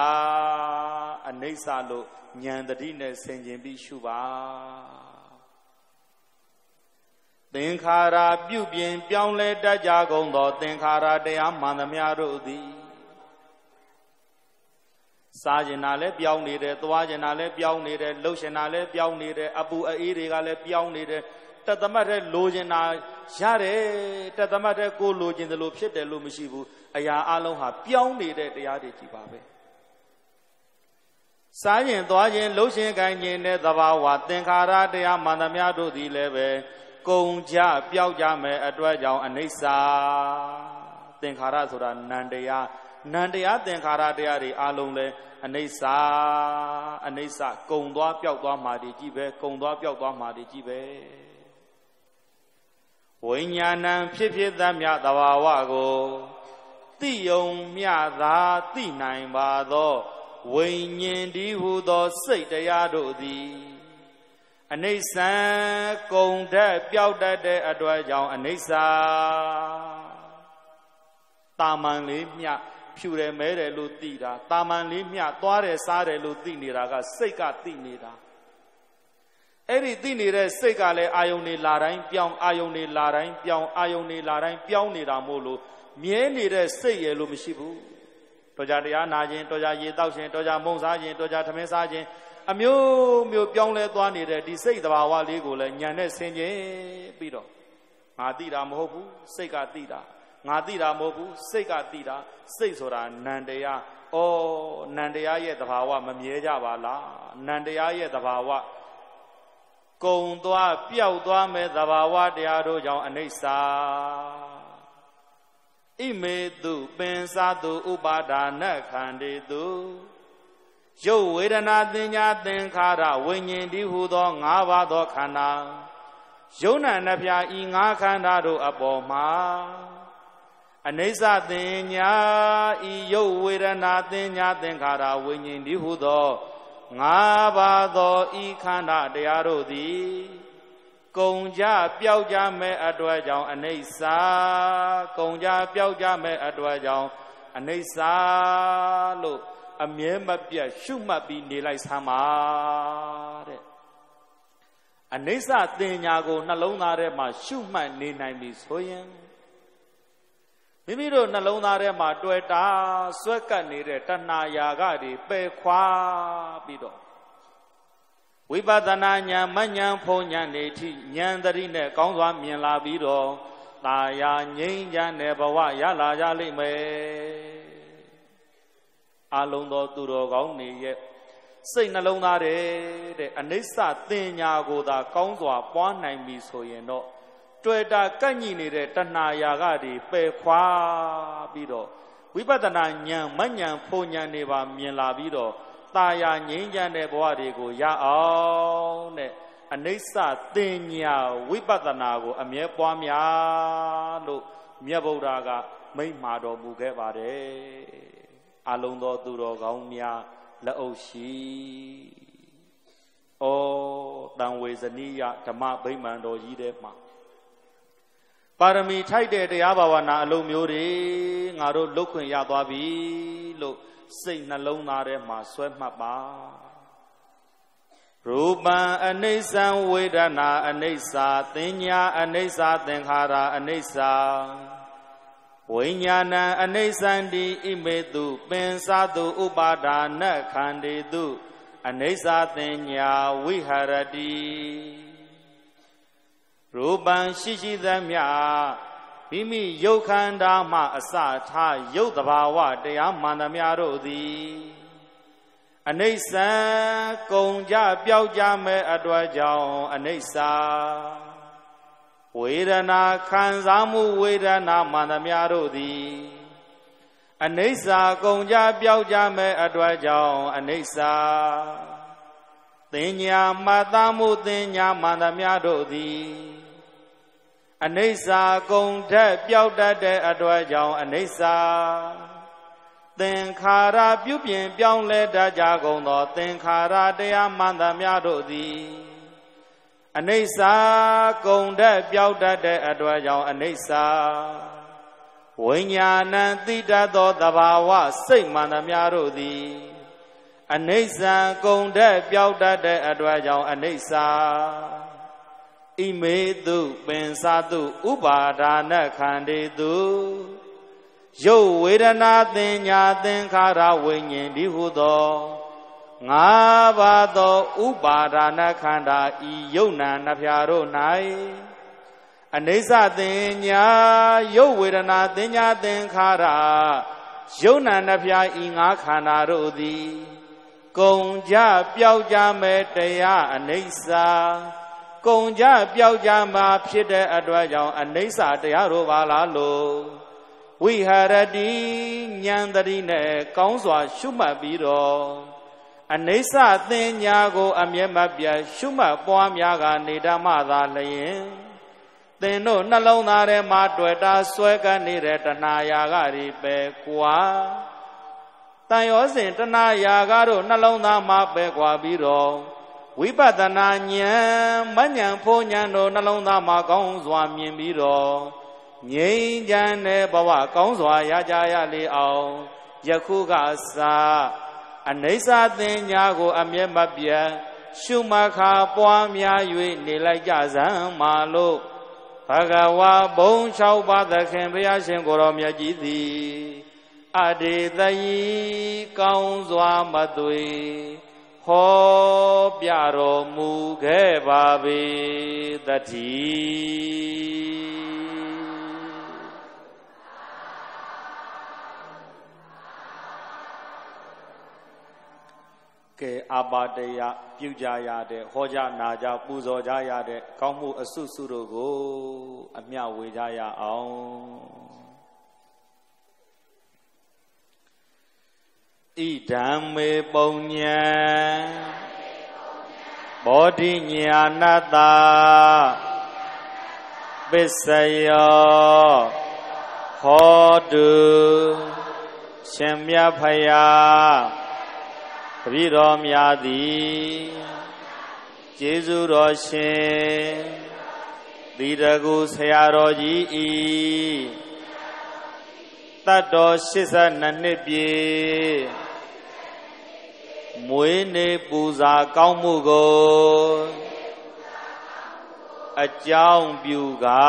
S3: လို့ဉာဏ်တတိနဲ့ဆင်ခြင်ပြီးရှုပါသင်္ခါရပြုပြင်ပြောင်းလဲတတ်ကြကုန်သောသင်္ခါရတရားမှန်သမျှတို့သည်စားကျင်တာလည်းပြောင်းနေတယ်သွားကျင်တာလည်းပြောင်းနေတယ်လှုပ်ရှင်တာလည်းပြောင်းနေတယ်အပူအေးတွေကလည်းပြောင်းနေတယ်တသမတ်တဲ့လိုချင်တာရတယ်တသမတ်တဲ့ကိုလိုချင်တယ်လို့ဖြစ်တယ်လို့မရှိဘူးအရာအလုံးဟာပြောင်းနေတဲ့တရားတွေကြီးပါပဲစားကျင်သွားကျင်လှုပ်ရှင်ကိုင်းကျင်တဲ့သဘာဝသင်္ခါရတရားမှန်သမျှတို့သည်လည်းပဲကုန်ကြပျောက်ကြမယ်အတွက်ကြောင့်အနိစ္စသင်္ခါရဆိုတာနံတရားသင်္ခါရတရားတွေအလုံးလဲအနိစ္စကုန်သွားပျောက်သွားမှာဒီကြည့်ပဲကုန်သွားပျောက်သွားမှာဒီကြည့်ပဲဝိညာဏံဖြစ်ဖြစ်သမျှသဘာဝကိုသိယုံမြသာသိနိုင်ပါသောဝိညာဉ်ဒီဟုသောစိတ်တရားတို့သည်အနိစ္စကုန်တတ်ပျောက်တတ်တဲ့အတွက်ကြောင့်အနိစ္စတာမန်လေးမြဖြူတယ်မဲတယ်လို့သိတာတာမန်လေးမြသွားတယ်စားတယ်လို့သိနေတာကစိတ်ကသိနေတာအဲ့ဒီသိနေတဲ့စိတ်ကလည်းအာယုန်နေလာတိုင်းပြောင်းအာယုန်နေလာတိုင်းပြောင်းအာယုန်နေလာတိုင်းပြောင်းနေတာမို့လို့မြဲနေတဲ့စိတ်ရလို့မရှိဘူးတော်ကြတရားနာခြင်းတော်ကြရေတောက်ခြင်းတော်ကြမုံစားခြင်းတော်ကြထမင်းစားခြင်းအမျိုးပြောင်းလဲသွားနေတဲ့ဒီစိတ်သဘာဝလေးကိုလည်းညံနဲ့ဆင်ခြင်ပြီးတော့ငါသိတာမဟုတ်ဘူးစိတ်ကသိတာငါသိတာမဟုတ်ဘူးစိတ်ကသိတာစိတ်ဆိုတာနံတရားဩနံတရားရဲ့သဘာဝမမြဲကြပါလားနံတရားရဲ့သဘာဝကုံသွားပျောက်သွားမဲ့သဘာဝတရားတို့ကြောင့်အနိစ္စဣမေတုပင်စားတုဥပါဒါနခန္တေတုရုပ်ဝေဒနာသင်ညာသင်္ခါရဝိညာဉ်ဒီဟုသော၅ပါးသောခန္ဓာယုံနာနှပြဤ၅ခန္ဓာတို့အပေါ်မှာအနိစ္စသင်ညာဤရုပ်ဝေဒနာသင်ညာသင်္ခါရဝိညာဉ်ဒီဟုသော၅ပါးသောဤခန္ဓာတရားတို့သည်ကုန်ကြပျောက်ကြမဲ့အတွက်ကြောင့်အနိစ္စကုန်ကြပျောက်ကြမဲ့အတွက်ကြောင့်အနိစ္စလို့အမြဲမပြတ်ရှုမှတ်ပြီးနေလိုက်စမ်းပါတဲ့အနိစ္စသင်ညာကိုနှလုံးသားထဲမှာရှုမှတ်နေနိုင်ပြီဆိုရင်မိမိတို့နှလုံးသားထဲမှာတွေ့တာဆွဲကပ်နေတဲ့တဏှာရာဂတွေပယ်ခွာပြီးတော့ဝိပဿနာဉာဏ်မဉဏ်ဖုံဉာဏ်နေထိဉာဏ်တတိနဲ့ကောင်းစွာမြင်လာပြီးတော့တာယာငြိမ်းချမ်းတဲ့ဘဝရလာကြလိမ့်မယ်အလုံးသောသူတော်ကောင်းတွေရဲ့စိတ်နှလုံးသားတဲ့အနိစ္စသင်ညာကိုသာကောင်းစွာပွားနိုင်ပြီဆိုရင်တော့တွေ့တာကန့်ညိနေတဲ့တဏှာရာဂတွေပယ်ခွာပြီးတော့ဝိပဿနာဉာဏ်မဉဏ်ဖို့ဉာဏ်တွေပါမြင်လာပြီးတော့ตาယာငြိမ်းချမ်းတဲ့ဘဝတွေကိုရအောင်တဲ့အနိစ္စသင်ညာဝိပဿနာကိုအမြဲပွားများလို့မြတ်ဗုဒ္ဓကမိန့်မှာတော်မူခဲ့ပါတယ်အလုံးသောသူတော်ကောင်းများလက်အုပ်ရှိဩတံဝေဇနိယဓမ္မဗိမာန်တော်ကြီးထဲမှာပါရမီထိုက်တဲ့တရားဘာဝနာအလုံးမျိုးတွေငါတို့လုတ်ခွင့်ရသွားပြီလို့စိတ်နှလုံးသားထဲမှာဆွဲမှတ်ပါရူပံအနိစ္စံဝေဒနာအနိစ္စသင်ညာအနိစ္စသင်္ခါရအနိစ္စဝိညာဏံအနိစ္စံတိဣမေတုပင်စတုဥပါဒာနခန္တေတုအနိစ္စသင်ညာဝိဟရတိရူပံရှိရှိသမျှမိမိယုတ်ခန္ဓာမှအစထားယုတ်တဘာဝတရားမှန်သမျှတို့သည်အနိစ္စံကုန်ကြပျောက်ကြမဲ့အတွက်ကြောင့်အနိစ္စဝေဒနာခံစားမှုဝေဒနာမှန်သမျှတို့သည်အနိစ္စကုန်ကြပျောက်ကြမဲ့အတွက်ကြောင့်အနိစ္စသင်ညာမှတ်သားမှုသင်ညာမှန်သမျှတို့သည်အနိစ္စကုန်ထက်ပျောက်တတ်တဲ့အတွက်ကြောင့်အနိစ္စသင်္ခါရပြုပြင်ပြောင်းလဲတတ်ကြကုန်သောသင်္ခါရတရားမှန်သမျှတို့သည်အနိစ္စကုန်ထက်ပျောက်တတ်တဲ့အတွက်ကြောင့်အနိစ္စဝိညာဏံသိတတ်သောသဘာဝစိတ်မှန်သမျှတို့သည်အနိစ္စကုန်တဲ့ပျောက်တတ်တဲ့အတွက်ကြောင့်အနိစ္စဣမေတုပင်စတုဥပါဒာနခန္တေတုယုတ်ဝေဒနာသင်ညာသင်္ခါရဝိညာဉ်ဒီဟုသောငါးပါးသောဥပါဒာနခန္ဓာဤယုတ်နံနှဖျားတို့၌အနိစ္စသင်ညာယုတ်ဝေဒနာသင်ညာသင်္ခါရယုတ်နံနှဖျားဤငါးခန္ဓာတို့သည်ကုန်ကြပျောက်ကြမဲ့တရားအနိစ္စကုန်ကြပျောက်ကြမှာဖြစ်တဲ့အတွက်ကြောင့်အနိစ္စတရားတို့ပါလားလို့ဝိဟရတိဉာဏ်တတိနဲ့ကောင်းစွာရှုမှတ်ပြီးတော့အနိစ္စသင်ညာကိုအမျက်မပြတ်ရှုမှတ်ပွားများကနေဓမ္မသာလျင်သင်တို့နှလုံးသားထဲမှာတွေ့တာဆွဲကပ်နေတဲ့တဏှာရာဂတွေပဲကွာတန်ရောစဉ်တဏှာရာဂတို့နှလုံးသားမှာပဲကွာပြီးတော့ဝိပဿနာဉာဏ်မဉဏ်ဖို့ဉာဏ်တို့နှလုံးသားမှာကောင်းစွာမြင်ပြီးတော့ငြိမ်းချမ်းတဲ့ဘဝကောင်းစွာရကြရလေအောင်ယခုကစအနိစ္စသင်ညာကိုအမျက်မပြတ်ရှုမှတ်ခါပွားများ၍နေလိုက်ကြစမ်းမာလို့ဘဂဝါဘုံ6ပါးသခင်ဘုရားရှင်ကိုရောမြတ်ကြီးသည်အတေတယီကောင်းစွာမသွေဟောပြတော်မူခဲ့ပါပေသတည်းကဲအာပါတယပြုကြရတဲ့ဟောကြနာကြပူဇော်ကြရတဲ့ကောင်းမှုအစုစုတို့ကိုအမျှဝေကြရအောင်ဣဓမ္မေပုံညံဘောဓိညာဏတ္တပစ္စယောဟောတုရှင်မြတ်ဖယားတပည့်တော်များသည်ကျေးဇူးတော်ရှင်သီတကုဆရာတော်ကြီးဤတတ်တော်82နှစ်ပြည့်မွေးနေ့ပူဇာကောင်းမှုကိုအကြောင်းပြုကာ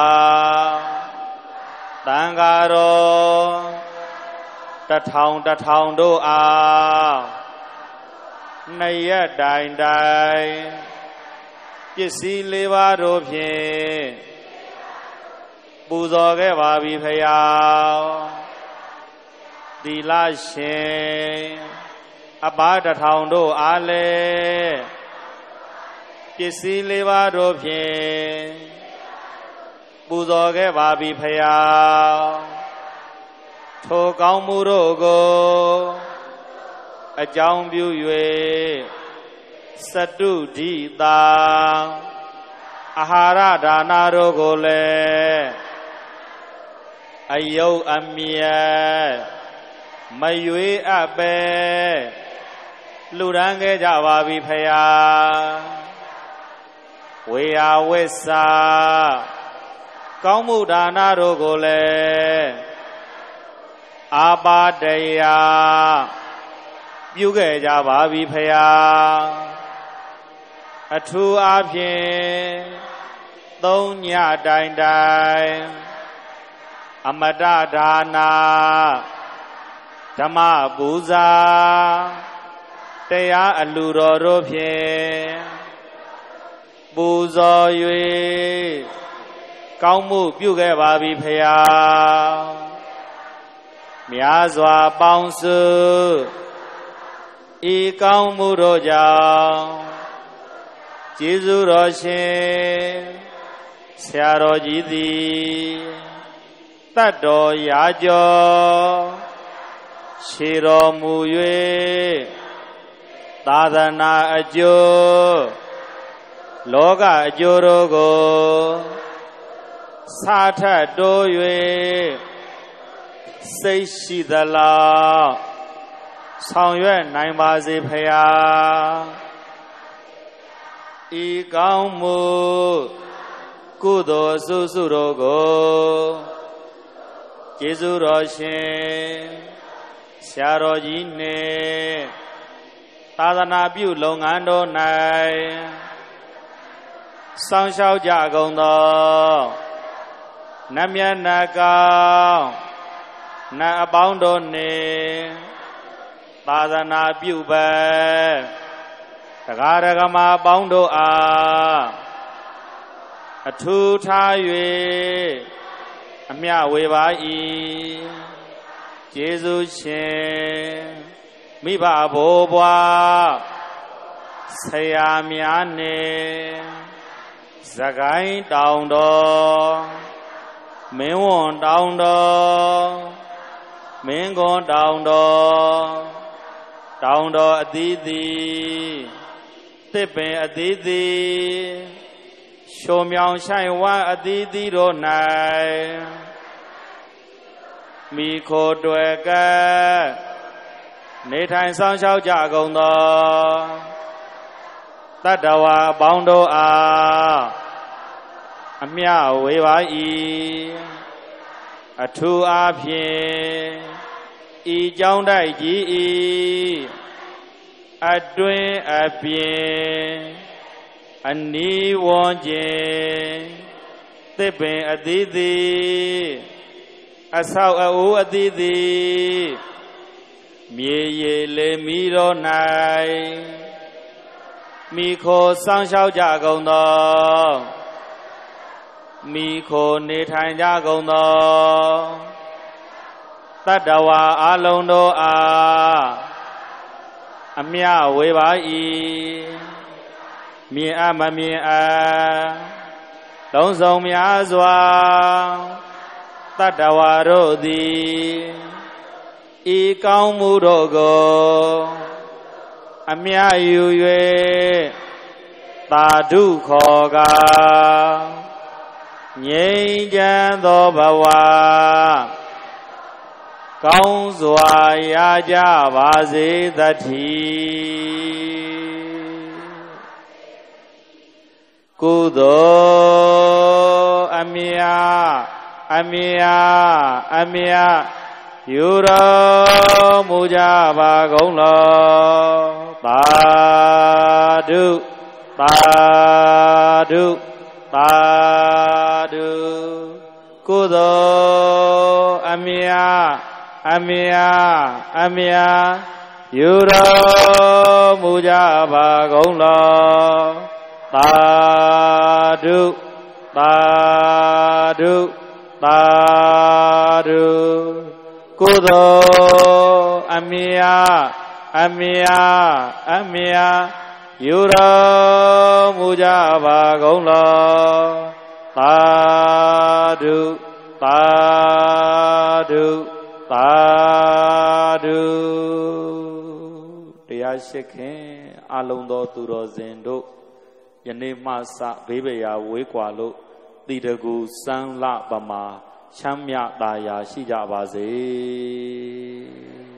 S3: တန်ဃာတော်1000တို့အားနှစ်ရက်တိုင်ပစ္စည်း4ပါးတို့ဖြင့်ပူဇော်ခဲ့ပါပြီဖယားသီလရှင်အပါ1000တို့အားလည်းပစ္စည်း4ပါးတို့ဖြင့်ပပူဇော်ခဲ့ပါပြီဖယားထိုကောင်းမှုတို့ကိုအကြောင်းပြု၍စတုဒိတာအာဟာရဒါနတို့ကိုလည်းအယုတ်အမြတ်မရွေးအပ်ပဲလှူဒန်းခဲ့ကြပါပြီဖယားဝေယဝိစာကောင်းမှုဒါနတို့ကိုလည်းအာပါတရာပြုခဲ့ကြပါပြီဖယားအထူးအားဖြင့်သုံးညတိုင်တိုင်အမတဒါနာဓမ္မပူဇာတရားအလှူတော်တို့ဖြင့်ပူဇော်၍ကောင်းမှုပြုခဲ့ပါပြီဖယားများစွာပေါင်းစုဤကောင်းမှုတို့ကြောင့်ကျေးဇူးတော်ရှင်ဆရာတော်ကြီးသည်တတ်တော်ရာကျော်ရှေတော်မူ၍သာသနာအကျိုးလောကအကျိုးတို့ကိုစာထပ်တိုး၍စိတ်ရှိသလောက်ဆောင်ရွက်နိုင်ပါစေဖယားဤကောင်းမှုကုသိုလ်စုစုတို့ကိုကျေးဇူးတော်ရှင်ဆရာတော်ကြီးနှင့်သာသနာပြုလုပ်ငန်းတို့၌စောင့်ရှောက်ကြကုန်သောနတ်မြတ်နတ်ကောင်းနတ်အပေါင်းတို့နှင့်သာသနာပြုပဲတရားဓမ္မပေါင်းတို့အားအထူးထား၍အမြဝေပါ၏ကျေးဇူးရှင်မိဘဘိုးဘွားဆရာများနှင့်စကိုင်းတောင်တော်မင်းဝွန်တောင်တော်မင်းကွန်တောင်တော်တောင်တော်အသီးသီးသစ်ပင်အသီးသီးရှုံမြောင်ဆိုင်ဝမ်းအသီးသီးတို့၌မိခိုတွယ်ကနေထိုင်ဆောင်ရှောက်ကြကုန်သောတတ္တဝါအပေါင်းတို့အားအမြဝေပါ၏အထူးအားဖြင့်ဤကြောင်းတိုက်ကြီး၏အတွင်းအပြင်အနီးဝန်းကျင်သစ်ပင်အသီးသီးအဆောက်အဦအသီးသီးမြေရေလေမီတော်၌မိခိုစောင့်ရှောက်ကြကုန်သောမိခိုနေထိုင်ကြကုန်သောတတ္တဝါအလုံးတို့အားအမြဝေပါ၏မြင်အမမြင်အလုံးစုံများစွာတတ္တဝါတို့သည်ဤကောင်းမှုတို့ကိုအမြယူ၍သာဓုခေါ်ကားငြိမ်းချမ်းသောဘဝကောင်းစွာရကြပါစေသတ္တိကုသိုလ်အမြယူတော်မူကြပါကုန်လောသာဓုသာဓုသာဓုကုသိုလ်အမြယူတော်မူကြပါကုန်လောသာဓုသာဓုသာဓုကုသိုလ်အမြယူတော်မူကြပါကုန်လောသာธุသာဓုသာဓုတရားရှိခင်အလုံးသောသူတော်စင်တို့ယနေ့မှစဘေးပရာဝေးကွာလို့တိတကူစမ်းလပမာချမ်းမြတာယာရှိကြပါစေ